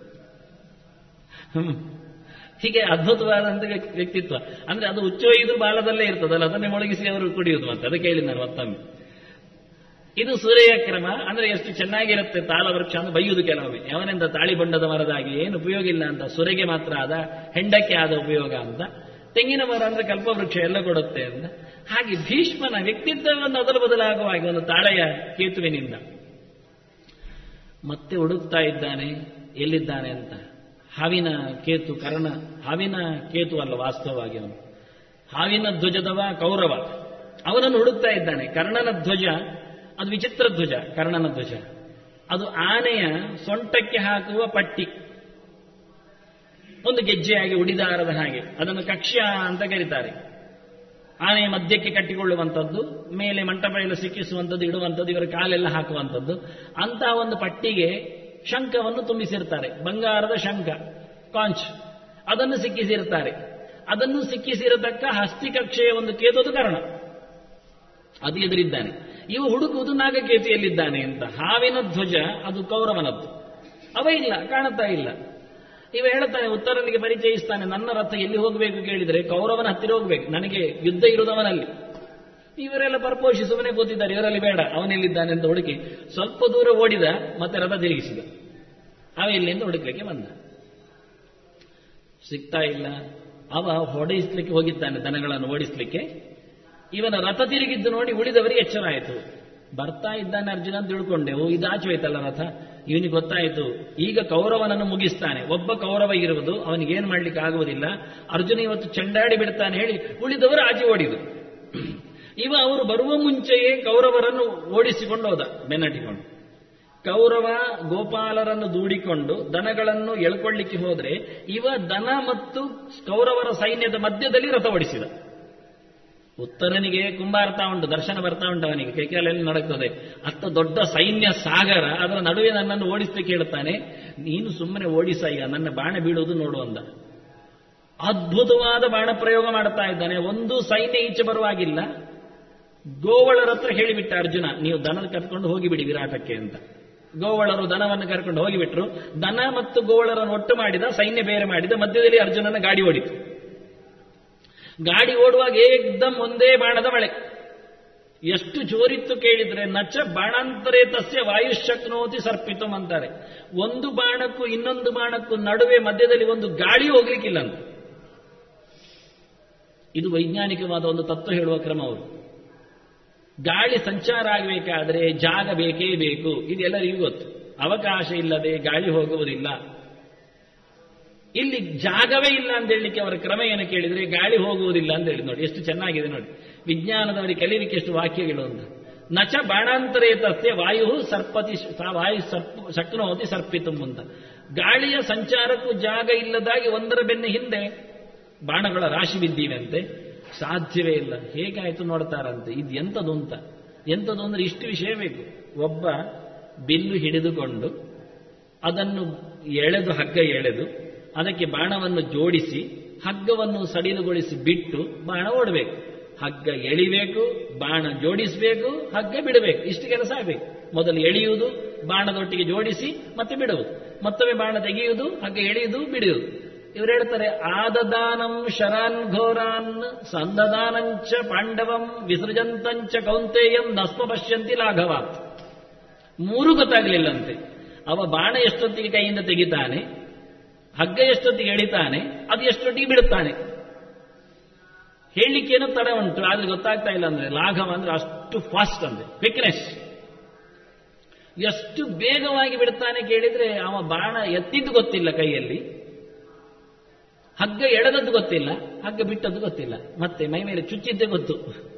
ಹೀಗೆ ಅದ್ಭುತವಾದಂತ ವ್ಯಕ್ತಿತ್ವ. ಅಂದ್ರೆ ಅದು ಹುಚ್ಚೊಯ್ದು ಬಾಲದಲ್ಲೇ ಇರ್ತದಲ್ಲ, ಅದನ್ನೇ ಮುಳುಗಿಸಿ ಅವರು ಕುಡಿಯುವುದು. ಮತ್ತೆ ಅದಕ್ಕೆ ಹೇಳಿ ನಾನು ಮತ್ತೊಮ್ಮೆ, ಇದು ಸೂರ್ಯ ಕ್ರಮ. ಅಂದ್ರೆ ಎಷ್ಟು ಚೆನ್ನಾಗಿರುತ್ತೆ ತಾಳ ವೃಕ್ಷ ಅಂತ ಬೈಯುವುದು ಕೆಲವೊಮ್ಮೆ. ಅವನಿಂದ ತಾಳಿಬಂಡದ ಮರದಾಗಿ ಏನು ಉಪಯೋಗ ಇಲ್ಲ ಅಂತ, ಸುರೆಗೆ ಮಾತ್ರ ಆದ, ಹೆಂಡಕ್ಕೆ ಆದ ಉಪಯೋಗ ಅಂತ. ತೆಂಗಿನ ಮರ ಅಂದ್ರೆ ಕಲ್ಪವೃಕ್ಷ ಎಲ್ಲ ಕೊಡುತ್ತೆ ಅಂತ. ಹಾಗೆ ಭೀಷ್ಮನ ವ್ಯಕ್ತಿತ್ವವನ್ನು ಅದಲು ಬದಲಾಗುವ ಹಾಗೆ ಒಂದು ತಾಳೆಯ ಕೇತುವಿನಿಂದ ಮತ್ತೆ ಹುಡುಕ್ತಾ ಇದ್ದಾನೆ ಎಲ್ಲಿದ್ದಾನೆ ಅಂತ. ಹಾವಿನ ಕೇತು ಕರ್ಣ, ಹಾವಿನ ಕೇತು ಅಲ್ಲ ವಾಸ್ತವವಾಗಿ ಅವನು, ಹಾವಿನ ಧ್ವಜದವ ಕೌರವ, ಅವನನ್ನು ಹುಡುಕ್ತಾ ಇದ್ದಾನೆ. ಕರ್ಣನ ಧ್ವಜ ಅದು ವಿಚಿತ್ರ ಧ್ವಜ, ಕರ್ಣನ ಧ್ವಜ ಅದು ಆನೆಯ ಸೊಂಟಕ್ಕೆ ಹಾಕುವ ಪಟ್ಟಿ, ಒಂದು ಗೆಜ್ಜೆಯಾಗಿ ಉಡಿದಾರದ ಹಾಗೆ, ಅದನ್ನು ಕಕ್ಷ್ಯ ಅಂತ ಕರೀತಾರೆ. ಆನೆಯ ಮಧ್ಯಕ್ಕೆ ಕಟ್ಟಿಕೊಳ್ಳುವಂಥದ್ದು, ಮೇಲೆ ಮಂಟಪ ಎಲ್ಲ ಸಿಕ್ಕಿಸುವಂಥದ್ದು, ಇಡುವಂಥದ್ದು, ಇವರ ಕಾಲೆಲ್ಲ ಹಾಕುವಂಥದ್ದು. ಅಂತಹ ಒಂದು ಪಟ್ಟಿಗೆ ಶಂಖವನ್ನು ತುಂಬಿಸಿರ್ತಾರೆ, ಬಂಗಾರದ ಶಂಖ ಕಾಂಚ್, ಅದನ್ನು ಸಿಕ್ಕಿಸಿರ್ತಾರೆ. ಅದನ್ನು ಸಿಕ್ಕಿಸಿರತಕ್ಕ ಹಸ್ತಿಕಕ್ಷೆಯ ಒಂದು ಕೇತುವುದು ಕರ್ಣ, ಅದು ಎದುರಿದ್ದಾನೆ. ಇವು ಹುಡುಕುವುದು ನಾಗಕೇತುಯಲ್ಲಿದ್ದಾನೆ ಅಂತ. ಹಾವಿನ ಧ್ವಜ ಅದು ಕೌರವನದ್ದು, ಅವ ಇಲ್ಲ, ಕಾಣುತ್ತಾ ಇಲ್ಲ. ಇವ ಹೇಳ್ತಾನೆ, ಉತ್ತರನಿಗೆ ಪರಿಚಯಿಸ್ತಾನೆ, ನನ್ನ ರಥ ಎಲ್ಲಿ ಹೋಗಬೇಕು ಕೇಳಿದರೆ ಕೌರವನ ಹತ್ತಿರ ಹೋಗ್ಬೇಕು, ನನಗೆ ಯುದ್ಧ ಇರುವುದವನಲ್ಲಿ. ಇವರೆಲ್ಲ ಪರಪೋಷಿ ಸುಮ್ಮನೆ ಕೂತಿದ್ದಾರೆ, ಇವರಲ್ಲಿ ಬೇಡ, ಅವನೆಲ್ಲಿದ್ದಾನೆ ಅಂತ ಹುಡುಕಿ ಸ್ವಲ್ಪ ದೂರ ಓಡಿದ, ಮತ್ತೆ ರಥ ತಿರುಗಿಸಿದ. ಅವ ಎಲ್ಲಿಂದ ಹುಡುಕ್ಲಿಕ್ಕೆ ಬಂದ, ಸಿಗ್ತಾ ಇಲ್ಲ. ಅವ ಹೊಡೆಯಿಸ್ಲಿಕ್ಕೆ ಹೋಗಿದ್ದಾನೆ, ದನಗಳನ್ನು ಓಡಿಸ್ಲಿಕ್ಕೆ. ಇವನ ರಥ ತಿರುಗಿದ್ದು ನೋಡಿ ಉಳಿದವರಿಗೆ ಎಚ್ಚರ ಆಯಿತು. ಬರ್ತಾ ಇದ್ದಾನೆ ಅರ್ಜುನ ಅಂತ ತಿಳ್ಕೊಂಡೆವು, ಇದಾಚು ಹೋಯ್ತಲ್ಲ ರಥ. ಇವನಿಗೆ ಗೊತ್ತಾಯಿತು, ಈಗ ಕೌರವನನ್ನು ಮುಗಿಸ್ತಾನೆ. ಒಬ್ಬ ಕೌರವ ಇರುವುದು, ಅವನಿಗೇನು ಮಾಡ್ಲಿಕ್ಕೆ ಆಗುವುದಿಲ್ಲ. ಅರ್ಜುನ ಇವತ್ತು ಚೆಂಡಾಡಿ ಬಿಡ್ತಾನೆ ಹೇಳಿ ಉಳಿದವರು ಆಚೆ ಓಡಿದು. ಇವ ಅವರು ಬರುವ ಮುಂಚೆಯೇ ಕೌರವರನ್ನು ಓಡಿಸಿಕೊಂಡು ಹೋದ, ಬೆನ್ನಟ್ಟಿಕೊಂಡು. ಕೌರವ ಗೋಪಾಲರನ್ನು ದೂಡಿಕೊಂಡು ದನಗಳನ್ನು ಎಳ್ಕೊಳ್ಳಿಕ್ಕೆ ಹೋದ್ರೆ, ಇವ ದನ ಮತ್ತು ಕೌರವರ ಸೈನ್ಯದ ಮಧ್ಯದಲ್ಲಿ ರಥ ಓಡಿಸಿದ. ಉತ್ತರನಿಗೆ ಕುಂಬಾರ್ತಾ ಉಂಟು, ದರ್ಶನ ಬರ್ತಾ ಉಂಟು ಅವನಿಗೆ, ಕೈಕಾಲೆಲ್ಲಿ ನಡಕ್ತದೆ. ಅತ್ತ ದೊಡ್ಡ ಸೈನ್ಯ ಸಾಗರ, ಅದರ ನಡುವೆ ನನ್ನನ್ನು ಓಡಿಸ್ಲಿಕ್ಕೆ ಹೇಳ್ತಾನೆ. ನೀನು ಸುಮ್ಮನೆ ಓಡಿಸಯ್ಯ, ನನ್ನ ಬಾಣ ಬೀಳುವುದು ನೋಡು ಅಂದ. ಅದ್ಭುತವಾದ ಬಾಣ ಪ್ರಯೋಗ ಮಾಡ್ತಾ ಇದ್ದಾನೆ. ಒಂದು ಸೈನ್ಯ ಈಚೆ ಬರುವಾಗಿಲ್ಲ. ಗೋವಳರ ಹತ್ರ ಹೇಳಿಬಿಟ್ಟ ಅರ್ಜುನ, ನೀವು ದನ ಕರ್ಕೊಂಡು ಹೋಗಿಬಿಡಿ ವಿರಾಟಕ್ಕೆ ಅಂತ. ಗೋವಳರು ದನವನ್ನು ಕರ್ಕೊಂಡು ಹೋಗಿಬಿಟ್ರು. ದನ ಮತ್ತು ಗೋವಳರನ್ನು ಒಟ್ಟು ಮಾಡಿದ, ಸೈನ್ಯ ಬೇರೆ ಮಾಡಿದ. ಮಧ್ಯದಲ್ಲಿ ಅರ್ಜುನನ ಗಾಡಿ ಓಡಿತು. ಗಾಡಿ ಓಡುವಾಗ ಏಕ್ದಮ್ ಒಂದೇ ಬಾಣದ ಮಳೆ. ಎಷ್ಟು ಜೋರಿತ್ತು ಕೇಳಿದ್ರೆ, ನಚ ಬಾಣಾಂತರೇ ತಸ್ಯ ವಾಯುಶಕ್ನೋತಿ ಸರ್ಪಿತಂ ಅಂತಾರೆ. ಒಂದು ಬಾಣಕ್ಕೂ ಇನ್ನೊಂದು ಬಾಣಕ್ಕೂ ನಡುವೆ ಮಧ್ಯದಲ್ಲಿ ಒಂದು ಗಾಳಿ ಹೋಗ್ಲಿಕ್ಕಿಲ್ಲ ಅಂತ. ಇದು ವೈಜ್ಞಾನಿಕವಾದ ಒಂದು ತತ್ವ ಹೇಳುವ ಕ್ರಮ ಅವರು. ಗಾಳಿ ಸಂಚಾರ ಆಗಬೇಕಾದ್ರೆ ಜಾಗ ಬೇಕೇ ಬೇಕು, ಇದೆಲ್ಲರಿಗೂ ಗೊತ್ತು. ಅವಕಾಶ ಇಲ್ಲದೆ ಗಾಳಿ ಹೋಗುವುದಿಲ್ಲ. ಇಲ್ಲಿ ಜಾಗವೇ ಇಲ್ಲ ಅಂತ ಹೇಳಲಿಕ್ಕೆ ಅವರ ಕ್ರಮ ಏನು ಕೇಳಿದರೆ, ಗಾಳಿ ಹೋಗುವುದಿಲ್ಲ ಅಂತ ಹೇಳಿ. ನೋಡಿ ಎಷ್ಟು ಚೆನ್ನಾಗಿದೆ ನೋಡಿ, ವಿಜ್ಞಾನದವರಿಗೆ ಕಲೀಲಿಕ್ಕೆ ಎಷ್ಟು ವಾಕ್ಯಗಳು ಅಂತ. ನಚ ಬಾಣಾಂತರೇ ತಸ್ಯ ವಾಯು ಸರ್ಪತಿ ವಾಯು ಶಕ್ನೋತಿ ಸರ್ಪಿತಂ ಅಂತ. ಗಾಳಿಯ ಸಂಚಾರಕ್ಕೂ ಜಾಗ ಇಲ್ಲದಾಗಿ ಒಂದರ ಬೆನ್ನ ಹಿಂದೆ ಬಾಣಗಳ ರಾಶಿ ಬಿದ್ದೀವಂತೆ. ಸಾಧ್ಯವೇ ಇಲ್ಲ. ಹೇಗಾಯಿತು ನೋಡ್ತಾರಂತೆ. ಇದು ಎಂಥದ್ದು ಅಂತ. ಎಂಥದ್ದು ಅಂದ್ರೆ ಇಷ್ಟು ವಿಷಯ ಬೇಕು. ಒಬ್ಬ ಬಿಲ್ಲು ಹಿಡಿದುಕೊಂಡು ಅದನ್ನು ಎಳೆದು, ಹಗ್ಗ ಎಳೆದು ಅದಕ್ಕೆ ಬಾಣವನ್ನು ಜೋಡಿಸಿ ಹಗ್ಗವನ್ನು ಸಡಿಲುಗೊಳಿಸಿ ಬಿಟ್ಟು ಬಾಣ ಓಡಬೇಕು. ಹಗ್ಗ ಎಳಿಬೇಕು, ಬಾಣ ಜೋಡಿಸಬೇಕು, ಹಗ್ಗ ಬಿಡಬೇಕು. ಇಷ್ಟು ಕೆಲಸ ಆಗಬೇಕು. ಮೊದಲು ಎಳೆಯುವುದು, ಬಾಣದೊಟ್ಟಿಗೆ ಜೋಡಿಸಿ ಮತ್ತೆ ಬಿಡುವುದು, ಮತ್ತೊಮ್ಮೆ ಬಾಣ ತೆಗೆಯುವುದು, ಹಗ್ಗ ಎಳೆಯುವುದು, ಬಿಡುವುದು. ಇವರು ಹೇಳ್ತಾರೆ, ಆದದಾನಂ ಶರಾನ್ ಘೋರಾನ್ ಸಂದದಾನಂಚ ಪಾಂಡವಂ ವಿಸೃಜಂತಂಚ ಕೌಂತೇಯಂ ನಸ್ಮ ಪಶ್ಯಂತಿ ಲಾಘವಾತ್. ಮೂರು ಗೊತ್ತಾಗಲಿಲ್ಲಂತೆ. ಅವ ಬಾಣ ಎಷ್ಟೊತ್ತಿಗೆ ಕೈಯಿಂದ ತೆಗಿತಾನೆ, ಹಗ್ಗ ಎಷ್ಟೊತ್ತಿಗೆ ಎಳಿತಾನೆ, ಅದು ಎಷ್ಟೊತ್ತಿಗೆ ಬಿಡುತ್ತಾನೆ. ಹೇಳಲಿಕ್ಕೇನೋ ತಡ ಉಂಟು, ಆದ್ರೆ ಗೊತ್ತಾಗ್ತಾ ಇಲ್ಲ. ಅಂದ್ರೆ ಲಾಘವ ಅಂದ್ರೆ ಅಷ್ಟು ಫಾಸ್ಟ್, ಅಂದ್ರೆ ಕ್ವಿಕ್ನೆಸ್. ಎಷ್ಟು ಬೇಗವಾಗಿ ಬಿಡ್ತಾನೆ ಕೇಳಿದ್ರೆ, ಅವ ಬಾಣ ಎತ್ತಿದ್ದು ಗೊತ್ತಿಲ್ಲ ಕೈಯಲ್ಲಿ, ಹಗ್ಗ ಎಳೆದದ್ದು ಗೊತ್ತಿಲ್ಲ, ಹಗ್ಗ ಬಿಟ್ಟದ್ದು ಗೊತ್ತಿಲ್ಲ, ಮತ್ತೆ ಮೈ ಮೇಲೆ ಚುಚ್ಚಿದ್ದೇ ಗೊತ್ತು.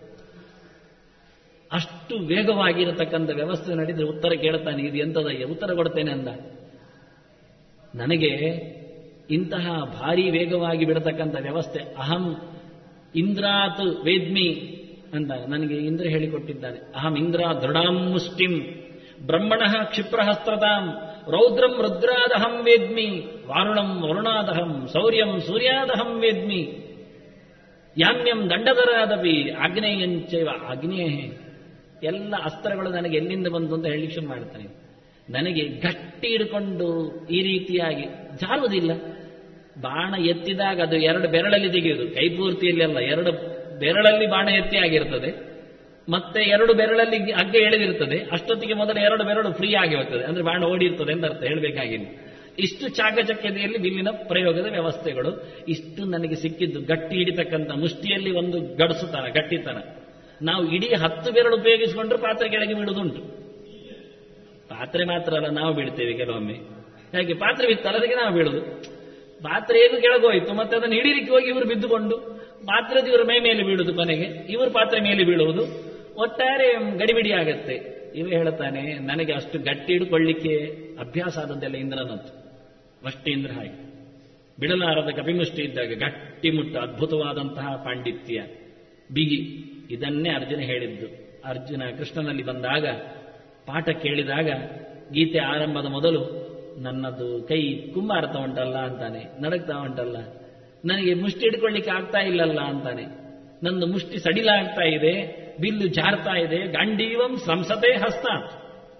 ಅಷ್ಟು ವೇಗವಾಗಿರತಕ್ಕಂಥ ವ್ಯವಸ್ಥೆ ನಡೆದ್ರೆ ಉತ್ತರ ಕೇಳ್ತಾನೆ, ಇದು ಎಂಥದಯ್ಯ, ಉತ್ತರ ಕೊಡ್ತೇನೆ ಅಂದ. ನನಗೆ ಇಂತಹ ಭಾರಿ ವೇಗವಾಗಿ ಬಿಡತಕ್ಕಂಥ ವ್ಯವಸ್ಥೆ, ಅಹಂ ಇಂದ್ರಾತ್ ವೇದ್ಮಿ ಅಂತ ನನಗೆ ಇಂದ್ರ ಹೇಳಿಕೊಟ್ಟಿದ್ದಾನೆ. ಅಹಂ ಇಂದ್ರ ದೃಢಾಂ ಮುಷ್ಟಿಂ ಬ್ರಹ್ಮಣಃ ಕ್ಷಿಪ್ರಹಸ್ತ್ರತಾಂ ರೌದ್ರಂ ರುದ್ರಾದಹಂ ವೇದ್ಮಿ ವಾರುಣಂ ವರುಣಾದಹಂ ಶೌರ್ಯಂ ಸೂರ್ಯಾದಹಂ ವೇದ್ಮಿ ಯಾಮ್ಯಂ ದಂಡಧರಾದಪಿ ಆಗ್ನೇಯಂಚೈವ ಆಗ್ನೇಯ. ಎಲ್ಲ ಅಸ್ತ್ರಗಳು ನನಗೆ ಎಲ್ಲಿಂದ ಬಂತು ಅಂತ ಹೇಳಿ ಶುರು ಮಾಡ್ತಾನೆ. ನನಗೆ ಗಟ್ಟಿ ಹಿಡ್ಕೊಂಡು ಈ ರೀತಿಯಾಗಿ ಜಾರುವುದಿಲ್ಲ. ಬಾಣ ಎತ್ತಿದಾಗ ಅದು ಎರಡು ಬೆರಳಲ್ಲಿ ತೆಗೆಯುವುದು, ಕೈಪೂರ್ತಿಯಲ್ಲಿ ಅಲ್ಲ, ಎರಡು ಬೆರಳಲ್ಲಿ ಬಾಣ ಎತ್ತಿ ಆಗಿರ್ತದೆ, ಮತ್ತೆ ಎರಡು ಬೆರಳಲ್ಲಿ ಹಗ್ಗ ಎಳೆದಿರ್ತದೆ. ಅಷ್ಟೊತ್ತಿಗೆ ಮೊದಲು ಎರಡು ಬೆರಳು ಫ್ರೀ ಆಗಿ ಹೋಗ್ತದೆ, ಅಂದ್ರೆ ಬಾಣ ಓಡಿರ್ತದೆ ಅಂತ ಅರ್ಥ, ಹೇಳಬೇಕಾಗಿಲ್ಲ. ಇಷ್ಟು ಚಾಕಚಕ್ಯತೆಯಲ್ಲಿ ಬಿಲ್ಲಿನ ಪ್ರಯೋಗದ ವ್ಯವಸ್ಥೆಗಳು. ಇಷ್ಟು ನನಗೆ ಸಿಕ್ಕಿದ್ದು. ಗಟ್ಟಿ ಹಿಡಿತಕ್ಕಂಥ ಮುಷ್ಟಿಯಲ್ಲಿ ಒಂದು ಗಡಸುತನ, ಗಟ್ಟಿತನ. ನಾವು ಇಡೀ 10 ಬೆರಳು ಉಪಯೋಗಿಸಿಕೊಂಡ್ರೆ ಪಾತ್ರೆ ಕೆಳಗೆ ಬೀಳುವುದುಂಟು. ಪಾತ್ರೆ ಮಾತ್ರ ಅಲ್ಲ, ನಾವು ಬೀಳ್ತೇವೆ ಕೆಲವೊಮ್ಮೆ. ಯಾಕೆ? ಪಾತ್ರೆ ಬಿತ್ತಲ್ಲ, ಅದಕ್ಕೆ ನಾವು ಬೀಳುದು. ಪಾತ್ರೆ ಹೇಗೂ ಕೆಳಗೋಯ್ತು, ಮತ್ತೆ ಅದನ್ನು ಹಿಡಿಲಿಕ್ಕೆ ಹೋಗಿ ಇವರು ಬಿದ್ದುಕೊಂಡು ಪಾತ್ರದ ಇವರ ಮೈ ಮೇಲೆ ಬೀಳುವುದು, ಕೊನೆಗೆ ಇವರು ಪಾತ್ರೆ ಮೇಲೆ ಬೀಳುವುದು, ಒಟ್ಟಾರೆ ಗಡಿಬಿಡಿ ಆಗತ್ತೆ. ಇವ ಹೇಳ್ತಾನೆ, ನನಗೆ ಅಷ್ಟು ಗಟ್ಟಿ ಹಿಡ್ಕೊಳ್ಳಿಕ್ಕೆ ಅಭ್ಯಾಸ ಆದದ್ದೆಲ್ಲ ಇಂದ್ರನದ್ದು. ಅಷ್ಟೇ ಇಂದ್ರ ಹಾಗೆ ಬಿಡಲಾರದ ಕಪಿಮುಷ್ಟಿ ಇದ್ದಾಗ ಗಟ್ಟಿ ಮುಟ್ಟ, ಅದ್ಭುತವಾದಂತಹ ಪಾಂಡಿತ್ಯ, ಬಿಗಿ. ಇದನ್ನೇ ಅರ್ಜುನ ಹೇಳಿದ್ದು. ಅರ್ಜುನ ಕೃಷ್ಣನಲ್ಲಿ ಬಂದಾಗ ಪಾಠ ಕೇಳಿದಾಗ ಗೀತೆ ಆರಂಭದ ಮೊದಲು ನನ್ನದು ಕೈ ಕುಂಬಾರ್ತಾ ಉಂಟಲ್ಲ ಅಂತಾನೆ, ನಡಗ್ತಾ ಉಂಟಲ್ಲ, ನನಗೆ ಮುಷ್ಟಿ ಹಿಡ್ಕೊಳ್ಳಿಕ್ಕೆ ಆಗ್ತಾ ಇಲ್ಲಲ್ಲ ಅಂತಾನೆ, ನಂದು ಮುಷ್ಟಿ ಸಡಿಲಾಗ್ತಾ ಇದೆ, ಬಿಲ್ಲು ಜಾರ್ತಾ ಇದೆ, ಗಾಂಡೀವಂ ಸಂಸತೆ ಹಸ್ತಾತ್.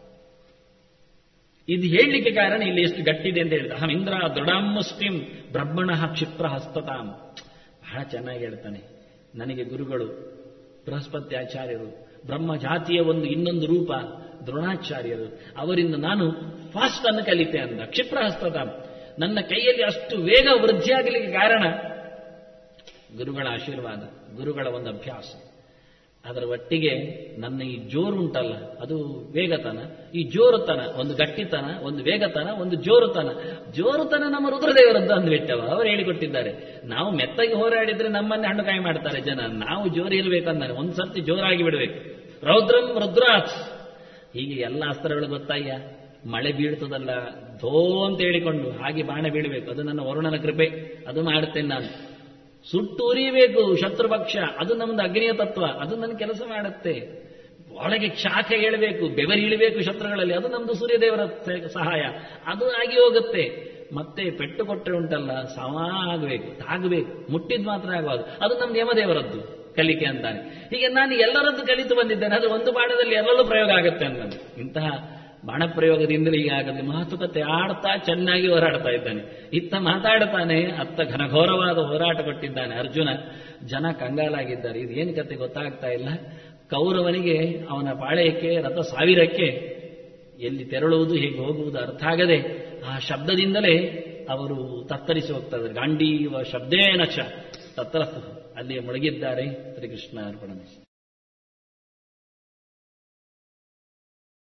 ಇದು ಹೇಳಲಿಕ್ಕೆ ಕಾರಣ ಇಲ್ಲಿ ಎಷ್ಟು ಗಟ್ಟಿದೆ ಅಂತ ಹೇಳಿದ. ಅಹಂ ಇಂದ್ರ ದೃಢಾಂ ಮುಷ್ಟಿಂ ಬ್ರಹ್ಮಣಃ ಕ್ಷಿಪ್ರ ಹಸ್ತತಾಂ. ಬಹಳ ಚೆನ್ನಾಗಿ ಹೇಳ್ತಾನೆ. ನನಗೆ ಗುರುಗಳು ಬೃಹಸ್ಪತಿ ಆಚಾರ್ಯರು, ಬ್ರಹ್ಮ ಜಾತಿಯ ಒಂದು ಇನ್ನೊಂದು ರೂಪ ದ್ರೋಣಾಚಾರ್ಯರು, ಅವರಿಂದ ನಾನು ಫಾಸ್ಟ್ ಅನ್ನು ಕಲಿತೆ ಅಂದ. ಕ್ಷಿಪ್ರ ಹಸ್ತತಾಂ. ನನ್ನ ಕೈಯಲ್ಲಿ ಅಷ್ಟು ವೇಗ ವೃದ್ಧಿಯಾಗಲಿಕ್ಕೆ ಕಾರಣ ಗುರುಗಳ ಆಶೀರ್ವಾದ, ಗುರುಗಳ ಒಂದು ಅಭ್ಯಾಸ. ಅದರ ಒಟ್ಟಿಗೆ ನನ್ನ ಈ ಜೋರು ಉಂಟಲ್ಲ, ಅದು ವೇಗತನ. ಈ ಜೋರುತನ, ಒಂದು ಗಟ್ಟಿತನ, ಒಂದು ವೇಗತನ, ಒಂದು ಜೋರುತನ. ಜೋರುತನ ನಮ್ಮ ರುದ್ರದೇವರದ್ದು ಅಂದ್ಬಿಟ್ಟವ, ಅವರು ಹೇಳಿಕೊಟ್ಟಿದ್ದಾರೆ. ನಾವು ಮೆತ್ತಗೆ ಹೋರಾಡಿದ್ರೆ ನಮ್ಮನ್ನೇ ಹಣ್ಣುಕಾಯಿ ಮಾಡ್ತಾರೆ ಜನ. ನಾವು ಜೋರು ಇರಬೇಕಂದಾನೆ, ಒಂದು ಸರ್ತಿ ಜೋರಾಗಿ ಬಿಡಬೇಕು. ರೌದ್ರಂ ರುದ್ರಾತ್. ಹೀಗೆ ಎಲ್ಲ ಅಸ್ತ್ರಗಳು ಗೊತ್ತಾಯ್ಯ. ಮಳೆ ಬೀಳ್ತದಲ್ಲ, ಧೋ ಅಂತ ಹೇಳಿಕೊಂಡು ಹಾಗೆ ಬಾಣ ಬೀಳಬೇಕು. ಅದು ನನ್ನ ವರುಣನ ಕೃಪೆ, ಅದು ಮಾಡುತ್ತೇನೆ ನಾನು. ಸುಟ್ಟು ಉರಿಯಬೇಕು ಶತ್ರುಪಕ್ಷ, ಅದು ನಮ್ದು ಅಗ್ನಿಯ ತತ್ವ, ಅದು ನನ್ನ ಕೆಲಸ ಮಾಡುತ್ತೆ. ಒಳಗೆ ಶಾಖ ಏಳಬೇಕು, ಬೆವರಿ ಇಳಬೇಕು ಶತ್ರುಗಳಲ್ಲಿ, ಅದು ನಮ್ದು ಸೂರ್ಯದೇವರ ಸಹಾಯ, ಅದು ಆಗಿ ಹೋಗುತ್ತೆ. ಮತ್ತೆ ಪೆಟ್ಟು ಕೊಟ್ಟರೆ ಉಂಟಲ್ಲ, ಸಮ ಆಗಬೇಕು, ತಾಗಬೇಕು, ಮುಟ್ಟಿದ್ ಮಾತ್ರ ಆಗುವುದು, ಅದು ನಮ್ದು ಯಮದೇವರದ್ದು ಕಲಿಕೆ ಅಂತಾನೆ. ಹೀಗೆ ನಾನು ಎಲ್ಲರದ್ದು ಕಲಿತು ಬಂದಿದ್ದೇನೆ, ಅದು ಒಂದು ಬಾಣದಲ್ಲಿ ಎಲ್ಲರೂ ಪ್ರಯೋಗ ಆಗುತ್ತೆ ಅನ್ನೋದು. ಇಂತಹ ಬಾಣ ಪ್ರಯೋಗದಿಂದಲೇ ಈಗ ಆಗಲಿ. ಮಾತುಕತೆ ಆಡ್ತಾ ಚೆನ್ನಾಗಿ ಹೋರಾಡ್ತಾ ಇದ್ದಾನೆ. ಇತ್ತ ಮಾತಾಡ್ತಾನೆ, ಅತ್ತ ಘನಘೋರವಾದ ಹೋರಾಟ ಕೊಟ್ಟಿದ್ದಾನೆ ಅರ್ಜುನ. ಜನ ಕಂಗಾಲಾಗಿದ್ದಾರೆ. ಇದೇನು ಕತೆ ಗೊತ್ತಾಗ್ತಾ ಇಲ್ಲ. ಕೌರವನಿಗೆ ಅವನ ಪಾಳೆಯಕ್ಕೆ, ರಥ ಸಾವಿರಕ್ಕೆ ಎಲ್ಲಿ ತೆರಳುವುದು, ಹೇಗೆ ಹೋಗುವುದು ಅರ್ಥ ಆಗದೆ ಆ ಶಬ್ದದಿಂದಲೇ ಅವರು ತತ್ತರಿಸಿ ಹೋಗ್ತಾ ಇದ್ದಾರೆ. ಗಾಂಡೀವ ಶಬ್ದೇನ ಚ ತತ್ರಸ್ತು, ಅಲ್ಲಿಯೇ ಮುಳುಗಿದ್ದಾರೆ. ಶ್ರೀಕೃಷ್ಣ ಅರ್ಪಣ.